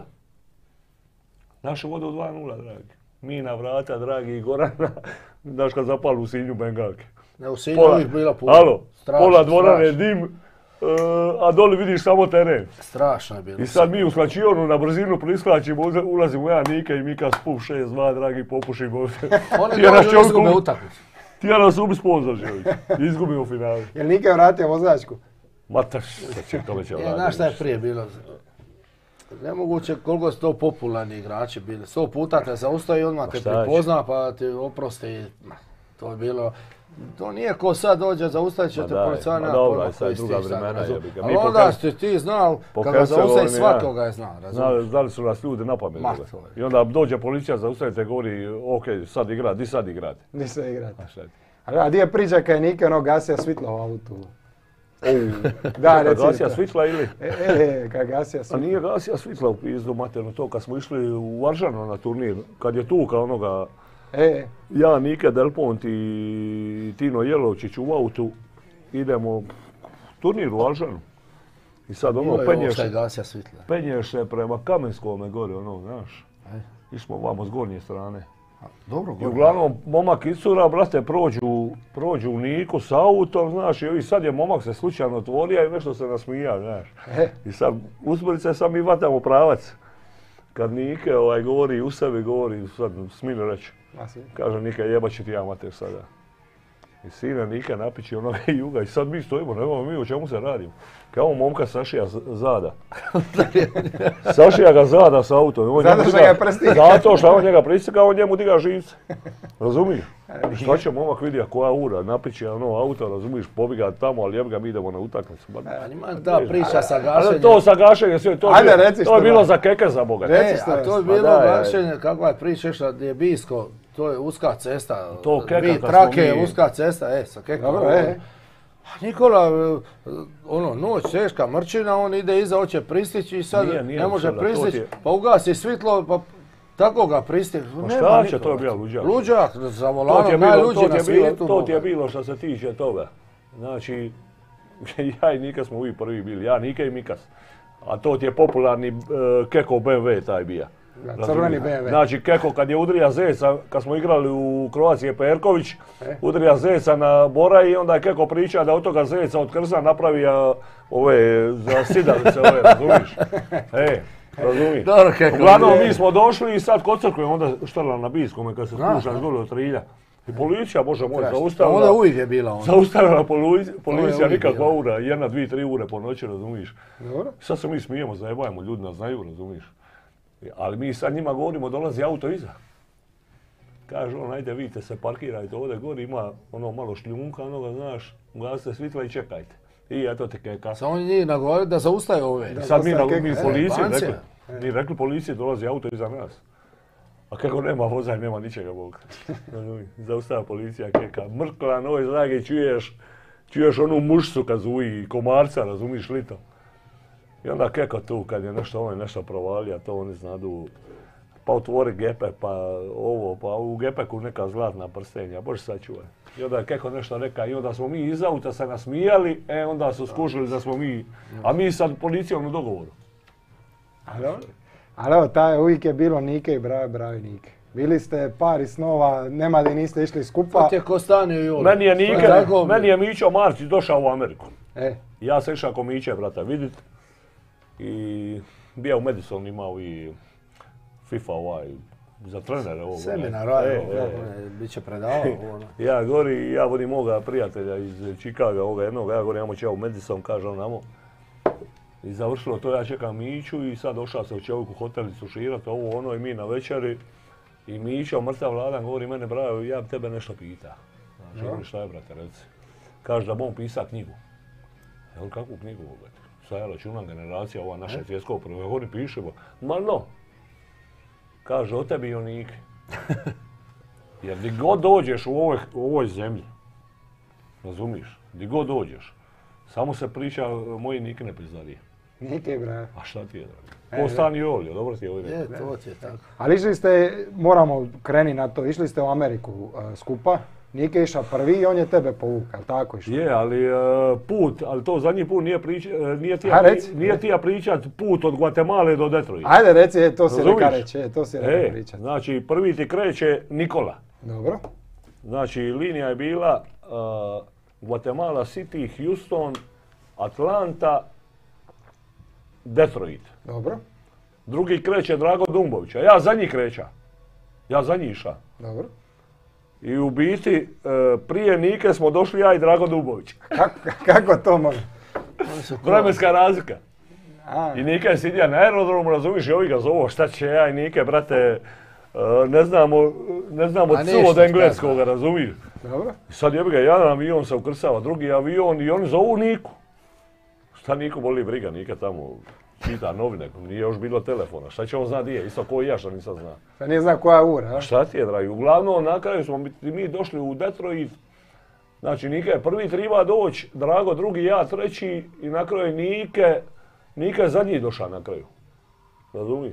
Naše vodu 2-0, dragi. Mi na vrata, dragi Gorana, znaš kad zapali u Sinju bengalke. Ne, u Sinju uvijek bila puno. Alo, pola dvorane dim, a doli vidiš samo teren. Strašno je bilo. I sad mi u slačionu na brzinu prisklačimo, ulazimo ja, Nike i Mika Spuf 6-2, dragi, popušimo. Oni dođu izgube utakmicu. Tija nas ubi sponzor, čovjek. Izgubimo finale. Jel Nike vratio vozačku? Mataš, to će vratiti. Znaš šta je prije bilo? Nemoguće koliko su to popularni igrači bili. 100 puta te zaustavi i odmah te prepozna pa ti oprosti. To je bilo... To nije ko sad dođe, zaustavit će te policajna pojma koji stiš sad. Ali onda ste ti znao, kad ga zaustavi svakoga je znao. Znali su nas ljudi na pamet. I onda dođe policija, zaustavite, govori, ok, sad igrate, di sad igrate? Di sad igrate. A gdje je priča kad je Nike gasio svitlo u autu? Da, recimo. Gasija svitla ili? Kad gasija svitla. A nije gasija svitla u pizdu materno to kad smo išli u Varžano na turnir, kad je tuka onoga ja, Nike Delpont i Tino Jelovčić u autu, idemo turnir u Varžanu. I sad ono penješ se prema Kamenskome gore, ono, znaš. Išmo vamo s gornje strane. Dobro, i uglavnom momak iscura, brate, prođu u Niku s autom, znaš, i sad je momak se slučajno otvorio i nešto se nasmija, znaš. I sad usporice sam mi vatamo pravac. Kad Nike govori u sebi, govori, sad smiju reći. Kaže Nike, jebat će ti ja mater sada. I sine Nike napići onoga Juga i sad mi stojimo, nemamo mi o čemu se radimo. Kao momka sašija zada. Sašija ga zada s autom. Zato što ga prestika. Zato što on njega pristika, on njemu diga živce. Razumiješ? Šta će momak vidjeti koja ura, napići auto, razumiješ, pobiga tamo, ali mi idemo na utakmicu. Ta priča sa gašenjem. To sa gašenjem, to je bilo za keke za Boga. A to je bilo gašenje, kakva je priča, gdje je Bisko, to je uska cesta. To keka Trake je uska cesta, sa kekom. Nikola, noć, teška mrčina, on ide iza, hoće pristići i sad ne može pristići, pa ugasi svitlo, pa tako ga pristići. Pa šta će, to je bio luđak. Luđak, za volanom, najluđi na svijetu. To ti je bilo što se tiče toga. Znači, ja i Nika smo uvijek prvi bili, ja, Nike i Mikas. A to ti je popularni Keko BMW taj bija. Crveni BMW. Znači, Keko kad je udrija Zeca, kad smo igrali u Kroacije Perković, udrija Zeca na Bora i onda je Keko priča da od toga Zeca od krza napravi ove za sidalice, razumiješ? Razumiješ? Uglavnom mi smo došli i sad kod crkve onda štrla na Biskome kad se spušaš dole od Trilja. I policija, Bože moj, zaustavila. Onda uvijek je bila onda. Zaustavila policija, nikakva ura, 1, 2, 3 ure po noći, razumiješ? Sad se mi smijemo, zajebajemo, ljudi nas znaju, razumiješ? Ali mi sad njima govorimo, dolazi auto iza. Kaže on, ajde vidite se, parkirajte ovdje gore, ima ono malo šljunka, onoga, znaš, ugasite svitla i čekajte. I eto ti keka. Samo oni njih nagovorili da zaustaju ove. Sad mi policiji bancija. rekli. Mi rekli policiji dolazi auto iza nas. A kako nema voza i nema ničega Boga. Zaustava policija keka. Mrkla na ovoj zrage čuješ onu mušcu kad zuji komarca, razumiš li to? I onda keko tu kad je nešto provalija, to oni znadu. Pa otvori gepe, pa ovo, pa u gepeku neka zlatna prstenja, bože sačuvaj. I onda je keko nešto reka i onda smo mi iz auta se nasmijali, onda su skušali da smo mi, a mi sad policijom u dogovoru. Ali evo, uvijek je bilo Nike i Brajo i Nike. Bili ste par iz snova, nema da niste išli skupa. To ti je Kostanio i Jolo. Meni je Mićo Marčić došao u Ameriku. E. Ja sam išao ko Miće, brata, vidit. I bio u Madison imao i FIFA za trenere ovo. Seminar, bit će predavao. Ja vodim moga prijatelja iz Chicaga, ovoga jednog, ja govorim, ajmo će ja u Madison, kaže on namo. I završilo to, ja čekam Miću i sad došao se u čovjeku hotelicu širat, ovo ono i mi na večeri. I Mićo, mrtav vladan, govori mene, Brajo, ja bi tebe nešto pita. Znači, šta je, brate, reci. Kaže da bom pisa knjigu. Evo, kakvu knjigu, brate? Sad je računam generacija, ova naša svjetskog prvo. Govori, pišemo. Ma no. Kaže, o tebi i o Nike. Jer gdje god dođeš u ovoj zemlji, razumiješ, gdje god dođeš, samo se priča moji Nikine pizdarije. Nike i Brajo. A šta ti je, drago? Kostan i Olio, dobro ti je ovdje. Je, to ti je tako. Ali išli ste, moramo kreni na to, išli ste u Ameriku skupa. Nike je išao prvi i on je tebe povukao, ali tako išao? Je, ali ali to zadnji put nije ti ja pričat put od Guatemala do Detroita. Ajde reci, to si reka reći, to si reka pričat. Znači, prvi ti kreće Nikola. Dobro. Znači, linija je bila Guatemala City, Houston, Atlanta, Detroit. Dobro. Drugi kreće Drago Dumbovića, ja za njih kreća. Ja za njih iša. Dobro. I u biti, prije Nike smo došli ja i Drago Dumbović. Kako to može? Vremenska razlika. I Nika je sidio na aerodromu, razumiš, i ovi ga zovu, šta će ja i Nike, brate, ne znamo cu od engleskoga, razumiješ? Dobro. I sad jebi ga, jedan avion se ukrsava, drugi avion i oni zovu Niku. Šta Niku boli briga, Nika tamo čita novine, nije još bilo telefona, šta će on zna di je, isto ko i ja što nisam zna. Šta nije zna koja ura, a? Šta ti je, dragi, uglavnom na kraju smo mi došli u Detroit, znači Nika je prvi triba doći, Drago drugi, ja treći i na kraju Nika je zadnji došao na kraju, razumiješ?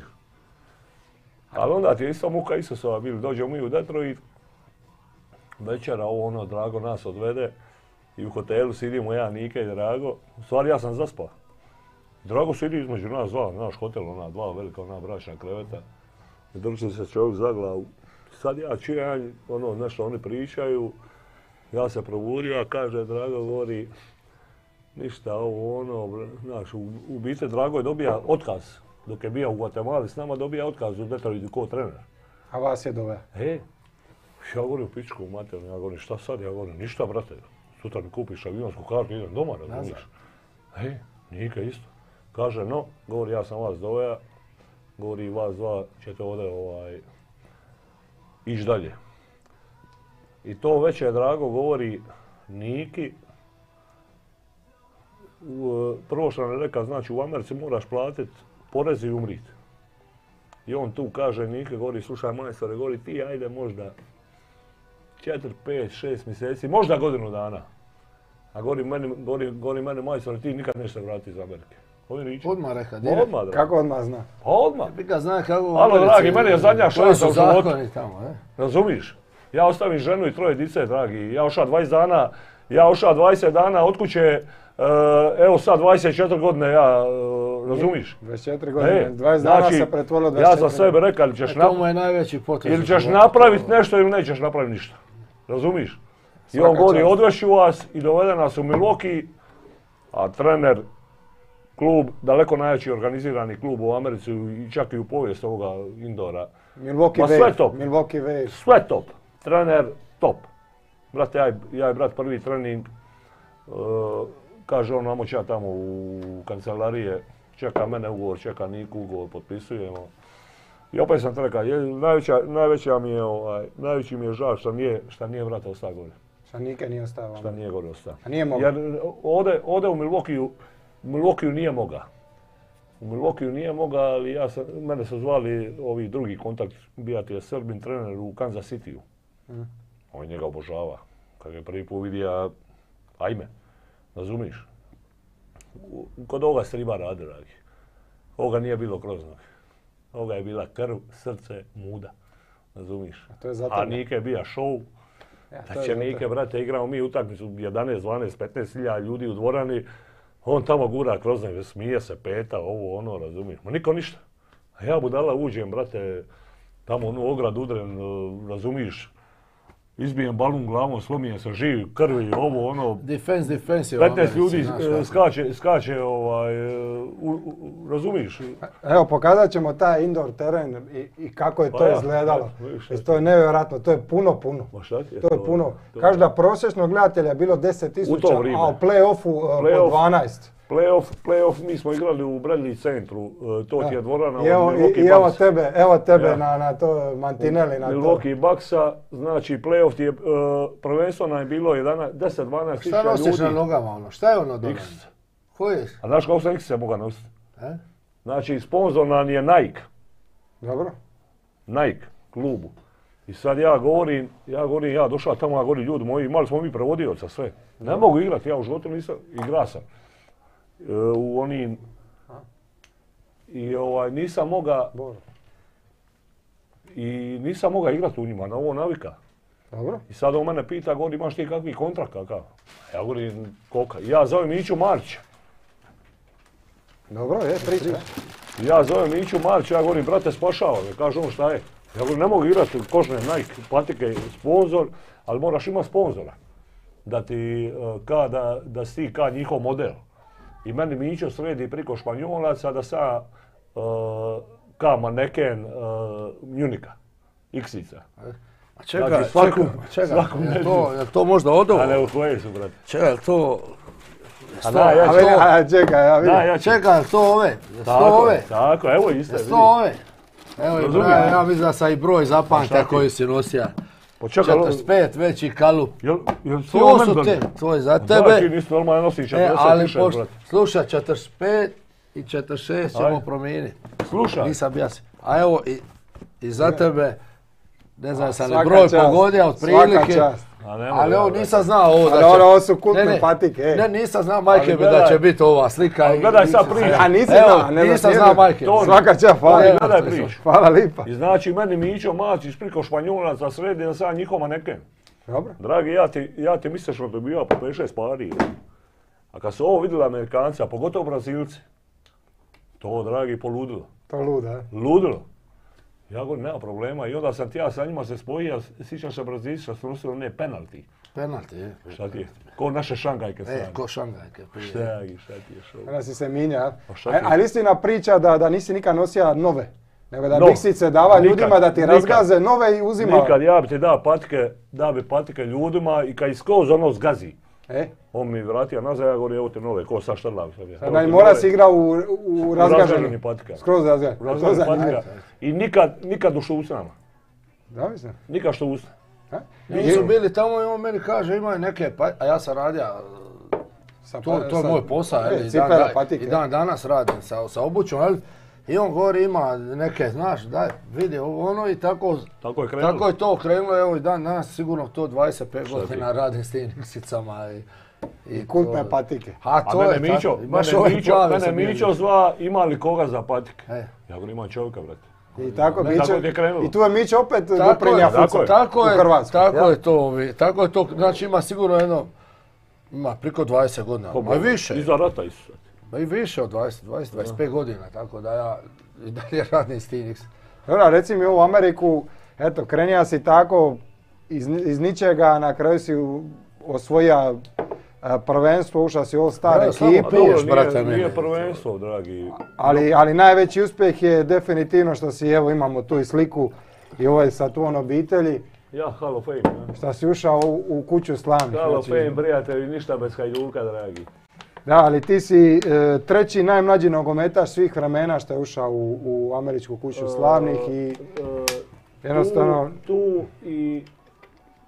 Ali onda ti je isto muka Isusova bili, dođemo mi u Detroit, večera ovo ono, Drago nas odvede i u hotelu sidimo ja, Nika i Drago, u stvari ja sam zaspao. Drago sidi između nas dva, naš hotel, ona dva velika, ona bračna kreveta. I drži se čovjek za glavu. Sad ja čujem, ono, nešto oni pričaju. Ja se probudio, a kaže, Drago govori, ništa, ovo ono, znaš, u biti Drago je dobija otkaz. Dok je bio u Guatemala s nama, dobija otkaz u Detroitu kao trener. A vas je doveo? Ja govorim u pičku u maternu, ja govorim, šta sad? Ja govorim, ništa, brate, sutra mi kupiš avionsku kartu, idem doma, razumiješ? Nika isto. Kaže, no, govori, ja sam vas doveo, govori, vas dva ćete ovdje ići dalje. I to već je Drago govori Niki, prvo što nam je rekao, znači u Americi moraš platiti porez i umrit. I on tu kaže Niki, govori, slušaj majstore, govori ti ajde možda 4, 5, 6 mjeseci, možda godinu dana. A govori mene majstore, ti nikad nećete vratiti iz Amerike. Odmah reka, kako odmah zna? Pa odmah. Bika zna kako... Alo, dragi, meni je zadnja šansa u životu. Razumiješ? Ja ostavim ženu i 3 dice, dragi. Ja ošao 20 dana od kuće, evo sad 24 godine, ja, razumiješ? 24 godine, 20 dana se pretvorilo 24 ja za sebe rekao, ili ćeš napraviti nešto ili nećeš napraviti ništa. Razumiješ? I on govori, odvešću vas i dovede nas u Milwaukee, a trener, klub, daleko najjači organizirani klub u Americi i čak i u povijest ovoga indoora. Milwaukee Wave. Sve top. Trener top. Brate, ja i brat prvi trening, kaže on, ajmo ja tamo u kancelarije, čeka mene ugovor, čeka Niku ugovor, potpisujemo. I opet sam rekao, najveći mi je žal što nije brata ostao gore. Šta Nike nije ostao? Šta nije gore ostao. A nije mogao? Jer ovdje u Milwaukeeu nije mogao. U Milwaukeeu nije mogao, ali mene su zvali ovi drugi kontakt, bija ti je Srbin trener u Kansas Cityu. On njega obožava. Kad je prvi put vidio, ajme, razumiš? Kod ovoga se riba radi, dragi. Ovoga nije bilo kroznog. Ovoga je bila krv, srce, muda. Razumiš? A Nike je bija show. Znači Nike, brate, igramo mi utakmicu 11, 12, 15 hiljada ljudi u dvorani. On tamo gura kroznog, smije se, peta, ovo, ono, razumiješ? Ma niko ništa. A ja budala uđem, brate, tamo onu ogradu udren, razumiješ? Izbijem balun glavom, slomijem se živ, krvi, ovo, ono... Defense. 15 ljudi skače, razumiješ? Evo, pokazat ćemo taj indoor teren i kako je to izgledalo. To je nevjerojatno, to je puno. To je puno. Každa prosječnog gledatelja je bilo 10.000, a u play-offu po 12. Play-off mi smo igrali u Bradley centru, to ti je dvorana I evo tebe na to Mantinelli. Milwaukee Bucksa, znači play-off ti je, prvenstveno je bilo 10-12 tisuća ljudi. Šta nosiš na nogama ono? Šta je ono dobro? Ko je? A znaš kako sam X se moga nositi? Znači sponzor nam je Nike. Dobro. Nike, klubu. I sad ja govorim, ja došao tamo, ja govorim, ljudi moji, imali smo mi prevodioca sve. Ne mogu igrati, ja u životu nisam, igra sam. U onim... I nisam moga igrati u njima, na ovo navika. Dobro. I sad on mene pita, govori, imaš ti kakvi kontrakt kakav? Ja govorim, koka. Ja zovem Miću Marića. Dobro, priča. Ja zovem Miću Marića, ja govorim, brate, spašava me. Kaže on, šta je? Ja govorim, ne mogu igrati kožne Nike patike, sponzor, ali moraš imati sponzora. Da ti, da si ti ka njihov model. I meni Mićo sredi priko Španjolaca da sa ka maneken Munika, X-ica. A čekaj, je to možda od ovo? A ne, u koje su, brate. Čekaj, je to... Čekaj, to ove? Tako, evo iste, vidi. Evo, ja mislim da sam i broj zapamtio koji si nosija. 45 veći kalup. To su te, to je za tebe. Da, ti nisi normalno nosi 40 više, brate. Slušaj, 45 i 46 ćemo promijeniti. Slušaj. Nisam bijasan. A evo i za tebe, ne znam sam li broj pogodio od prilike. Ali ovo nisam znao ovo da će... Ovo su kultne patike. Ne, nisam znao majke mi da će biti ova slika. Gledaj sad priču. A nisam znao majke. Svaka čast, gledaj priču. Hvala lipa. I znači meni Mićo Macić priko Španjolaca sredi da sam njihov maneken. Dobro. Dragi, ja ti misliš da bi ja po 5-6 pari. A kad su ovo vidjeli Amerikanci, a pogotovo Brazilci, to, dragi, poludilo. To luda, Ludilo. Ja govorim, nema problema i onda sam ja sa njima se spojio, sjećam se Brazilci što su nosili one penalti. Penalti, je. Šta ti je? Ko naše Šangajke stane. Ko Šangajke. Šta ti je šo? Onda si se minja. Ali istina priča da nisi nikad nosija nove. Nego da biksice dava ljudima da ti razgaze nove i uzima. Nikad, ja bi ti dao patike ljudima i kad skroz ono zgazi. On mi vratio nazad, ja govorim, evo te nove, ko sa štrlav. Sada i mora si igra u razgaženim patika. Skroz razgaženim patika. I nikad u šucnama. Da mislim? Nikad što usne. Nisu bili tamo i on meni kaže imaju neke, a ja sam radio, to je moj posao, i dan danas radim sa obućom, i on govori ima neke, znaš, daj, vidi ovo ono i tako je to krenulo, evo i dan danas sigurno to 25 godina radim s tim iksicama i kultne patike. A mene Mićo zva ima li koga za patike. Ja govorim imam čovjeka, brate. I tako i tu je Mićo opet doprinja fucu u Hrvatsku. Tako je to, znači ima sigurno ima priko 20 godina, ma i više. Iza rata isto. Ma i više od 25 godina, tako da ja i dalje radim s tim. Dobro, reci mi u Ameriku, eto, krenija si tako iz ničega, na kraju si osvoja prvenstvo, ušao si u All-Star ekipu. Nije prvenstvo, dragi. Ali najveći uspjeh je definitivno što si, evo imamo tu i sliku i ovaj Saturn obitelji. Ja, Hall of Fame. Što si ušao u kuću slavnih. Hall of Fame, prijatelji, ništa bez Hajduka, dragi. Da, ali ti si treći najmlađi nogometaš svih vremena što je ušao u američku kuću slavnih i jednostavno... Tu i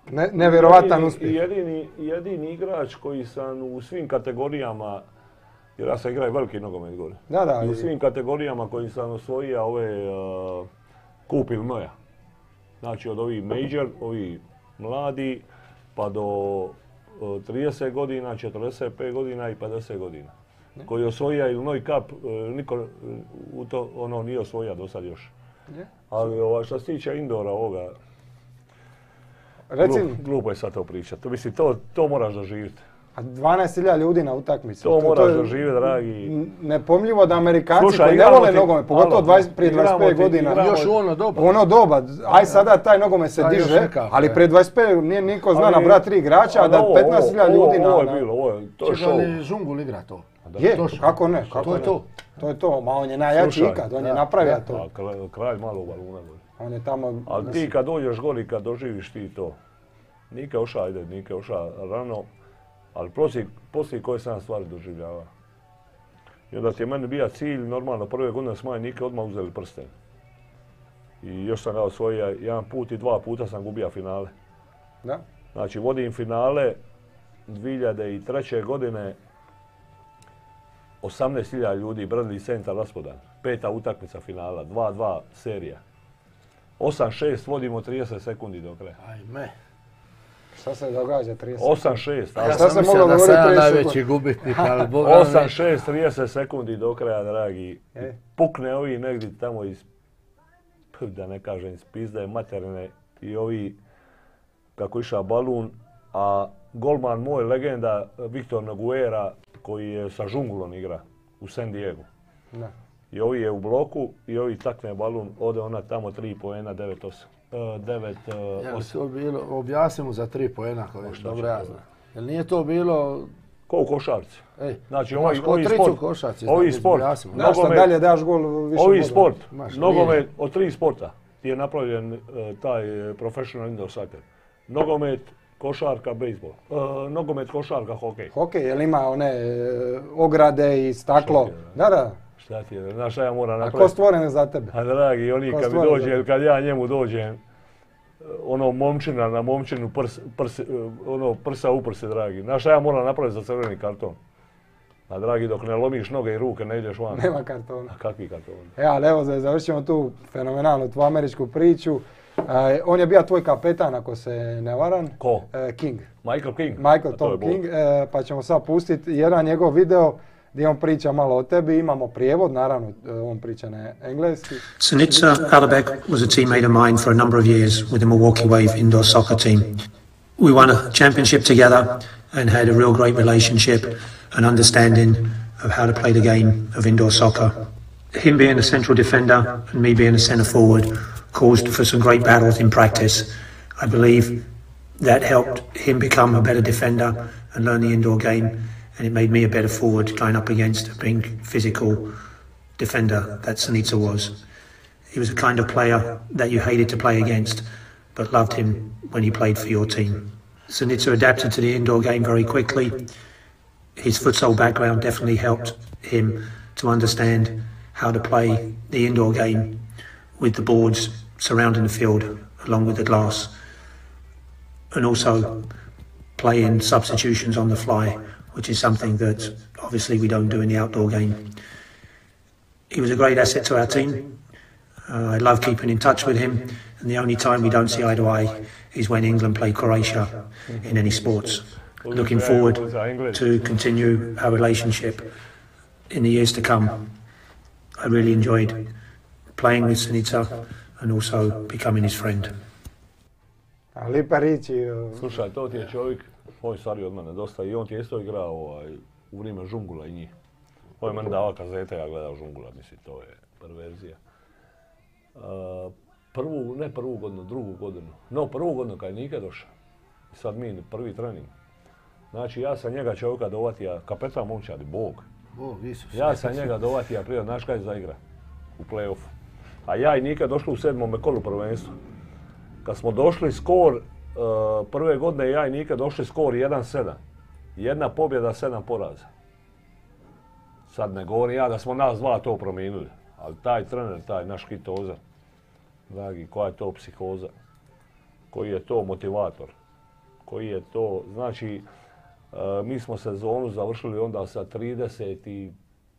nevjerovatan uspjeh. Jedini igrač koji sam u svim kategorijama, jer ja sam igrao veliki nogomet gore. Da. I u svim kategorijama koji sam osvojio ove kup Illinoisa. Znači od ovih major, ovih mladi, pa do 30 godina, 45 godina i 50 godina. Koji je osvojio Illinois Cup, niko ono nije osvojio do sad još. Ali što se tiče indoora ovoga, glupo je sad to pričati. Mislim, to moraš doživjeti. A 12.000 ljudi na utakmici. To moraš doživjeti, dragi. Nepojmljivo da Amerikanci koji ne vole nogomet, pogotovo prije 25 godina. Još u ono doba. Ono doba. Aj sada taj nogomet se diže, ali prije 25 nije niko zna nabrati 3 igrača, a da 15.000 ljudi na... Ovo je bilo, to je show. Će li Žungul igra to? Je, kako ne? To je to. To je to, ma on je najjači ikad, on je napravio to. Kralj malog baluna. On je tamo... Ali ti kad dođeš gori, kad doživiš ti to, nike oša rano, ali poslije koje sam stvari doživljava. I onda ti je meni bio cilj, normalno prve godine s moje nike odmah uzeli prsten. I još sam ga osvojio jedan put i 2 puta sam gubio finale. Da? Znači vodim finale 2003. godine 18.000 ljudi, Bradley Center Raspodan, 5. utakmica finala, 2-2 serija. 8-6 vodimo 30 sekundi do kraja. Ajme. Šta se događa 30 sekundi? 8-6. Ja sam mislio da sam najveći gubitnik, ali boga mi... 8-6, 30 sekundi do kraja, dragi. Pukne ovi negdje tamo iz, da ne kažem, iz pizde materne i ovi, kako iša balun, a golman moj, legenda, Viktor Noguera, koji je sa Žungulom igra u San Diego. Da. I ovi je u bloku i ovi takne balun, ode ona tamo 3 poena, 9-8. Objasni mu za 3 poena koji dobro ja znam. Jel nije to bilo... Ko u košarci. Znači ovi sport, nogomet, dalje daš gol više ovi sport, nogomet od 3 sporta je napravljen taj professional indoor soccer. Nogomet, košarka, bejsbol. Nogomet, košarka, hokej. Hokej, jel ima one ograde i staklo? Da. Šta ti je, znaš šta ja moram napraviti? A ko stvoren za tebe? A dragi, oni kad mi dođe, kad ja njemu dođem, ono momčina na momčinu, prsa u prse, dragi. Znaš šta ja moram napraviti za crveni karton? A dragi, dok ne lomiš noge i ruke, ne ideš van. Nema kartona. A kakvi kartoni? Ali evo, završimo tu fenomenalnu tu američku priču. On je bio tvoj kapetan, ako se ne varam. Ko? King. Michael King. Michael Tom King. Pa ćemo sad pustiti jedan njegov video gdje on priča malo o tebi. Imamo prijevod, naravno, on priča na engleski. Sinitsa Alabek was a teammate of mine for a number of years with the Milwaukee Wave indoor soccer team. We won a championship together and had a real great relationship and understanding of how to play the game of indoor soccer. Him being a central defender and me being a centre forward caused for some great battles in practice. I believe that helped him become a better defender and learn the indoor game, and it made me a better forward going up against a big physical defender that Sinitsa was. He was a kind of player that you hated to play against, but loved him when he played for your team. Sinitsa adapted to the indoor game very quickly. His futsal background definitely helped him to understand how to play the indoor game with the boards surrounding the field along with the glass, and also playing substitutions on the fly, which is something that obviously we don't do in the outdoor game. He was a great asset to our team. I love keeping in touch with him, and the only time we don't see eye to eye is when England play Croatia in any sports. Looking forward to continue our relationship in the years to come. I really enjoyed playing with Sinitsa and also becoming his friend. Lipa riči. Slušaj, to ti je čovjek, on je stariji od mene dosta i on ti je isto igrao u vrijeme Žungula i njih. On je meni dava kazete, ja gledao Žungula, mislim, to je perverzija. Prvu godinu, drugu godinu. No, prvu godinu kad je Nike došao. Sad mi prvi trening. Znači, ja sam njega čovjeka dovatija, kapetan momčadi, Bog. Ja sam njega dovatija prije, znaš kaj za igra u play-offu. A ja i Nika došli u 7. kolu prvenstva. Kad smo došli skor, prve godine ja i Nika došli skor 1-7. 1 pobjeda, 7 poraza. Sad ne govorim ja da smo nas dva to promijenili. Ali taj trener, taj naš Hitoza, dragi, koja je to psihoza? Koji je to motivator? koji je to, znači, mi smo sezonu završili onda sa 37,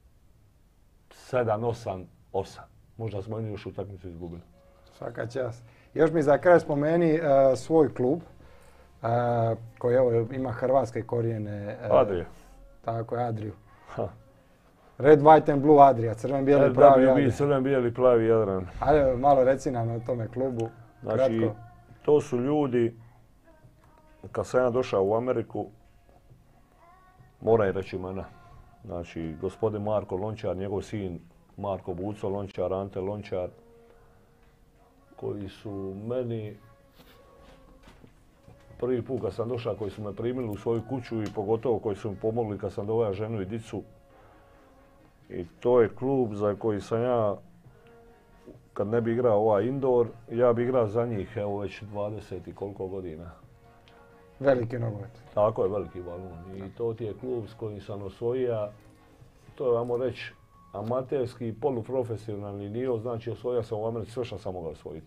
8. Možda smo još utakmicu izgubili. Svaka čast. Još mi za kraj spomeni svoj klub koji evo, ima hrvatske korijene. Adrija. Tako je, Adriju. Red, White and Blue Adria, crven, bijeli, pravi Adria. Crven, bijeli, plavi Jadran. Ajde, malo reci nam o tome klubu. Znači, kratko. to su ljudi, kad sam ja došao u Ameriku, moram reći imena. Znači, gospodin Marko Lončar, njegov sin Marko Buco Lončar, Ante Lončar, koji su meni prvi put kad sam došao, koji su me primili u svoju kuću i pogotovo koji su mi pomogli kad sam doveo ženu i dicu. I to je klub za koji sam ja, kad ne bi igrao ovaj indoor, ja bi igrao za njih, evo već 20 i koliko godina. Veliki nogomet. Tako je, veliki balun. I to ti je klub s kojim sam osvojio, to je, ajmo reći, amaterski, poluprofesionalni nivo, znači osvojio sam u Americi sve što sam mogao osvojiti.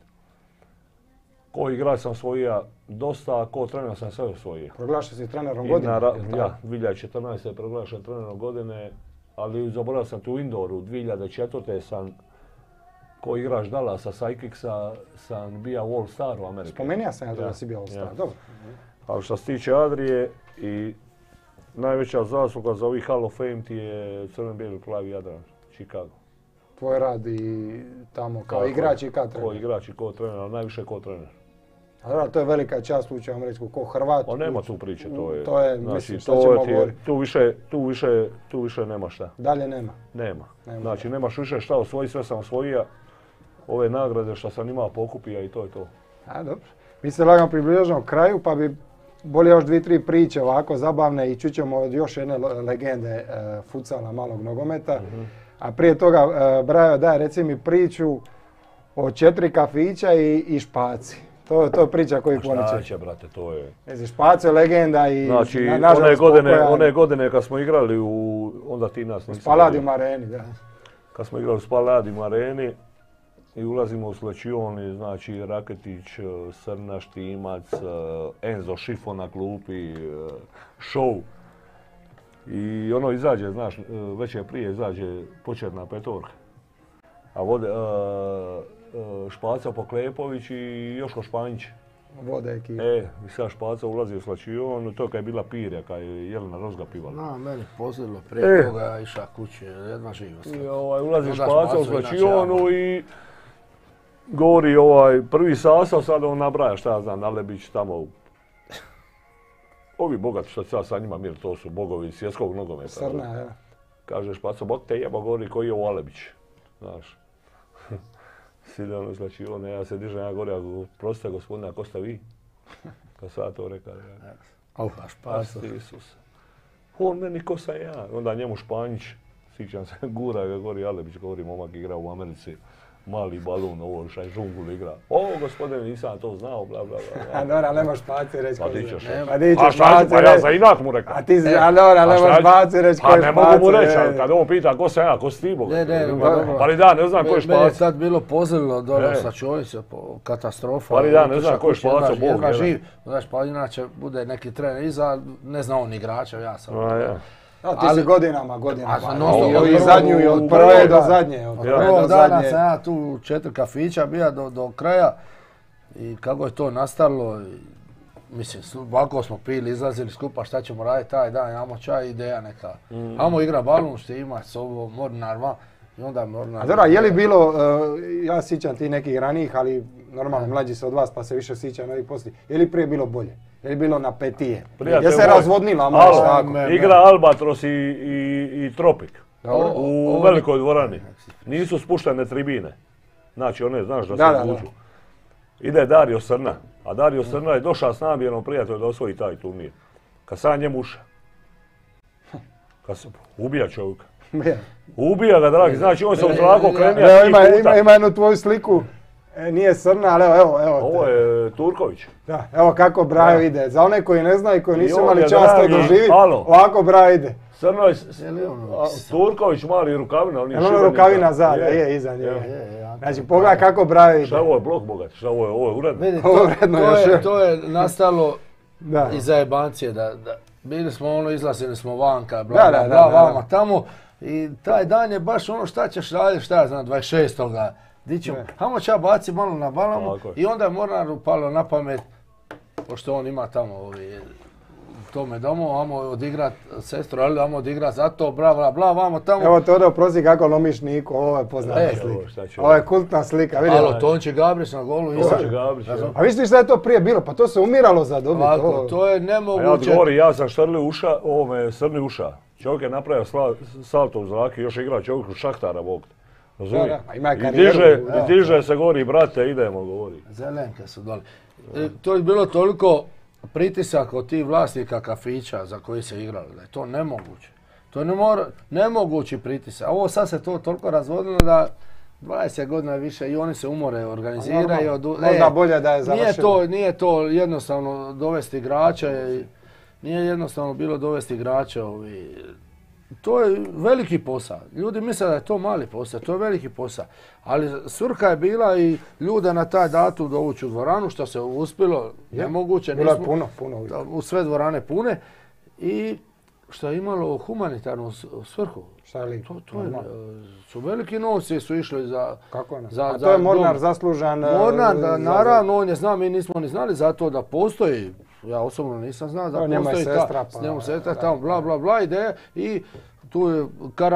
Ko igrač sam osvojio dosta, ko trener sam sve osvojio. Proglašen si trenerom godine? Ja, 2014. je proglašen trenerom godine, ali zaboravio sam tu u Indooru, 2004. sam ko igrač Dallasa, Sidekicsa, sam bio u All Star u Americi. Spomenija sam ja da si bio All Star, dobro. Ali što se tiče Adrije i najveća zasluga za ovih Hall of Fame ti je crven, bijeli, plavi Jadran, Chicago. Tvoj rad i tamo kao igrač i kao trener. Ko igrač i ko trener, ali najviše ko trener. A to je velika čast ući u Američku, ko Hrvat. O, nema tu priče, to je znači, mislim, šta ćemo govoriti. Tu više nema šta. Dalje nema. Nema. Znači, nemaš više šta osvojiti, sve sam osvojio. Ove nagrade što sam imao pokupija i to je to. A, dobro. Mi se lagano približavamo kraju, pa bi bolje još 2-3 priče ovako zabavne i čućemo od još jedne legende futsala, malog nogometa. A prije toga, Brajo, daj reci mi priču o 4 kafića i Špaci. To je priča koju poneće. Šta će, brate, to je... Špaco je legenda i znači, one godine kad smo igrali onda ti nas nisi... U Palladium Areni, da. Kad smo igrali u Palladium Areni i ulazimo u slačioni, znači Raketić, Srna, Štimac, Enzo Šifo na klupi, show. I ono izađe, znaš, večer prije izađe početna petorka. A vode Špaca Poklepović i Joško Španjić. Vode ekipa. I sad Špaca ulazi u slačionu, to kad je bila pirja, kad je Jelena Rozga pivala. No, meni pozirilo, prije toga iša kuće, jedna živost. I ulazi Špaca u slačionu i govori prvi sastav, sad on nabraja šta ja znam, Nalebić tamo. Ovi bogati što sad sa njima mir, to su bogovi svjetskog nogometa. Srna, ja. Kaže Špaco, bog te jeba, govori koji je ovo Alebić, znaš. Side ono slačione, ja se dižem, ja govorim, prostite gospodine, ako ste vi? Kad sad to rekao, ja. Auha, Špaco. Isus. On meni ko sam ja. Onda njemu Španjić, sjećam se, gura ga, govori Alebić, govori, momak igra u Americi. Mali balun, ovo šaj žungul igra. O, gospodine, nisam to znao, bla, bla, bla. A dobro, ali nemaš Špaci reći ko je. A šta ću, pa ja za inak mu rekao. A ti si, a dobro, ali nemaš Špaci reći ko je Špaci. Pa ne mogu mu reći, ali kad on pita ko sam ja, ko si ti, Bog. Pa da, ne znam ko je Špaci. Mene je sad bilo pozirilo dole sa čovjece, katastrofa. Pa da, ne znam ko je Špaci, Bog. Znaš, pa inače bude neki trener iza, ne zna on igrača, ja sam. Ti si godinama. I zadnju, i od prve do zadnje. Od prvog dana sam ja tu 4 kafića bio do kraja i kako je to nastalo, mislim, ovako smo pili, izlazili skupa, šta ćemo raditi taj dan, imamo čaj, ideja neka. Ajmo igra balun, Štimac, Sobo, Mornar, i onda Mornar. A dobro, je li bilo, ja sjećam ti nekih ranijih, ali normalno mlađi se od vas pa se više sjećam ovih poslije, je li prije bilo bolje? Je li bilo napetije? Je se razvodnila možda tako? Igra Albatros i Tropik u velikoj dvorani. Nisu spuštene tribine. Znači one, znaš da se vuču. Ide Dario Srna, a Dario Srna je došao s namjerom prijatelj da osvoji taj turnir. Kad sam njemu uša. Ubija čovjeka. Ubija ga, dragi, znači on se u zraku okrenija 3 puta. Ima jednu tvoju sliku. Nije Srna, ali evo. Ovo je Turković. Da, evo kako Brajo ide. Za one koji ne znaju i koji nisu imali čast to doživjeti, ovako Brajo ide. Srno je Turković, mali rukavina. Ono rukavina zada, je iza njega. Znači pogledaj kako Brajo ide. Šta ovo je blok bogat, šta ovo je uredno? To je nastalo i zajebancije bili smo ono, izlazili smo vanka, vama tamo i taj dan je baš ono šta ćeš raditi, šta ja znam, 26. Di ćemo, hajmo ću ja baci malo na balamu i onda je Mornaru palo na pamet, pošto on ima tamo tome domu, vamo odigrat sestru, ali vamo odigrat za to, vamo tamo. Evo Todo, prosi kako lomiš Niku, ovo je poznata slika. Ovo je kultna slika, vidi. Alo, Tonči Gabrić na golu. A vidiš šta je to prije bilo, pa to se umiralo za dobiti. To je nemoguće. Ja sam srni uša. Čovjek je napravio salto u zrak i još igrao čovjek u Šahtara, Bog. Razumije? I diže se govori, brate, idemo, govori. Zelenke su dole. To je bilo toliko pritisak od tih vlasnika kafića za koji se igralo, da je to nemoguće. To je nemogući pritisak. Ovo sad se to toliko razvodilo da 20 godina više i oni se umore, organiziraju. Možda bolje da je završilo. Nije to jednostavno dovesti igrača, nije jednostavno bilo dovesti igrača. To je veliki posao. Ljudi misle da je to mali posao, to je veliki posao. Ali svrha je bila i ljude na taj datum dovući u dvoranu, što se uspjelo, nemoguće. Bilo je puno. U sve dvorane pune i što je imalo humanitarnu svrhu. Šta je li? Su veliki novci su išli za... Kako ne? A to je Mornar zaslužan... Mornar, naravno, on je znao, mi nismo ni znali za to da postoji. Ja osobno nisam znao da postoji njemu sestra tamo, bla, ideja i tu je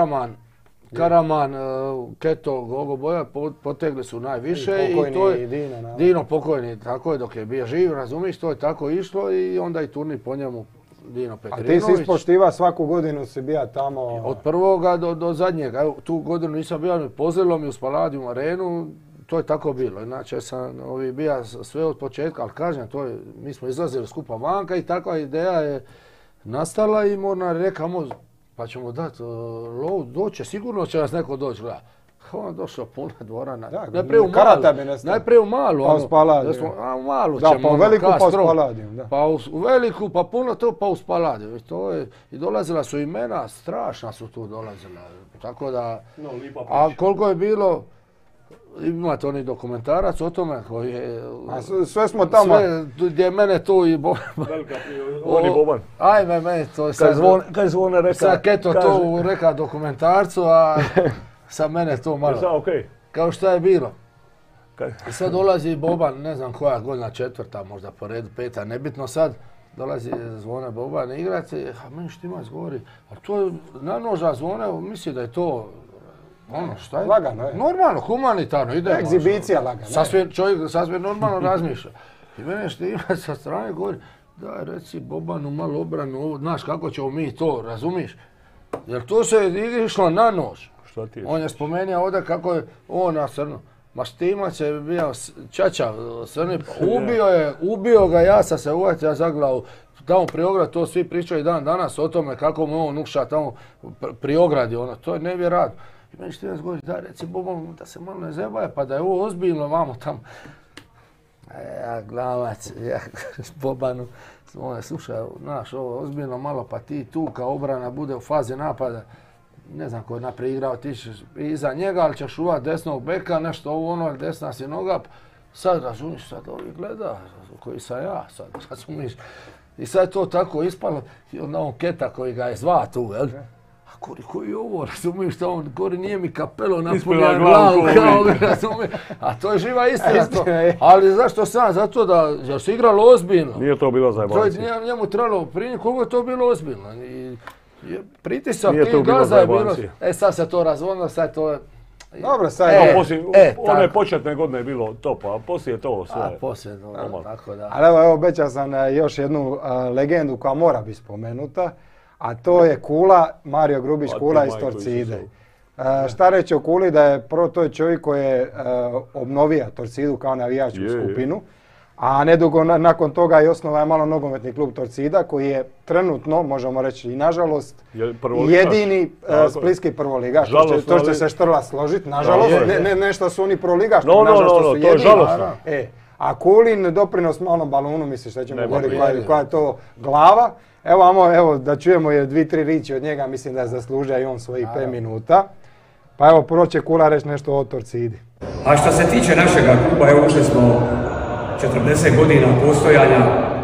Karaman, Keto, Gogo Boja potegli su najviše i to je Dino pokojni, tako je dok je bio živ, razumiješ, to je tako išlo i onda i turnir po njemu Dino Petrinović. A ti si ispoštiva svaku godinu si bija tamo? Od prvoga do zadnjega, evo tu godinu nisam bio, pozlilo mi u Spaladium arenu. To je tako bilo, inače sam bija sve od početka, ali kažem, mi smo izlazili skupa vanka i takva ideja je nastala i Mornar je rekao, pa ćemo dati lovu, doće, sigurno će nas neko doći gledati. Ona došla puna dvorana, najprije u malu. Pa u Spaladium. U malu ćemo. Da, pa u veliku pa u Spaladium. Pa u veliku, pa puno to, pa u Spaladium. I dolazila su imena, strašna su tu dolazila. Tako da, a koliko je bilo... Imate oni dokumentarac o tome koji je... Sve smo tamo. Gdje mene tu i Boban. On i Boban. Ajme, mene to je sad... Kad zvone reka... Sad Keto to reka dokumentarcu, a sad mene to malo... Sad okej. Kao šta je bilo. I sad dolazi Boban, ne znam koja godina, 4. možda po redu, 5. nebitno sad. Dolazi zvone Boban igrati, a meni Štimac govori, a to je na noža zvone, misli da je to... Ono, šta je? Lagano je. Normalno, humanitarno, ide. Egzibicija lagano. Čovjek sasvim normalno razmišlja. I mene Štimac sa strane govori, daj reci Bobanu malo obranu, znaš kako ćemo mi to, razumiš? Jer to se išlo na nož. On je spomenuo ovdje kako je on na crno. Ma Štimac je bio čača crni, ubio ga, ja sam se uvatio za glavu. Tamo pri ogradi, to svi pričaju dan danas o tome kako mu on ukša tamo pri ogradi, to je nevjerojatno. I meni Štimac govori, daj reci Bobanu da se malo ne zebaje, pa da je ovo ozbiljno vamo tamo. Ja glavac, Bobanu, slušaj, znaš, ovo ozbiljno malo, pa ti tu kao obrana bude u fazi napada. Ne znam ko je naprijed igrao, ti ćeš iza njega, ali ćeš uvati desnog beka, nešto ovo ono, desna si noga. Sad razumiš, sad ovi gleda, koji sam ja, sad razumiš. I sad je to tako ispalo, i onda on Keta koji ga je zva tu, jel? A koji je ovo, razumiješ, to on, gori nije mi kapelo napunja glavu, kao razumiješ. A to je živa istina to. Ali zašto sam? Zato da se igralo ozbiljno. Nije to bilo zajebancije. Njemu trebalo prije, koliko je to bilo ozbiljno. Pritisak tih gaza je bilo, sad se to razvodilo, sad to je... Dobro, sad one početne godine je bilo to, a poslije to sve. A poslije to, tako da. Ali evo, obećao sam još jednu legendu koja mora biti spomenuta, a to je Kula, Mario Grubić Kula iz Torcide. Šta reći o Kuli, da je prvo to je čovjek koji je obnovio Torcidu kao navijačku skupinu. A nedugo nakon toga je osnovao malo nogometni klub Torcida koji je trenutno, možemo reći i nažalost, jedini splitski prvoligaš. To će se Štrla složiti, nažalost. Ne što su oni prvoligaš, nažalost što su jedini. A Kulin doprinos malom balunu, misliš da ćemo govoriti koja je to glava. Evo da čujemo 2-3 riječi od njega, mislim da je zaslužio i on svojih 5 minuta. Pa evo prvo će Kula reći nešto o Torcidi. A što se tiče našega kluba, evo ušli smo 40 godina postojanja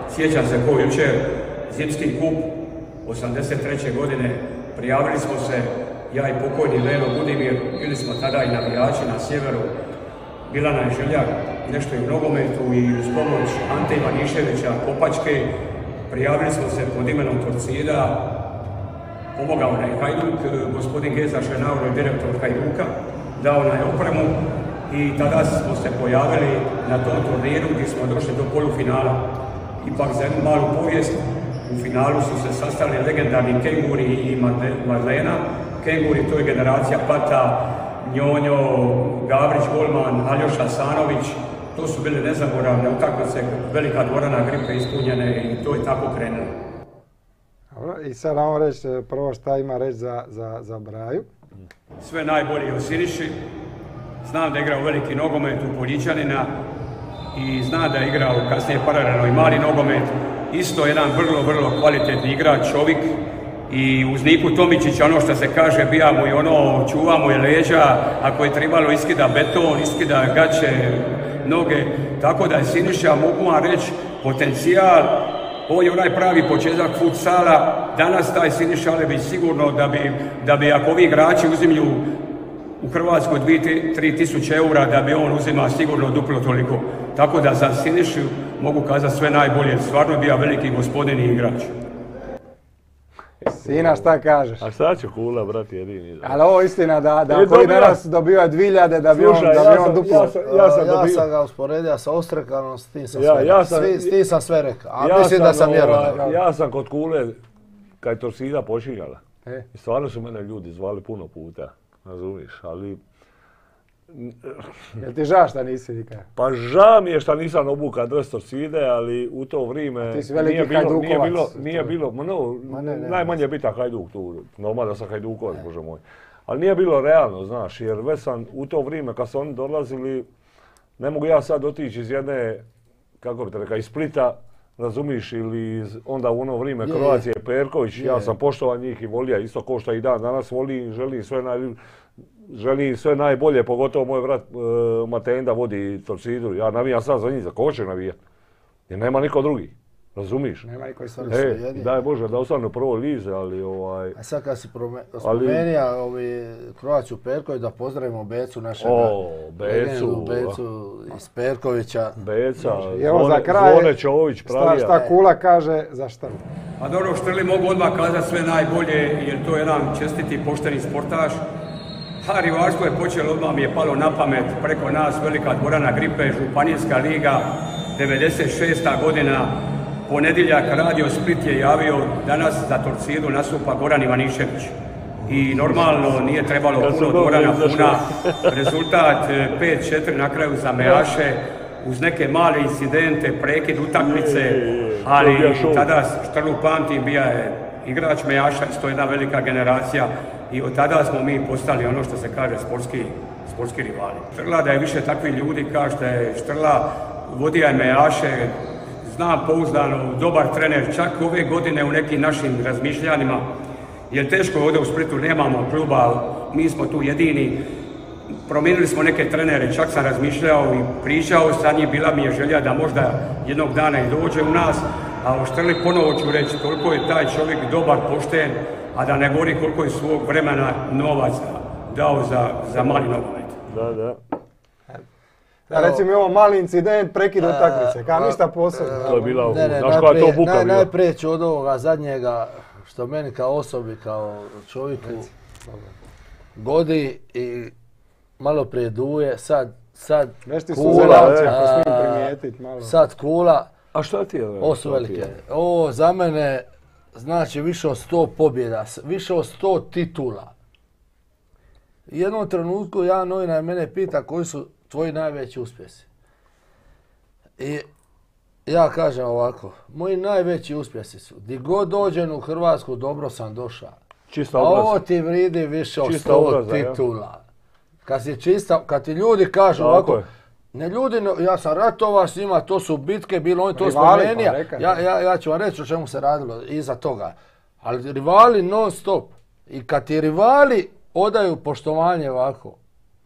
Sjećam se ko jučer, zimski kup 83. godine, prijavili smo se, ja i pokojni Lelo Budimir, bili smo tada i navijači na sjeveru. Bila nam je želja nešto i u nogometu i uz pomoć Ante Ivaniševića, Kopačke, prijavili smo se pod imenom Torcida, pomogao nam je Hajduk, gospodin Geza Šenauro je direktor Hajduka, dao nam je opremu i tada smo se pojavili na tom turniru gdje smo došli do polufinala. Ipak za jednu malu povijest, u finalu su se sastali legendarni Kenguri i Madlena. Kenguri, to je generacija Pata, Njonjo, Gavrić, Golman, Aljoša Sanović. To su bile nezaboravne utakmice, velika dvorana Gripe ispunjene i to je tako krenulo. I sad vam reći prvo šta ima reći za Braju. Sve najbolje u Siniši. Znam da je igrao veliki nogomet u Poljičanina i znam da je igrao kasnije paralelno i mali nogomet. Isto jedan vrlo kvalitetni igrač, čovjek. I uz Niku Tomičića, ono što se kaže, bija mu i ono, čuva mu je leđa, ako je trebalo iskida beton, iskida gaće, noge. Tako da je Siniša, mogu vam reći, potencijal. Ovo je onaj pravi početak futsala. Danas taj Siniša Alebić sigurno da bi ako ovi igrači uzimlju u Hrvatskoj 2-3 tisuće eura, da bi on uzimao sigurno duplo toliko. Tako da za Sinišu mogu kazati sve najbolje. Stvarno je bio veliki gospodin i igrač. Sina, šta kažeš? A šta će Kula, brat, jedini? Ali ovo istina da koji danas dobivaju 2000, da bi on duplo. Ja sam ga usporedio sa Ostrekanom, s tim sam sve rekao. A mislim da sam vjerovan. Ja sam kod Kule, kad je Torcida počinjala, i stvarno su mene ljudi zvali puno puta, razumiješ, ali... Jel ti žao šta nisi nikad? Pa žao mi je šta nisam obuka dres Torcide, ali u to vrijeme nije bilo, najmanje bitan Hajduk tu, normalno da sam Hajdukovac, bože moj. Ali nije bilo realno, znaš, jer već sam u to vrijeme kad su oni dolazili, ne mogu ja sad otići iz jedne, kako bi te rekao, iz Splita, razumiš, ili onda u ono vrijeme Croacije Perković, ja sam poštovan njih i volio, isto ko što i dan danas volim, želim sve najbolje, pogotovo moj brat Matenda vodi Torcidu. Ja navijam sad za njih, za koga će navijati? Jer nema niko drugi, razumiš? Nema niko i sad. Daj Bože da ostane u prvoj lize, ali A sad kad si spomenija Croaciju Perković, da pozdravimo Becu našega. Becu iz Perkovića. Beca, Zvone Čović, Pravija. Šta Kula kaže za Štrl? A dobro, Štrli mogu odmah kazati sve najbolje, jer to je jedan čestiti, pošteni sportaš. A rivalstvo je počelo, odmah mi je palo na pamet, preko nas velika dvorana Gripe, Županijska liga, 96. godina, ponedjeljak Radio Split je javio danas za Torcidu nastupa Goran Ivanišević. I normalno nije trebalo puno dvorana puna, rezultat 5-4 na kraju za Mejaše, uz neke male incidente, prekid utakmice, ali tada Štrlu pamtim, bija je igrač Mejaša, isto jedna velika generacija. I od tada smo mi postali ono što se kaže sportski rivali. Štrla da je više takvih ljudi kao što je Štrla, vodija je Mejaše, znam pouzdano, dobar trener, čak ove godine u nekim našim razmišljanjima, jer teško ovdje u Splitu nemamo kluba, mi smo tu jedini, promijenili smo neke trenere, čak sam razmišljao i pričao sa njim, bila mi je želja da možda jednog dana i dođe u nas, a o Štrli ponovo ću reći koliko je taj čovjek dobar, pošten, a da ne govori koliko je svog vremena novaca dao za mali nogomet. Da. Recimo ovo mali incident, prekid utakmice, kao ništa posebno. To je bila, znaš koja je to buka bila? Najprije ću od ovoga zadnjega, što meni kao osobi, kao čovjeku godi i malo prije duje, sad Kula, sad Kula. A šta ti je? Ovo su velike. Ovo za mene znači više od 100 pobjeda, više od 100 titula. U jednom trenutku jedan novinar mene pita koji su tvoji najveći uspjesi. I ja kažem ovako, moji najveći uspjesi su, di god dođem u Hrvatsku, dobro sam došao. Čista a obraz. ovo ti vridi više od 100 titula. Kad ti ljudi kažu ovako, ne ljudi, ja sam ratovao s njima, to su bitke, bilo oni to spomenija. Ja ću vam reći o čemu se radilo iza toga. Ali rivali non stop. I kad ti rivali odaju poštovanje ovako,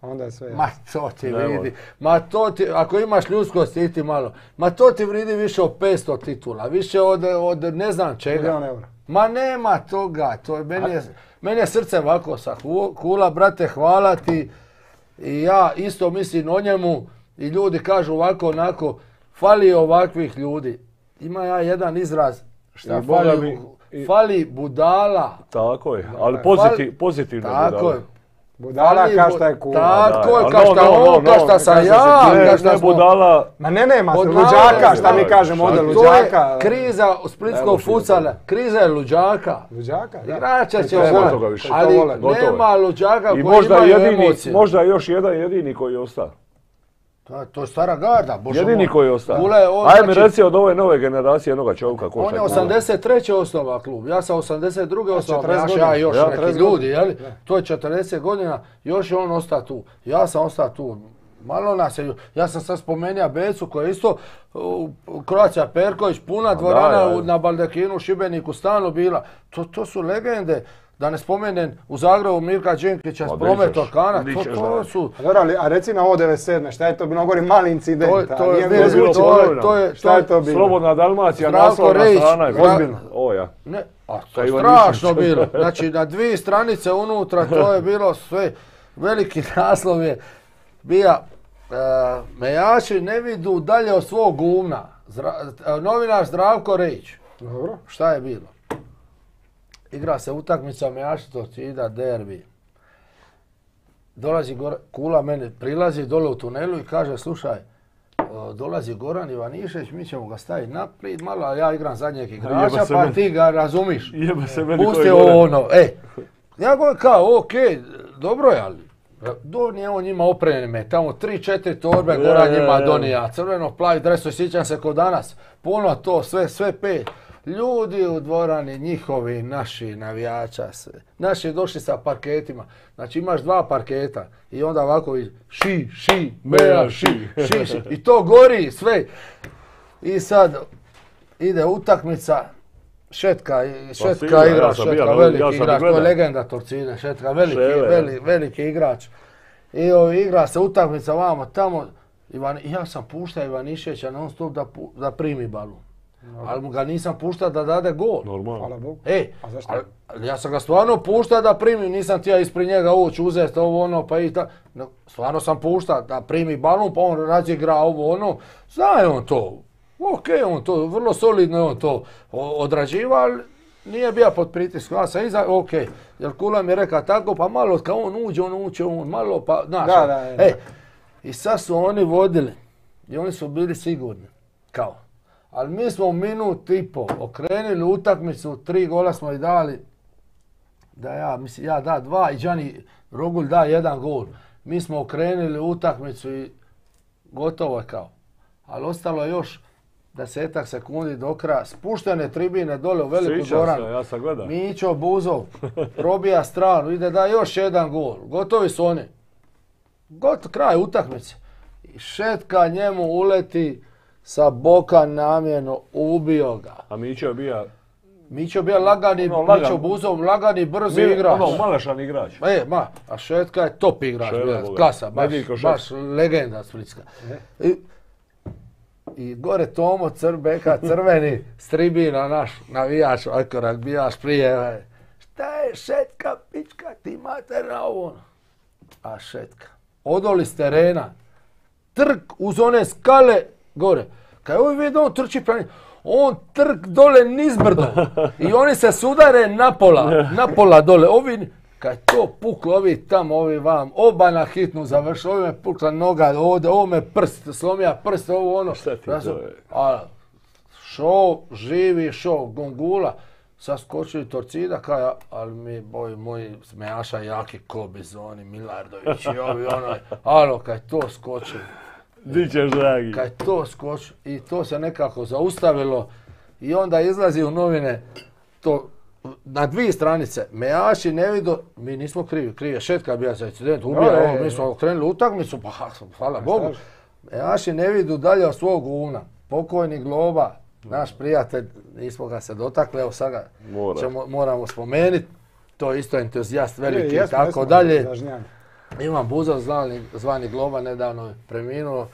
Onda je sve Ma to ti vridi. Ma to ti, ako imaš ljudskosti iti malo, ma to ti vridi više od 500 titula, više od ne znam čega. €1. Ma nema toga, meni je srce ovako sa Kula, brate, hvala ti. I ja isto mislim o njemu i ljudi kažu ovako onako, fali ovakvih ljudi. Ima ja jedan izraz, šta fali budala. Tako je, ali pozitivno budala. Tako je. Budala ka šta je Kula. Tako je, ka šta on, ka šta sam ja, ka šta smo... Ma ne, nema se, luđaka, šta mi kažemo ovdje, luđaka. To je kriza splitskog futsala, kriza je luđaka. Luđaka, da. Igrača će ali nema luđaka koji imaju emocije. Možda još jedan jedini koji je ostao. To je stara garda. Jedini koji je ostao. Ajde mi reci od ove nove generacije jednoga čovjeka. On je 83. osnova klub, ja sam 82. osnova, ja još neki ljudi, jeli? To je 40 godina, još je on ostao tu. Ja sam ostao tu. Malo nas je, ja sam sad spomenuo Becu koja je isto Croatia Perković, puna dvorana na Baldekinu, Šibeniku, stalno bila. To su legende. Da ne spomenem u Zagrebu Mirka Đenkića s Promet Orkana, to su... A reci na ovo 97. šta je to bilo, govorim mali incident. Šta je to bilo? Slobodna Dalmacija, naslovna strana je ozbiljno. Ne, to je strašno bilo. Znači na 2 stranice unutra to je bilo sve, veliki naslov je bio Mejači ne vidu dalje od svog gumna. Novinar Zdravko Rejić. Dobro. Šta je bilo? Igra se utakmica Mejaši Torcida, derbi. Dolazi Kula meni prilazi dole u tunelu i kaže, slušaj, dolazi Goran Ivanišević, mi ćemo ga staviti naprijed malo, a ja igram zadnjeg igrača, pa ti ga razumiš. Pusti ono, ja govorim kao, okej, dobro je, ali donije on njima opreme, tamo 3-4 torbe Goran njima donija, crveno plavi dreso, sjećam se ko danas, puno to, sve 5. Ljudi u dvorani, njihovi, naši navijača, sve. Naši došli sa parketima. Znači imaš 2 parketa i onda ovako ši, meja, ši. I to gori sve. I sad ide utakmica, Šetka igrač, veliki igrač, to je legenda Torcide, Šetka, veliki igrač. I igra se utakmica vamo tamo. Ja sam puštao Ivaniševića non stop da primi balon. Ali ga nisam puštao da dade gol. Normalno. Hvala Bogu. Ali ja sam ga stvarno puštao da primi, nisam htio ispred njega ući, uzeti ovo ono, pa i stvarno sam puštao da primi balon, pa on razigra ovo ono. Zna je on to. Okej, on to, vrlo solidno je on to odrađiva, ali nije bio pod pritiskom. Ja sam iza, okej. Jer Kula mi je rekao tako, pa malo kad on uđe, malo pa, znaš. I sad su oni vodili i oni su bili sigurni. Kao. Ali mi smo u minutu i pol okrenuli utakmicu, 3 gola smo i dali. Ja da 2 i Đani Rogulj da 1 gol. Mi smo okrenuli utakmicu i gotovo je kao. Ali ostalo je još 10 sekundi do kraja. Spuštene tribine dole u veliku dvoranu. Ja sam gledao. Mićo Buzov probija stranu, ide da još 1 gol. Gotovi su oni. Kraj utakmice. I Šetka njemu uleti sa boka namjerno, ubio ga. A Mićo je bio... Mićo je bio lagani, Mićo Buzov, lagani, brzi igrač. Malešan igrač. A Šetka je top igrač, klasa, baš legenda splitska. I gore Tomo Beka, crveni, s tribina naš navijač, akorak bijaš prije. Šta je Šetka, pička, ti materna ovo? A Šetka, odoli s terena, trk uz one skale gore. Kad je vidi on trči prema on trk dole nizbrdo i oni se sudare na pola dole. Kad je to puklo, ovi tamo, ovi vam, oba na hitnu završili, ovi me pukla noga ovdje, ovo me prst, slomija prst, ovo ono. Šta ti to je? Živi show, gongula. Sad skočili Torcida, ali moji Mejaša jaki ko Bizoni, Milardović i ovi ono, kad je to skočili. Di ćeš, dragi? Kad je to skočilo i to se nekako zaustavilo i onda izlazi u novine to na 2 stranice. Mejaši ne vidio, mi nismo krivi je Šetka bio za incident, mi smo okrenuli utakmicu, pa hvala Bogu. Mejaši ne vidio dalje od svog guvna. Pokojni Globa, naš prijatelj, nismo ga se dotakli, evo sad ga moramo spomenuti. To je isto entuzijast veliki i tako dalje. Ivan Buzov, zvani Globa, nedavno je preminuo,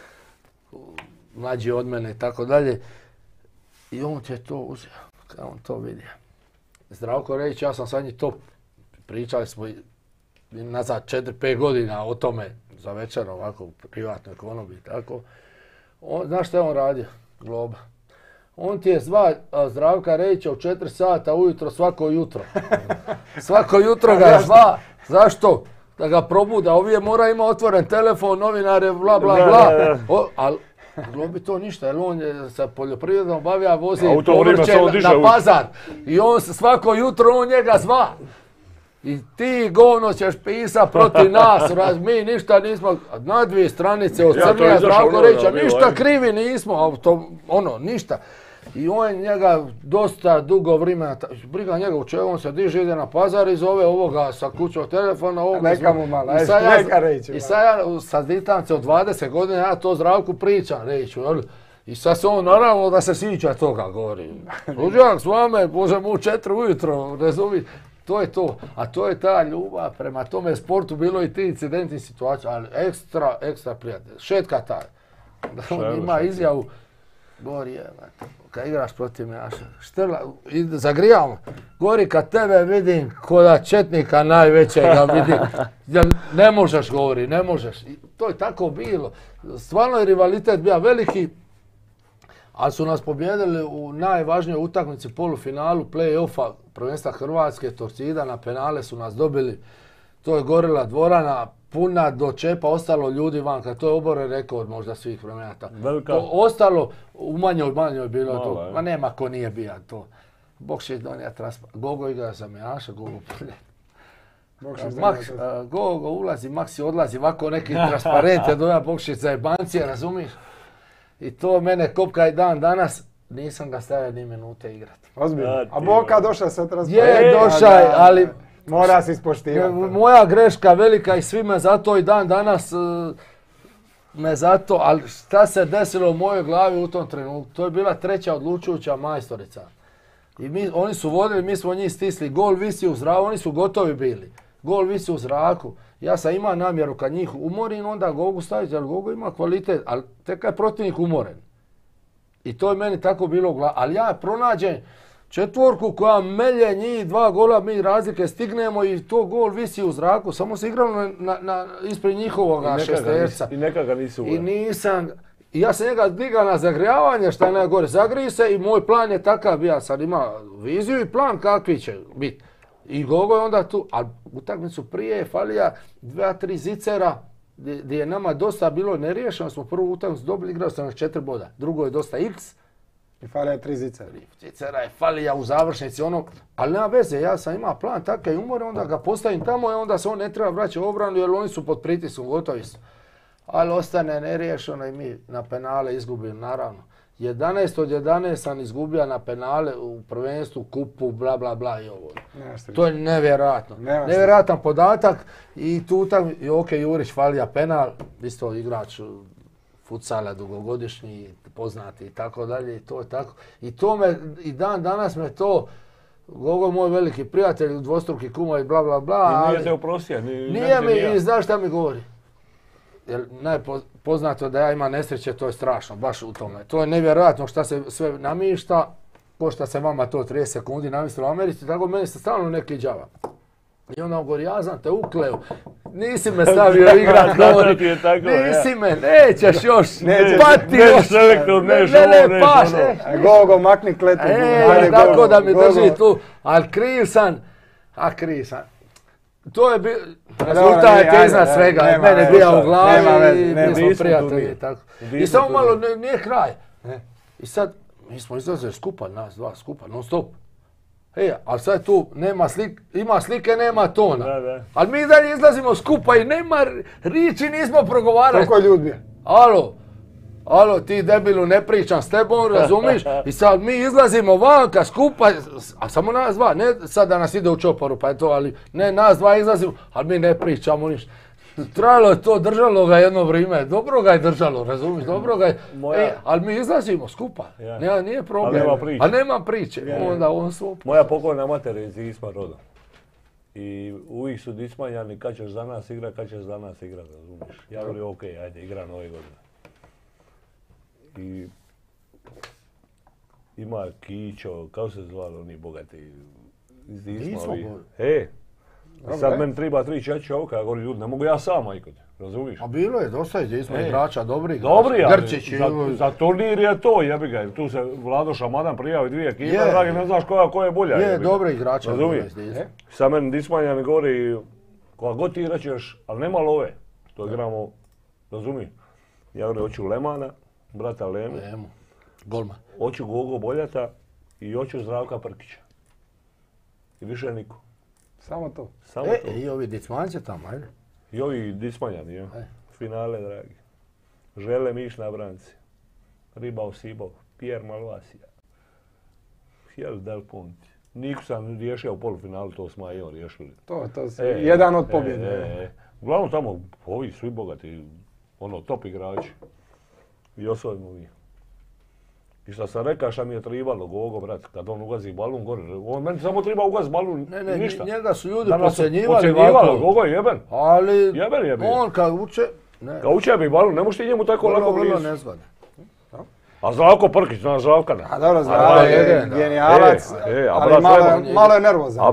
mlađi od mene i tako dalje. I on ti je to uzeo, kada on to vidio. Zdravko Rejić, ja sam sa njim to, pričali smo nazad 4-5 godina o tome za večer, ovako u privatnoj ekonomiji, tako. Znaš šta je on radio, Globa? On ti je zva Zdravka Rejića u 4 sata ujutro svako jutro. Svako jutro ga je zva. Zašto? Da ga probuda. Ovi mora ima otvoren telefon, novinare, bla bla bla. Ali Globi to ništa, jer on je sa poljoprivredom bavija, vozi povrće na pazar. I on svako jutro on njega zva. I ti govno ćeš pisat protiv nas, mi ništa nismo, na 2 stranice od crnija Zdravko Rejića, ništa krivi nismo, ništa. I on je njega dosta dugo vremena, briga njega u čemu, on se diže, ide na pazar i zove ovoga sa kućnog telefona, ovoga. Neka mu malo, neka Rejiću. I sad ja sa ditance od 20 godina, ja to Zdravku pričam, Rejiću, i sad se on naravno da se sviđa toga, govori. Luđak s vame, možemo u 4 ujutro, razumijete. To je to, a to je ta ljubav prema tome sportu, bilo i ti incidentni situacija, ali ekstra prijatelj. Šetka taj, da on ima izjavu, govori kad igraš protiv Mejaša, Štrla, zagrijamo, govori kad tebe vidim ko da četnika najvećega vidim, ne možeš, govori, ne možeš. I to je tako bilo, stvarno je rivalitet bio veliki, ali su nas pobijedili u najvažnijoj utakmici polufinalu play-offa prvenstva Hrvatske, Torcida, na penale su nas dobili. To je gorila dvorana, puna do čepa, ostalo ljudi vanka. To je oboren rekord možda svih vremena. Ostalo u manjoj bilo to. Ma nema ko nije bio to. Bokšić donija transparent. Gogo igra za Mejaša, Gogo prlje. Gogo ulazi, Maksi odlazi, ovako neki transparent je doja Bokšić za jebancije, razumiješ? I to mene kopka i dan danas, nisam ga stavio ni minute igrati. Ozbiljno. A Boka došao sa transparent. Je, došao, ali mora se ispoštivati. Moja greška velika i svi me zato i dan danas ali šta se desilo u mojoj glavi u tom trenutku? To je bila 3. odlučujuća majstorica. I oni su vodili, mi smo njih stisli, gol visi u zraku, oni su gotovi bili. Gol visi u zraku. Ja sam imao namjeru kad njih umorim, onda Gogu staviti, ali Gogu ima kvalitet, ali tek kad je protivnik umoren. I to je meni tako bilo u glavi. Ali ja pronađem 4 koja melje njih, 2 gola, mi razlike stignemo i to gol visi u zraku. Samo se igralo ispred njihovoga šesterca. I neka ga nisu uvijek. I nisam, i ja sam njega digao na zagrijavanje, šta je najgore. Zagriji se i moj plan je takav, ja sad ima viziju i plan kakvi će biti. I Gogo je onda tu, ali utakmicu prije je falija 2-3 zicera gdje je nama dosta bilo neriješeno. Smo prvu utakmicu dobili, igrao sam na 4 boda. Drugo je dosta x. I falija je 3 zicera. Zicera je falija u završnici, ali nema veze, ja sam imao plan takav i umore, onda ga postavim tamo i onda se on ne treba vraćati u obranu jer oni su pod pritiskom, gotovi su. Ali ostane neriješeno i mi na penale izgubimo, naravno. 11 od 11 sam izgubio na penale u prvenstvu, kupu, bla bla bla i ovo. To je nevjerojatno. Nevjerojatan podatak i tu Jurić falija penal, isto igrač futsala dugogodišnji, poznati i tako dalje i to je tako. I to me, i dan danas me to, Gogo moj veliki prijatelj, dvostruki kuma i bla bla bla. I nije te oprostio. Nije mi, i znaš šta mi govori? Jer najpoznato da ja imam nesreće, to je strašno, baš u tome. To je nevjerojatno šta se sve namišta, ko šta se vama to 30 sekundi namislilo u Americi, tako meni se stalno neki džava. I onda govori, ja sam te ukleo, nisi me stavio igrat, govori, nisi me, nećeš još, pati još, ne, paš, Gogo, makni kletu. Tako da mi drži tu, ali kriv sam. To je bio, rezultat je iznad svega, mene je bio u glavi i mi smo prijatelji. I samo malo, nije kraj. I sad, mi smo izlazili skupa, nas dva skupa, non stop. Ali sad tu nema slike, ima slike, nema tona. Ali mi dalje izlazimo skupa i nema riči, nismo progovarali. Koliko ljudi? Alo, ti debilu, ne pričam s tebom, razumiš? I sad mi izlazimo vanka skupa, a samo nas dva, ne sad da nas ide u čoporu, pa je to, ali ne, nas dva izlazimo, ali mi ne pričamo ništa. Trajalo je to, držalo ga jedno vrijeme, dobro ga je držalo, razumiješ, dobro ga je, ali mi izlazimo skupa, nije problem, a nema priče, onda on svoj. Moja pokojna mater je iz Isma rodom. I uvijek su dismanjani kad ćeš za nas igrat, razumiješ. Ja govorim, ok, ajde, igram ove godine. I ima Kićo, kako se zvali oni bogati iz Dismovi. Sad meni treba 3-4 čovjeka, ja govorim, ljudi, ne mogu ja sam ikad, razumiješ? A bilo je dosta i Dismo igrača, dobri, Grčić. Za turnir je to, jebi ga, tu se Vlado Šamadan prijavi 2 ekipe, dragi, ne znaš koja je bolja. Je, dobri igrača. Razumiješ? Sad meni Dismanja mi govori, koja god ti rećeš, ali nema love, to igramo, razumiješ? Ja govorim, hoću Lemana, brata Lemu, golman. Hoću Gogo Boljata i hoću Zdravka Prkića. I više niko. Samo to. I ovi Dismanci tamo, ajde. I ovi Dismanjani, ja. Finale, dragi. Žele Miš na branci. Ribao Sibov, Pierre Malvasija. Hjel Del Ponti. Niko sam riješio u polufinalu, to smo i on riješili. To si jedan od pobjede. Uglavnom tamo, ovi svi bogati, top igrači. I osvojimo mi. I što sam rekao šta mi je tribalo, Gogo, brat, kad on ugazi balun gore, meni samo treba ugaziti balun, ništa. Njega su ljudi podcjenjivali, Gogo je jeben. Ali jeben. On kad uče... Kad uče bi balun, ne možeš ti njemu tako lako blizu. Vrlo nezgodan. A Zdravko Prkić, znaš Zdravka ne? A dobro, Zdravko je genijalac, ali malo je nervozan.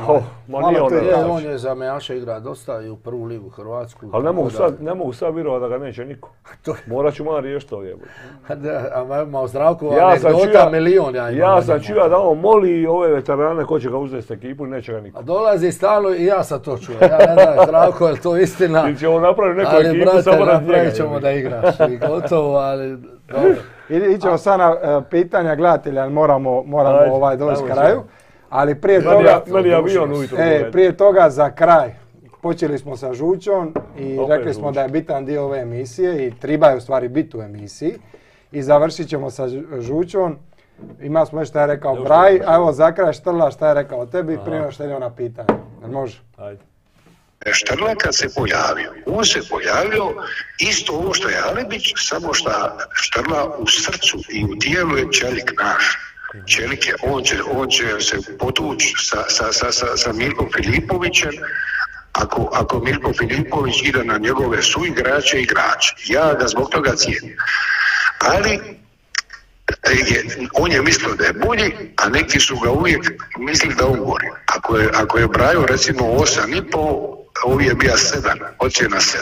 On je za Mejaša igra dosta i u prvu ligu Hrvatsku. Ali ne mogu sad vjerovati da ga neće niko. Morat ću malo riješiti to jebote. A Zdravko anegdota milion ja imam. Ja sam čuo da on moli ove veterane ko će ga uzeti s ekipu i neće ga niko. A dolazi stalno i ja sam to čuo. Ja ne znam Zdravko, je li to istina? Ili će on napraviti neku ekipu samo radi njega. Ali brate, napravit ćemo da igraš i gotovo, ali dobro. Ićemo sad na pitanja gledatelja, moramo doći kraju. Ali prije toga za kraj počeli smo sa žučom i rekli smo da je bitan dio ove emisije i treba je u stvari biti u emisiji. I završit ćemo sa žučom. Ima smo šta je rekao Braj, a evo za kraj Štrla šta je rekao tebi prije što idemo na pitanje. Može? Ajde. Štrla kad se pojavio, on se pojavio isto ovo što je Alebić, samo što Štrla u srcu i u tijelu je čelik naš. Čelik je, on će se potući sa Milkom Filipovićem, ako Milko Filipović ide na njegove suigrače i igrače. Ja ga zbog toga cijenim. Ali on je mislio da je bolji, a neki su ga uvijek mislili da on gori. Ako je Brajo recimo 8,5, ovi je bio 7, ocjena 7.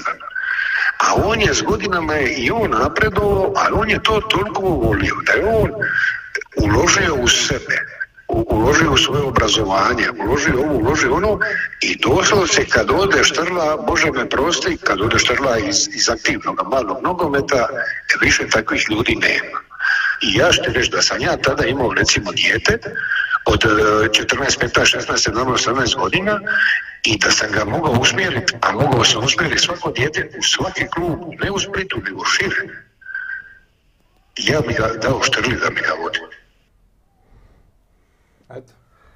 A on je s godinama i on napredovao, ali on je to toliko volio da je on uložio u sebe, uložio u svoje obrazovanje, uložio ono i doslovce kad ode Štrla, Bože me prosti, kad ode Štrla iz aktivnog malog nogometa, više takvih ljudi nema. I ja ću reći da sam ja tada imao recimo dijete od 14, 15, 16, 17, 18 godina i da sam ga mogao usmjeriti, a mogao sam usmjeriti svako dijete u svaki klub, ne u Splitu, nego šire. Ja mi ga dao Štrli da mi ga vodi. Eto.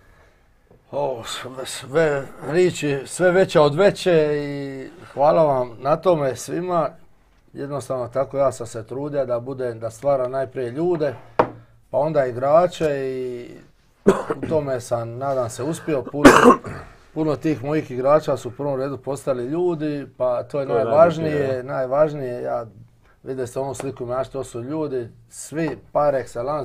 Sve riječi, sve veća od veće i hvala vam na tome svima. Jednostavno tako ja sam se trudio da stvara najprije ljude, pa onda igrače i u tome sam, nadam se, uspio. Puno tih mojih igrača su u prvom redu postali ljudi, pa to je najvažnije. Ja vidite ste onu sliku imaš, to su ljudi, svi par excellence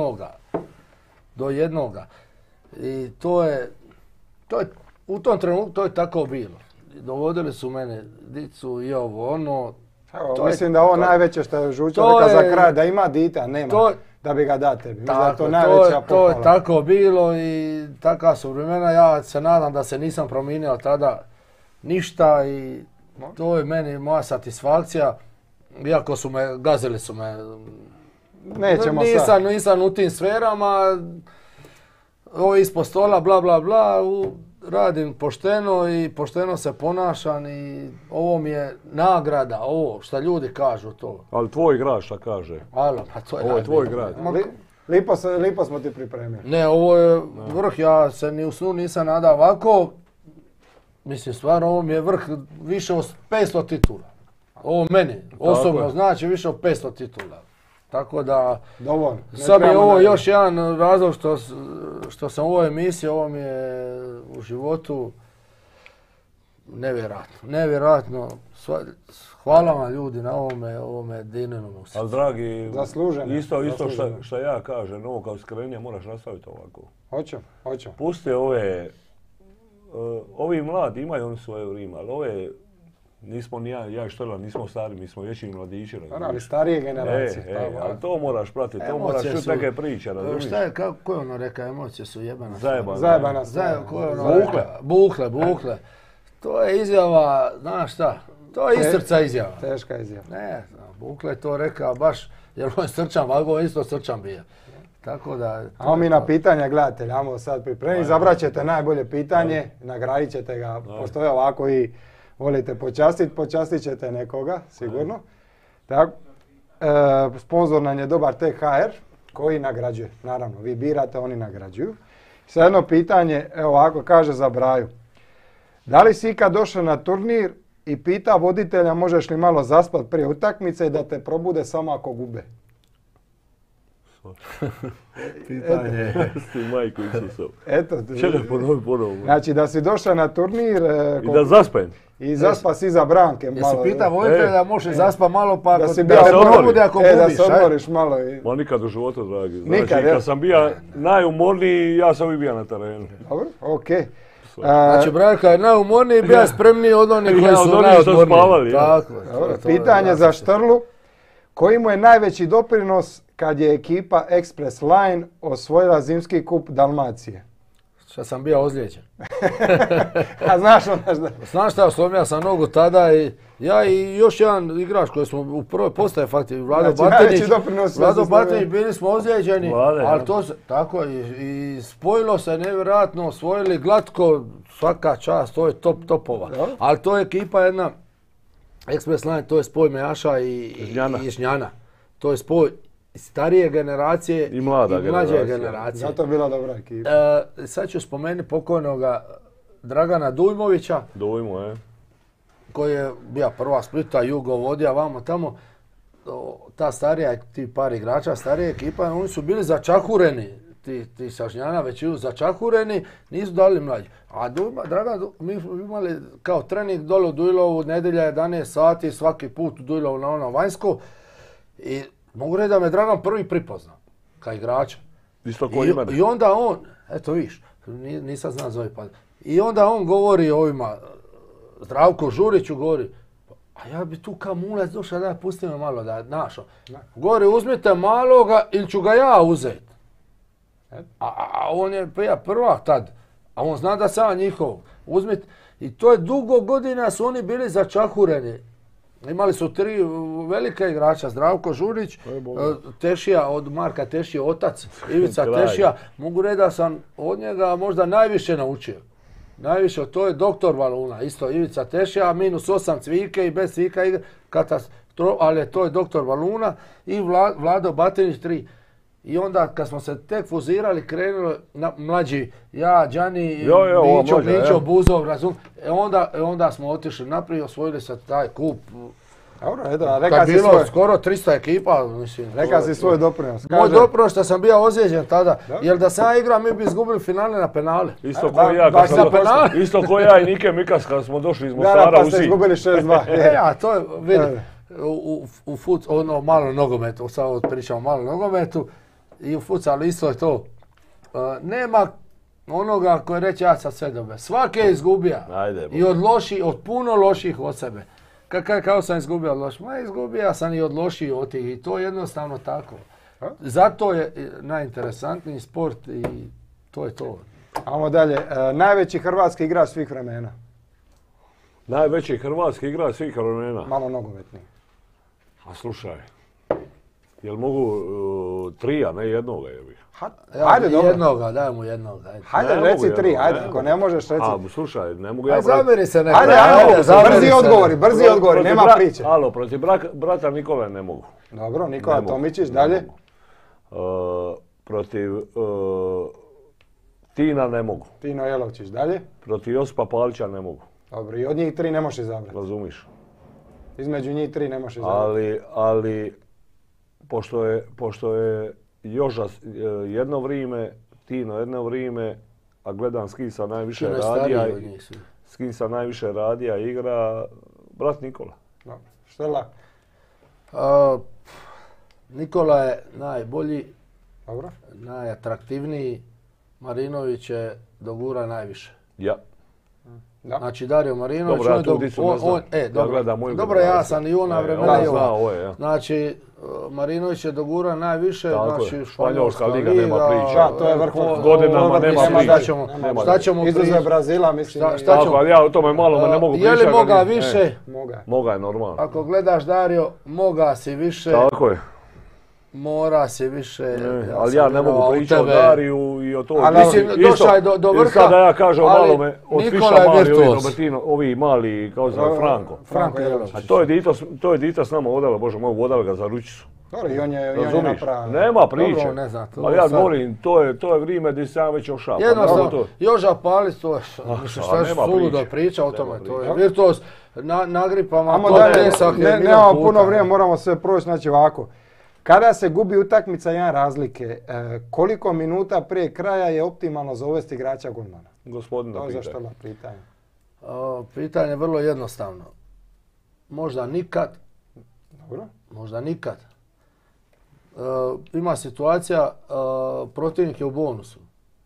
do jednoga. I to je u tom trenutku to je tako bilo. Dovodili su mene dicu i ovo ono. Mislim da ovo najveće što je Žučo rekao za kraj, da ima dite, a nema da bi ga date. To je tako bilo i takva su vremena. Ja se nadam da se nisam promijenio tada ništa i to je meni moja satisfakcija. Iako gazili su me. Nećemo nisam u tim sferama. Ovo ispod stola, bla bla bla. Radim pošteno i pošteno se ponašam i ovo mi je nagrada, ovo što ljudi kažu to. Ali tvoj grad šta kaže? Ovo je tvoj grad. Lipo smo ti pripremili. Ne, ovo je vrh, ja se ni u snu nisam nadao ovako. Mislim, stvarno ovo mi je vrh više od 500 titula. Ovo meni osobno znači više od 500 titula. Tako da, sad je ovo još jedan razlog što sam u ovoj emisiji, ovo mi je u životu nevjerojatno. Hvala vam ljudi na ovome Dininu. Ali dragi, zasluženo. Isto što ja kažem, ovo kao skrenje moraš nastaviti ovako. Hoćemo. Pusti ovi mladi imaju oni svoje vrijeme, ali ove nismo ni ja i Štrla, nismo stari, mi smo veći mladići. Ali starije generacije. Ali to moraš pratiti, to moraš čuti neke priče, razumiješ? Šta je, ko je ono rekao, emocije su jebana. Zajebana. Bukle. To je izjava, znaš šta, to je iz srca izjava. Teška izjava. Ne, Bukle je to rekao baš, jer on je srčan, Valgo isto srčan bio. Tako da... Ajmo mi na pitanja gledatelja, ajmo sad pripremiti, zabrat ćete najbolje pitanje, nagradit ćete ga, postoje ovako i volite počastit ćete nekoga, sigurno. Tako, sponzor nam je Dobar THR koji nagrađuje, naravno, vi birate, oni nagrađuju. Sad jedno pitanje, evo ovako kaže za Braju. Da li si ikad došao na turnir i pita voditelja možeš li malo zaspat prije utakmice i da te probude samo ako gube? Pitanje. Majku Isusov. Eto. Čekaj, ponovo. Znači da si došao na turnir... I da zaspem. I zaspa si za branke malo. Jesi pita voditelja da može zaspa malo pa da se probude ako gubiš. Da se odmoriš malo. Ma nikad u životu, dragi. Znači kad sam bio najumorniji, ja sam uvijek bio na terenu. Dobro, okej. Znači, Branka je najumorniji, bio spremniji od onih koji su najodmorniji. Pitanje za Štrlu. Koji mu je najveći doprinos kad je ekipa Express Line osvojila zimski kup Dalmacije? Šta sam bio ozlijeđen. A znaš onda šta? Znaš šta, slomio sam nogu tada i ja i još jedan igrač koji smo u prvoj postaje faktički, Vlado Batinić, bili smo ozlijeđeni, ali to se, tako i spojilo se nevjerojatno, osvojili glatko, svaka čast, to je topova. Ali to je ekipa jedna, Express Line, to je spoj Mejaša i Žnjana. To je spoj starije generacije i mlađe generacije. Zato je bila dobra ekipa. Sad ću spomenuti pokojnoga Dragana Dujmovića. Dujmo, koji je bio prva Splita, Jugo vodio vamo tamo. Ta starija, ti par igrača, starija ekipa, oni su bili začahureni. Ti sa Žnjana većinu začahureni, nisu dali mlađi. A Dragan, mi imali kao trening dole u Dujlovu, nedjelja 11 sati, svaki put u Dujlovu na ono vanjsko. I mogu reći da me Dragan prvi pripoznao, kao igrača. Isto ko i mene. I onda on, eto viš, nisam znao zove pa. I onda on govori ovima, Zdravko Žuriću govori, a ja bi tu kao mulec došao da pustim me malo da našao. Govori, uzmite maloga ili ću ga ja uzeti. A on je prvak tad, a on zna da sam njihov. Uzmite, i to je dugo godina su oni bili začahureni. Imali su 3 velike igrača, Zdravko Žurić, Tešija, od Marka Tešija, otac, Ivica Tešija. Mogu reći da sam od njega možda najviše naučio. Najviše, to je doktor Valuna, isto Ivica Tešija, -8 Cvike i bez Cvika igra, ali to je doktor Valuna i Vlado Batinić 3. I onda kad smo se tek fuzirali, krenuli mlađi, ja, Đani, Mićo, Buzov, onda smo otišli naprijed, osvojili se taj kup. Dobro, kad je bilo skoro 300 ekipa, mislim. Reka si svoj doprinos. Moj doprinos što sam bio ozlijeđen tada, jer da sam ja igram, mi bi izgubili finale na penale. Isto ko ja i Nike Mikas kad smo došli iz Mostara u Sinj. Pa ste izgubili 6-2. Ja, to je, vidim, u malo nogometu, sad pričamo o malo nogometu, i u futsalu isto je to. Nema onoga koji reče ja sam sve dobe. Svaki je izgubio. I od puno loših od sebe. Kao sam izgubio od loših? Ma izgubio sam i od loših od tih. I to je jednostavno tako. Zato je najinteresantniji sport i to je to. Ajmo dalje. Najveći hrvatski igrač svih vremena. Najveći hrvatski igrač svih vremena? Malo nogometni. A slušaj. Jel mogu 3, a ne jednoga je bih? Ajde, dobro. Jednoga, daj mu jednoga. Hajde, reci 3, ajde, ako ne možeš reci. Slušaj, ne mogu ja... Ajde, zameri se nekako. Ajde, brzi odgovori, nema priče. Alo, protiv brata Nikole ne mogu. Dobro, Nikola Tomičić, dalje. Protiv Tina ne mogu. Tino Jelovčić, dalje. Protiv Josipa Palića ne mogu. Dobro, i od njih 3 ne možeš izabrati. Razumiš. Između njih 3 ne možeš izabrati. Ali pošto je Joža jedno vrijeme, Tino jedno vrijeme, a gledam Skisa najviše radija. s kim sam najviše radija igra, brat Nikola. Dobro. Štela? Nikola je najbolji, Dobro. najatraktivniji, Marinović je dogura najviše. Ja. Da. Znači Dario Marinović, Dobro, ja tu dicu ne znam. Ja gledam moju dobro, ja generaciju. sam i ona vremena i zna, ova. ovo je, ja. Znači, Marinović je dogura najviše, Tako znači je. Španjolska liga nema priče. Da, to je vrhunsko. Godinama nema priče. Šta ćemo Izuzev pričati? Brazila, mislim. Šta ćemo? Ali ja o tome malo ne mogu Je pričati. li moga više? Moga. Moga je normalno. Ako gledaš Dario, moga si više, Tako je. mora si više. Ali ja ne mogu pričati o Dariju i o to. Ali mislim, došao je do vrha. Sada ja kažem ali malo me otpiša Nikola je mali, virtuoz. ovi mali, kao za Franko. Franko Jelović. A to je dito s nama vodala, Bože moj, vodala ga za ručicu. Dobro, i on je Razumiješ? napravio. Nema priče. Dobro, ne znam, to Ali ja sad- govorim, to je vrijeme gdje sam ja već ošao. Jednostavno, Joža Palić, to je, mislim, šta je nema suludo priče. priča o tome, Nema to je priče. virtuoz, nagripama, Amo to dalje, pljesak je milion nemamo puta. puno vrijeme, moramo sve proći, znači ovako. Kada se gubi utakmica jedan razlike, koliko minuta prije kraja je optimalno za uvesti igrača golmana? Gospodina To je za pitanje. Štela pitanje. Pitanje je vrlo jednostavno. Možda nikad, Dobro. možda nikad. Ima situacija, protivnik je u bonusu.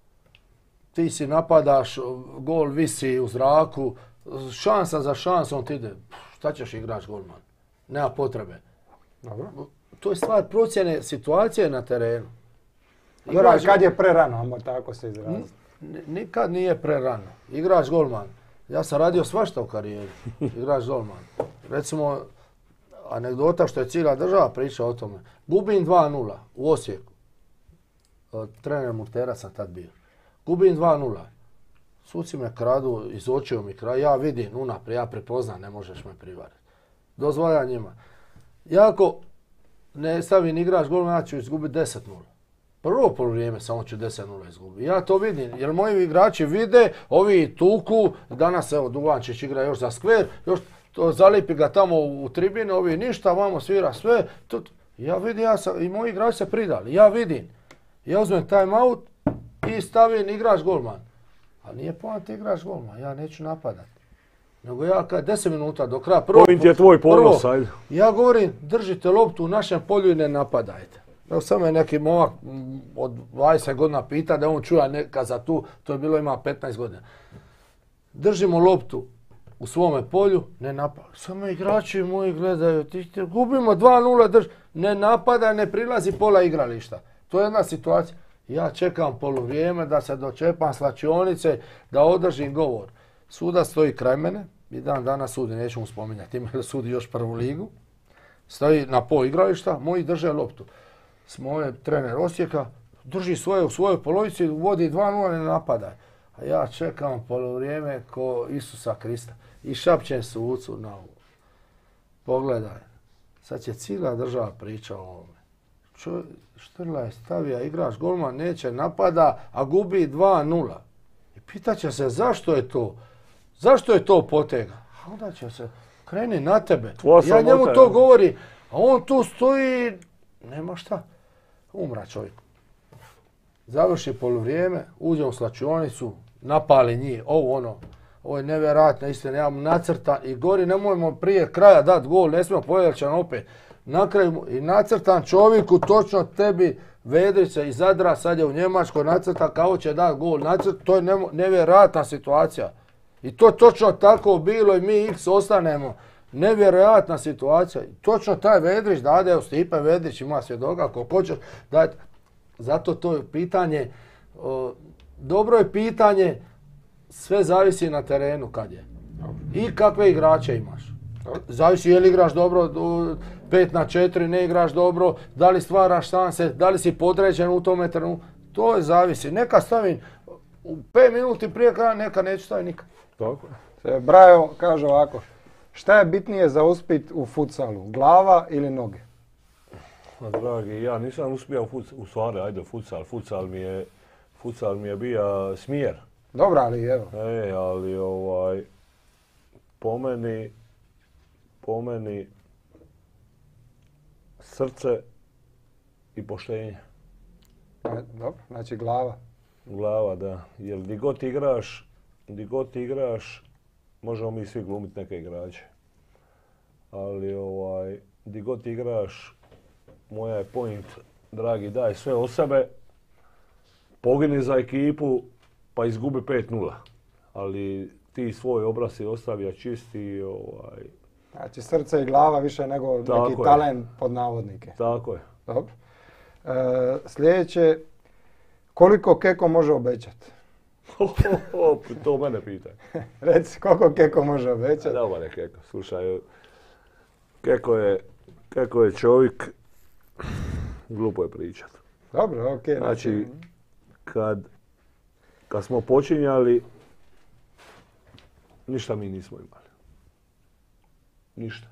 Ti si napadaš, gol visi u zraku, šansa za šansom ti ide. Šta ćeš igrač golman? Nema potrebe. Dobro. To je stvar procjene situacije na terenu. Dobro, ali kad je prerano, ajmo tako se izraziti. Nikad nije prerano. Igrač golman. Ja sam radio svašta u karijeri. Igrač golman. Recimo, anegdota što je cijela država priča o tome. Gubim 2-0 u Osijeku. Trener Murtera sam tad bio. Gubim 2-0. Suci me kradu, iz očiju mi kradu. Ja vidim unaprijed, ja prepoznam, ne možeš me privariti. Dozvolja njima. Jako ne stavim igrač golman, ja ću izgubiti 10-0. Prvo poluvrijeme samo ću 10-0 izgubiti. Ja to vidim, jer moji igrači vide, ovi tuku, danas evo Duvančić igra još za skver, još to zalipi ga tamo u tribine, ovi ništa, vamo svira sve. Ja vidim, i moji igrači se pridali, ja vidim. Ja uzmem time out i stavim igrač golman. A nije poanta igrač golman, ja neću napadati. Nego ja kad 10 minuta do kraja Point je tvoj ponos, ajde. Ja govorim, držite loptu u našem polju i ne napadajte. Evo samo je neki momak od 20 godina pita da on čuja neka za tu, to je bilo ima 15 godina. Držimo loptu u svome polju, ne napadaj. Samo igrači moji gledaju, gubimo 2-0, ne napadaj, ne prilazi pola igrališta. To je jedna situacija. Ja čekam poluvrijeme da se dočepam slačionice, da održim govor. Sudac stoji kraj mene, i dan danas sudi, neću mu spominjati, ima da sudi još prvu ligu. Stoji na pol igrališta, moji drže loptu. Moj trener Osijeka drži svoje u svojoj polovici, vodi 2-0, ne napadaj. A ja čekam poluvrijeme ko Isusa Krista i šapćem sucu na ovo. Pogledaj, sad će cijela država priča o ovome. Štrla je stavija, igrač golman neće napada, a gubi 2-0. I pitaće se zašto je to? Zašto je to potega? A onda će se kreni na tebe. Ja njemu to govorim, a on tu stoji, nema šta. Umra čovjek. Završi poluvrijeme, uđe u slačionicu, napali njih, ovo je nevjerojatno istina, ja mu nacrtam i gori, nemojmo prije kraja dati gol, ne smijemo povedati opet. Na kraju i nacrtam čovjeku, točno tebi Vedrice iz Zadra, sad je u Njemačkoj, nacrta kao će dati gol, to je nevjerojatna situacija. I to točno tako bilo i mi X ostanemo. Nevjerojatna situacija. Točno taj Vedrić dade, Stipe Vedrić ima svjedoka, ako hoćeš, dajte. Zato to je pitanje, dobro je pitanje, sve zavisi na terenu kad je. I kakve igrače imaš. Zavisi je li igraš dobro, 5-4, ne igraš dobro, da li stvaraš šanse, da li si podređen u tome trenutku. To je zavisi. Neka stavim u 5 minuti prije kraja, neka neću staviti nikad. Tako. Brajo kaže ovako, šta je bitnije za uspjeh u futsalu, glava ili noge? Dragi, ja nisam uspio u stvari, ajde futsal mi je bio smjer. Dobro, ali evo. Ali po meni srce i poštenje. Dobro, znači glava. Glava, da. Jer di god igraš, možemo mi svi glumiti neke igrače. Ali di god igraš, moja je point, dragi, daj sve od sebe, pogini za ekipu, pa izgubi 5-0. Ali ti svoj obraz si ostavio čisti. Znači srce i glava više nego neki talent pod navodnike. Tako je. Dobro. Sljedeće, koliko Keko može obećati? To mene pitaj. Reci, koliko Keko može obećati? Dobar je Keko, slušaj. Keko je čovjek, glupo je pričat. Dobro, okej. Znači, kad smo počinjali, ništa mi nismo imali. Ništa.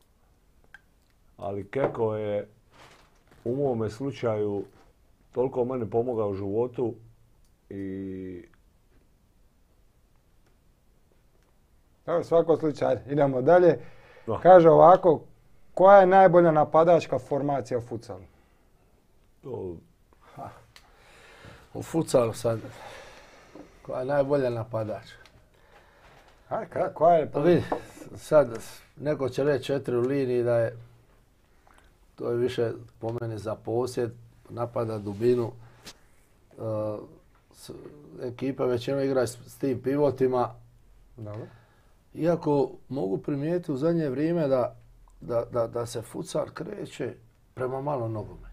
Ali Keko je u mome slučaju toliko meni pomogao u životu i... Evo, svako slučaj. Idemo dalje. No. Kaže ovako, koja je najbolja napadačka formacija u futsalu? U futsalu sad, koja je najbolja napadačka? Koja je? Vidi, sad neko će reći 4 u liniji da je, to je više po meni za posjed, napada dubinu. Ekipa većinom igra s tim pivotima. Dobro. Iako mogu primijetiti u zadnje vrijeme da se futsal kreće prema malo nogometu.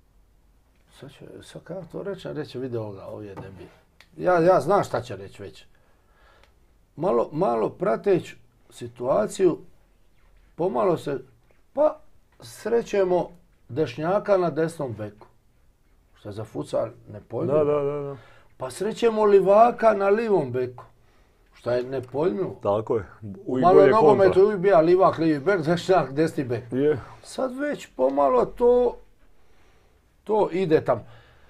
Sad kada to reći vidi ovoga, ovdje je debil. Ja znam šta će reći već. Malo prateći situaciju, pomalo se, pa srećemo dešnjaka na desnom beku. Što je za futsal nepojmljivo. Da. Pa srećemo livaka na livom beku. Što je nepojmljivo. Tako je. Malo nogometu uvijek bija livak, livi bek, dešnjak, desni bek. Je. Sad već pomalo to ide tamo.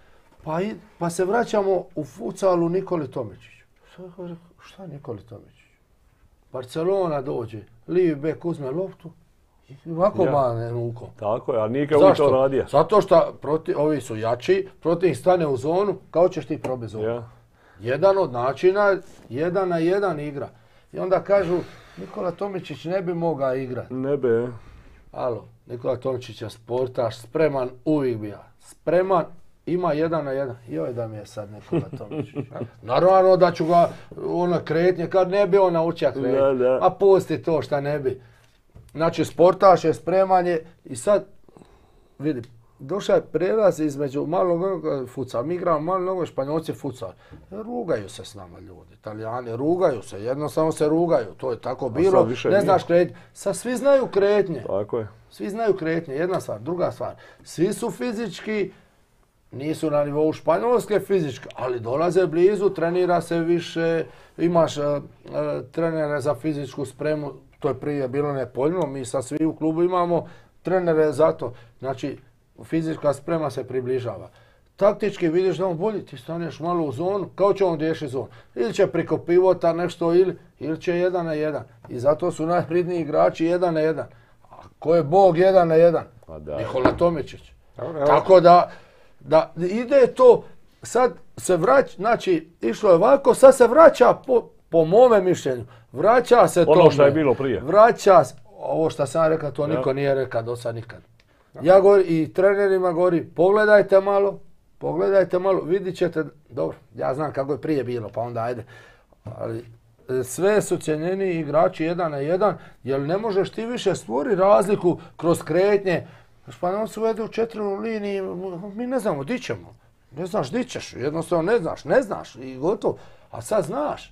Pa se vraćamo u futsalu Nikoli Tomičiću. Šta Nikoli Tomičić? Barcelona dođe, livi bek uzme loptu i ovako mane rukom. Tako je, a nije kao to radio. Zato što ovi su jači, protiv stane u zonu, kao ćeš ti probiti zonu. Ja. Jedan od načina, 1 na 1 igra. I onda kažu, Nikola Tomičić ne bi mogao igrati. Ne bi. Alo, Nikola Tomičić je sportaš, spreman, uvijek bi ja. Spreman, ima 1 na 1. Joj da mi je sad Nikola Tomičić. Naravno da ću ga kretnje, kad ne bi on naučio kretnje. A pusti to šta ne bi. Znači sportaš je, spreman je i sad, vidi, došao je prelaz između malog futsal. Mi igramo malo nogo, Španjolci futsal. Rugaju se s nama ljudi, Italijani rugaju se, jednostavno se rugaju. To je tako bilo, ne znaš kretnje. Sad svi znaju kretnje. Tako je. Svi znaju kretnje, jedna stvar. Druga stvar, svi su fizički, nisu na nivou Španjolske fizičke, ali dolaze blizu, trenira se više, imaš trenere za fizičku spremu, to je prije bilo nepojmljivo, mi sad svi u klubu imamo trenere za to. Znači, fizička sprema se približava. Taktički vidiš da on bolji, ti staneš malo u zonu, kao će on riješiti zonu. Ili će preko pivota nešto ili će 1 na 1. I zato su najvredniji igrači 1 na 1. A ko je bog 1 na 1? Nikola Tomičić. Tako da ide to, sad se vraća, znači išlo je ovako, sad se vraća po mome mišljenju. Vraća se to. Ono što je bilo prije. Vraća se, ovo što sam rekao, to niko nije rekao do sad nikad. Ja govorim i trenerima govorim, pogledajte malo, vidit ćete, dobro, ja znam kako je prije bilo, pa onda ajde. Ali sve su cijenjeni igrači 1 na 1, jer ne možeš ti više stvoriti razliku kroz kretnje. Španjolci vedu u 4 liniji, mi ne znamo di ćemo. Ne znaš di ćeš, jednostavno ne znaš i gotovo. A sad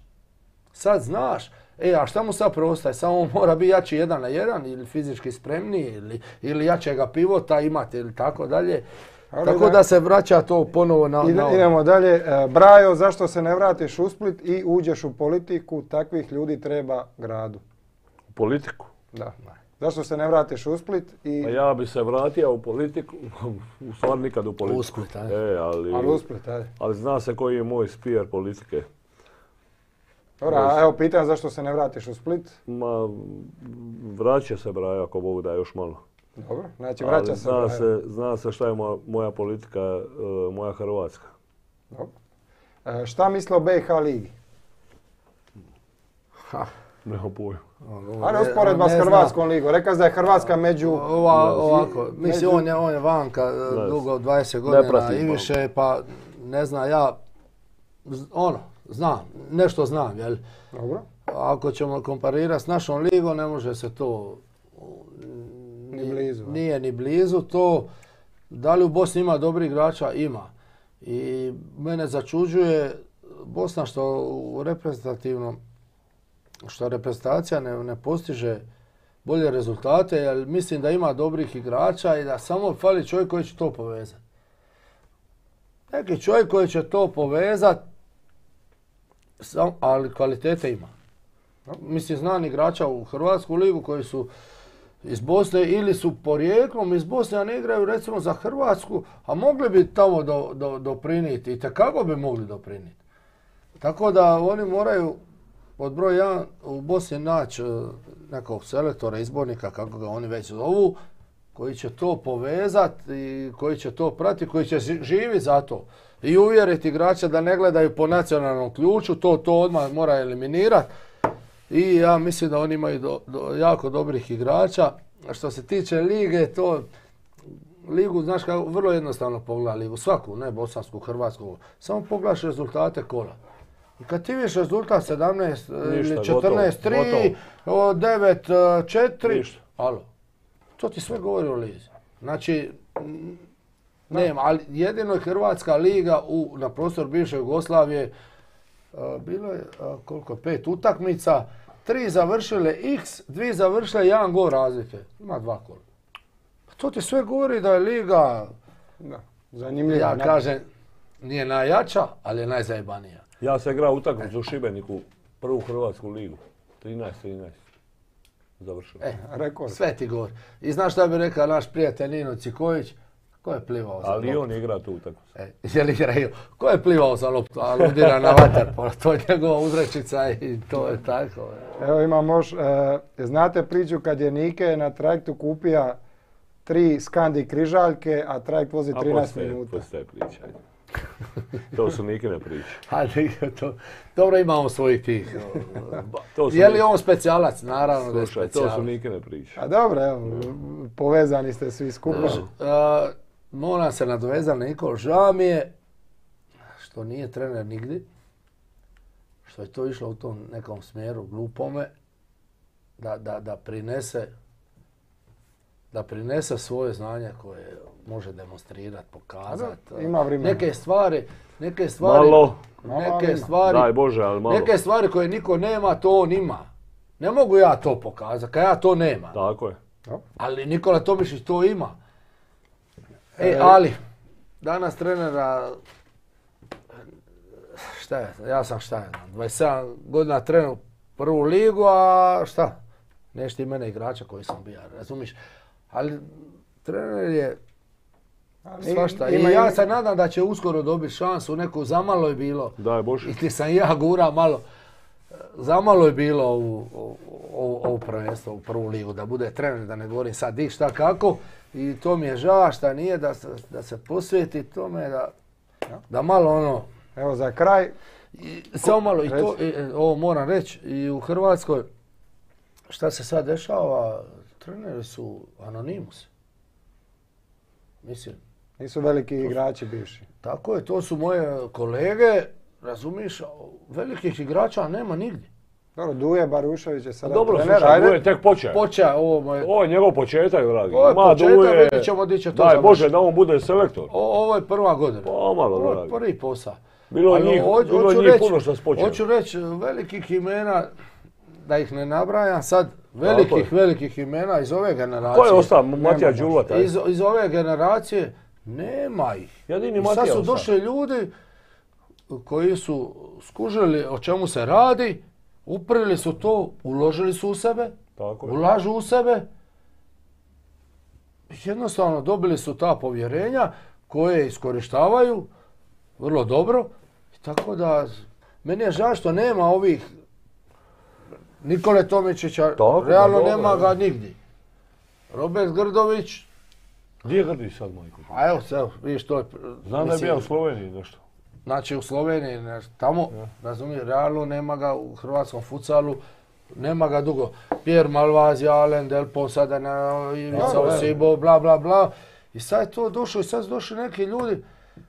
znaš. A šta mu sad preostaje? Samo mora biti jači 1 na 1 ili fizički spremniji ili jačega pivota imati ili tako dalje. Tako da se vraća to ponovo na... Idemo dalje. Brajo, zašto se ne vratiš u Split i uđeš u politiku? Takvih ljudi treba gradu. U politiku? Da. Zašto se ne vratiš u Split i... Ja bi se vratio u politiku, u stvari nikad u politiku. U Split, ajde. Ali u Split, ajde. Ali zna se koji je moj smjer politike. Dobro, evo pitam zašto se ne vratiš u Split? Vraća se Brajo ako Bog da još malo. Dobro, znači vraća se Brajo. Zna se šta je moja politika, moja Hrvatska. Dobro. Šta misle o BiH ligi? Nema pojma. Ali usporedba s Hrvatskom ligom. Rekao da je Hrvatska među... Ovako, mislim on je vanka dugo 20 godina i više, pa ne znam, ja znam, nešto znam, jel? Dobro. Ako ćemo komparirati s našom ligom, ne može se to... Ni blizu. Nije ni blizu to. Da li u Bosni ima dobrih igrača? Ima. I mene začuđuje Bosna što u reprezentativnom, što reprezentacija ne postiže bolje rezultate, jer mislim da ima dobrih igrača i da samo fali čovjek koji će to povezati. Neki čovjek koji će to povezati, ali kvalitete ima. Mislim, znam igrača u Hrvatsku ligu koji su iz Bosne ili su porijeklom iz Bosne, a ne igraju recimo za Hrvatsku, a mogli bi tamo doprinijeti, i tekako bi mogli doprinijeti. Tako da oni moraju od broj 1 u Bosni naći nekog selektora, izbornika, kako ga oni već zovu, koji će to povezati i koji će to pratiti, koji će živjeti za to. I uvjeriti igrača da ne gledaju po nacionalnom ključu, to odmah mora eliminirati. I ja mislim da oni imaju jako dobrih igrača. A što se tiče lige, ligu, znaš kako, vrlo jednostavno pogleda ligu, svaku, ne bosansku, hrvatsku, samo pogledaš rezultate kola. I kad ti vidiš rezultat 17 ili 14-3, 9-4, alo, to ti sve govori o lizi. Znači, nema, ali jedino je Hrvatska liga na prostoru bivše Jugoslavije, bilo je koliko, 5 utakmica, 3 završile X, 2 završile 1 gol razlike. Ima 2 kola. Pa to ti sve govori da je liga, zanimljiva. Ja kažem, nije najjača, ali je najzajebanija. Ja sam igrao utakmicu u Šibeniku, prvu Hrvatsku ligu. 13-13. Završio. Rekord. Sve ti govori. I znaš šta bi rekao naš prijatelj Nino Ciković? Ko je plivao za loptu? Ali on igra tu utakmicu. Je li igrao? Ko je plivao za loptu? Aludira na vaterpolo. To je njegova uzrečica i to je tako. Evo imamo još, znate priču kad je Nike na trajektu kupija 3 Skandi križaljke, a trajekt vozi 13 minuta. Postoje priča. To su Nikine priče. Dobro, imamo svojih tih. Je li on specijalac? Naravno da je specijalac. To su Nikine priče. A dobro, evo, povezani ste svi skupa. Moram se nadovezati na Nikolu. Žao mi je što nije trener nigdje, što je to išlo u tom nekom smjeru glupome, da prinese svoje znanje koje može demonstrirati, pokazati. Ima vremena. Neke stvari koje niko nema, to on ima. Ne mogu ja to pokazati, kad ja to nemam. Tako je. Ali Nikola Tomišić to ima. Ali, danas trenera, ja sam 27 godina trener prvu ligu, a šta? Neš ti mene igrača koji sam bio, razumiš? Ali trener je svašta. I ja se nadam da će uskoro dobiti šansu, neku zamalo je bilo. Daj Bože. I ti sam ja gura malo. Zamalo je bilo ovo prvenstvo u prvu ligu, da bude trener, da ne govorim sad di šta kako. I to mi je žao šta nije, da se posvijeti tome, da malo ono... Evo za kraj... Samo malo, i to, ovo moram reći, i u Hrvatskoj, šta se sad dešava, treneri su anonimusi. Mislim... Nisu veliki igrači bivši. Tako je, to su moje kolege, razumiš, velikih igrača nema nigdje. Dobro, Duje Barušević je sada trener. Dobro, slušaj, Duje tek počeo. Ovo je njegov početak, dragi. Ovo je početak, vidit ćemo di će to završiti. Daj Bože da on bude selektor. Ovo je prva godina. Pomalo, dragi. Ovo je prvi posao. Bilo njih puno što spočeo. Hoću reći velikih imena, da ih ne nabrajam sad, velikih imena iz ove generacije. Ko je ostao? Matija Đulva taj? Iz ove generacije nema ih. Jedini Matija sad su došli ljudi koji su skužili o čemu se radi, uprili su to, uložili su u sebe, ulažu u sebe. Jednostavno dobili su ta povjerenja koje iskorištavaju vrlo dobro. Tako da, meni je žao što nema ovih Nikole Tomičića, realno nema ga nigdje. Robert Grdović. Gdje je Grdić sad, majko? A evo, vidiš to je... Znam da je bio u Sloveniji nešto. Znači u Sloveniji, tamo, razumije, realno nema ga u hrvatskom futsalu. nema ga dugo. Pierre Malvazi, Alen Delpo, sada na Ivica Osibo, bla bla bla. I sad je to došlo i sad su došli neki ljudi,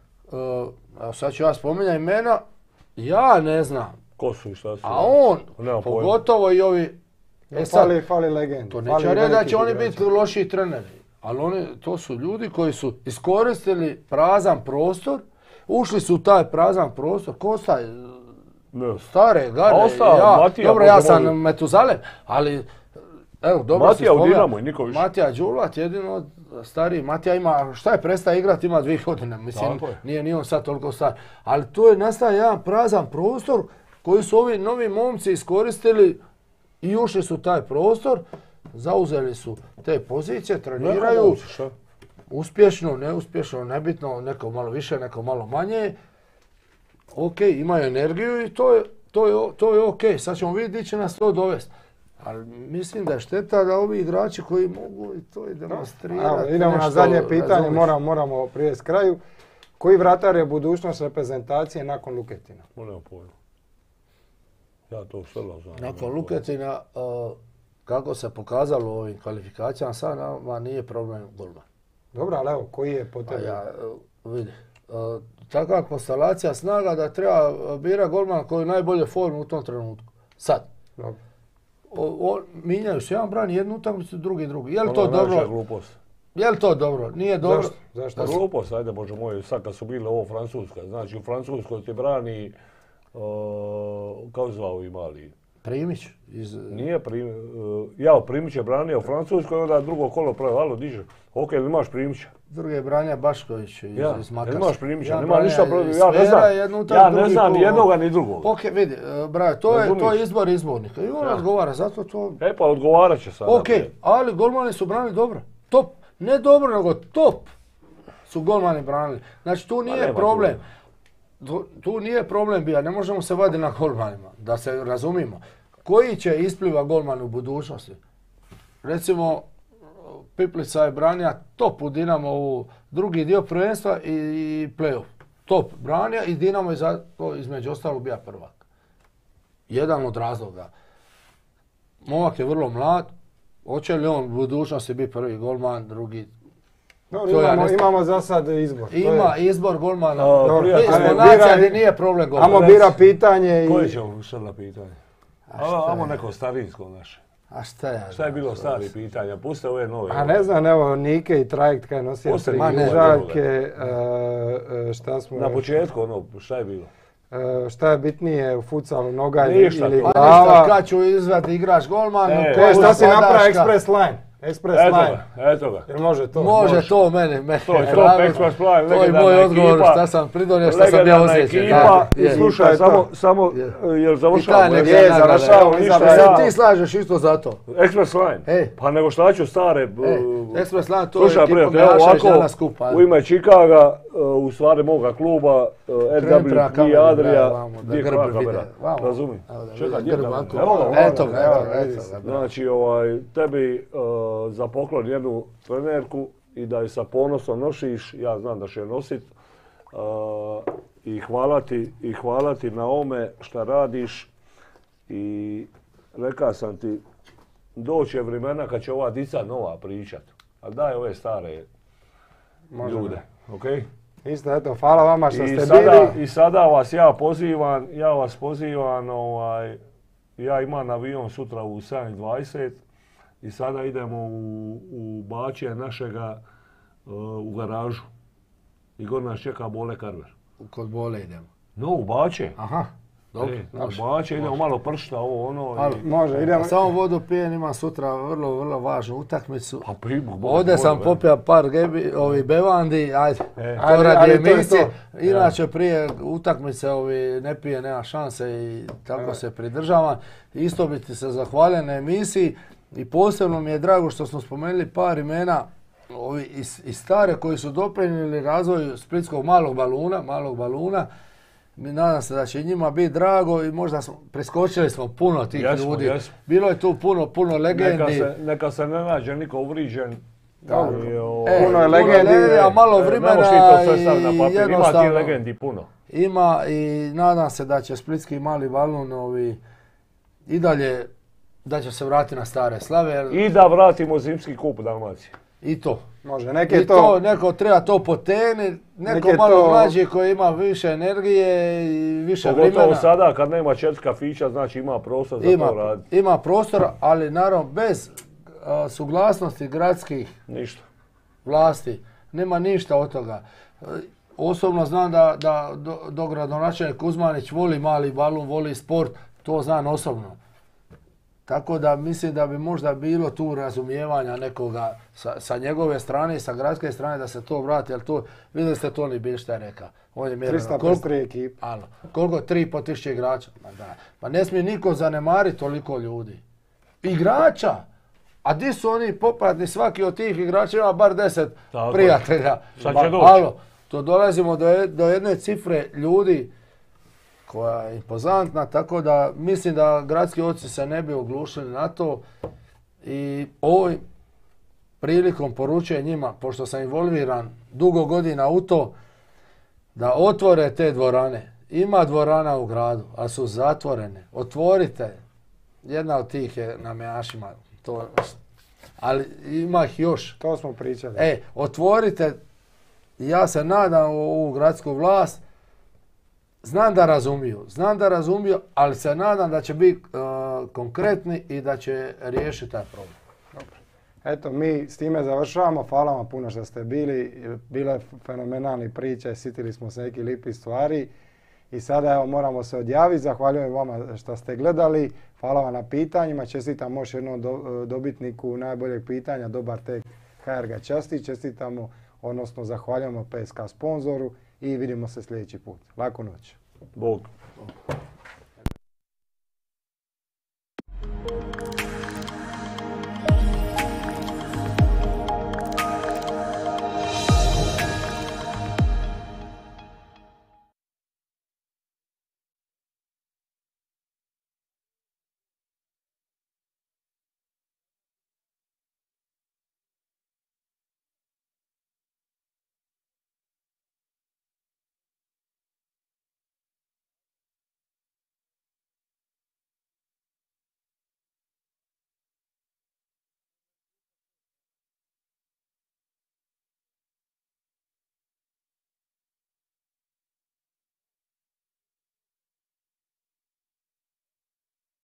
sad ću ja spominjati imena, ja ne znam. Ko su i šta su? A on, pogotovo i ovi... Fali legend. To neće reći da će oni biti lošiji treneri. Ali to su ljudi koji su iskoristili prazan prostor, ušli su u taj prazan prostor, ko ostaje? Stare, Gare, dobro ja sam Metuzalem, ali evo dobro se spominja. Matija Đulat, jedino od stariji. Matija ima, šta je prestaje igrati, ima 2 godine, mislim, nije ni on sad toliko star. Ali tu je nastao jedan prazan prostor koji su ovi novi momci iskoristili i ušli su u taj prostor, zauzeli su te pozicije, treniraju, uspješno, neuspješno, nebitno, neko malo više, neko malo manje. Ok, imaju energiju i to je ok, sad ćemo vidjeti gdje će nas to dovesti. Ali mislim da je šteta da ovi igrači koji mogu i to i demonstrirati. Idemo na zadnje pitanje, moramo prije kraju. Koji vratar je budućnost reprezentacije nakon Luketina? Moram pojma. Ja to vrlo znam. Nakon Luketina, kako se pokazalo u ovim kvalifikacijama, sad nama nije problem golman. Dobro, ali evo, koji je po tebi? Vidi, takva konstelacija snaga da treba bira golman koji je najbolje forme u tom trenutku. Sad. Dobro. Minjaju se, jedan brani jednu utakmicu, drugi. Je li to dobro? Glupost. Je li to dobro? Nije dobro. Zašto? Glupost, ajde Bože moj, sad kad su bile ovo Francuska. Znači u Francuskoj ti brani, kako zvao imali? Primić? Nije Primić, Primić je branio u Francuskoj, onda drugo kolo pravi, alo diže. Ok, ili imaš Primića? Drugi je Branja Bašković iz Makarske. Imaš Primića, nema ništa protiv, ja ne znam ni jednoga ni drugog. Ok, vidi, Brajo, to je izbor izbornika i on odgovara, zato to... Pa odgovarat će sada. Ok, ali golmani su branili dobro, top, ne dobro, nego top su golmani branili. Znači tu nije problem. Tu nije problem bio, ne možemo se vaditi na golmanima, da se razumimo. Koji će ispliva golman u budućnosti? Recimo, Piplica je branija top u Dinamo u drugi dio prvenstva i play-off. Top branija i Dinamo je zato između ostalog bio prvak. Jedan od razloga. Momak je vrlo mlad, hoće li on u budućnosti biti prvi golman, drugi... Imamo za sad izbor. Ima izbor golmana. Izbonacija gdje nije problem golmana. Amo bira pitanje i... Koje ćemo sad na pitanje? Amo neko starinsko naše. A šta je bilo stari pitanja? Puste ove nove. A ne znam, evo Nike i Trajekt kaj nosio križake, šta smo... Na početku šta je bilo? Šta je bitnije u futsalu, noga ili glava? Pa ništa, kad ću izvati igrač golman, šta si napravio Express Line? Express Line. Eto ga. Jer može to? Može to mene. To je top Express Line, to je moj odgovor, šta sam pridonio, šta sam ja osjećao. I slušaj, samo, jer završavamo. Završavamo. Ti slažeš isto za to. Express Line? Pa nego šta ću stare... Express Line, to je ekipa Mejaša i Žena skupa. U ime Čikaga, u stvari moga kluba, RWP Adria, gdje je kamera? Razumijem. Eto ga. Znači, tebi za poklon jednu trenerku i da je sa ponosom nosiš, ja znam da će je nosit, i hvala ti na ome šta radiš i rekao sam ti, doće vremena kad će ova dica nova pričat, ali daj ove stare ljude, ok? Isto, eto, hvala vama što ste bili. I sada vas ja pozivam, ja imam avion sutra u 7:20 i sada idemo u Bačje našega u garažu. I gore nas čeka Bole Karver. Kod Bole idemo? No, u Bačje. Aha. Dobro. U Bačje idemo malo pršta, ovo ono. Može, idemo. Samo vodu pijem, imam sutra vrlo važnu utakmicu. Pa primu. Ovdje sam popio par bevandi, ajde. To radi emisije. Inače prije utakmice ne pije, nema šanse i tako se pridržavam. Isto bi ti se zahvalio na emisiji i posebno mi je drago što smo spomenuli par imena iz stare koji su doprinijeli razvoju splitskog malog baluna. Nadam se da će njima biti drago i možda preskočili smo puno tih ljudi. Bilo je tu puno legendi. Neka se ne nađe niko uvriđen. Puno je legendi, a malo vremena i jednostavno. Ima ti legendi puno. Ima i nadam se da će splitski mali balun i dalje da će se vratiti na stare slave. I da vratimo zimski kup u Dalmaciji. I to. Može, neko treba to potegni, neko neke malo mlađi koji ima više energije i više vremena. Pogotovo sada kad nema 4 kafića, znači ima prostor za to raditi. Ima prostor, ali naravno bez suglasnosti gradskih vlasti nema ništa od toga. Osobno znam da dogradonačelnik Kuzmanić voli mali balun, voli sport, to znam osobno. Tako da mislim da bi možda bilo tu razumijevanja nekoga sa njegove strane i sa gradske strane da se to vrati, ali to, vidjeli ste Toni Bilić šta je rekao. On je mjereno, 353 ekipa. Koliko? 3.500 igrača. Pa ne smije niko zanemariti toliko ljudi. Igrača! A di su oni popratni, svaki od tih igrača ima bar 10 prijatelja. Sad će doći. To dolazimo do jedne cifre ljudi koja je impozantna, tako da mislim da gradski oci se ne bi oglušili na to i ovoj prilikom poručujem njima, pošto sam involviran dugo godina u to, da otvore te dvorane. Ima dvorana u gradu, a su zatvorene. Otvorite. Jedna od tih je na Mejašima. Ali ima ih još. To smo pričali. Otvorite. Ja se nadam u ovu gradsku vlast. Znam da razumiju, ali se nadam da će biti konkretni i da će riješiti taj problem. Dobro. Eto, mi s time završavamo. Hvala vam puno što ste bili. Bile fenomenalne priče, sitili smo se nekih lipih stvari. I sada evo, moramo se odjaviti. Zahvaljujem vama što ste gledali. Hvala vam na pitanjima. Čestitam još jednom dobitniku najboljeg pitanja. Dobar tek HR ga časti. Čestitamo, odnosno zahvaljujemo PSK sponzoru i vidimo se sljedeći put. Laku noć. Bog.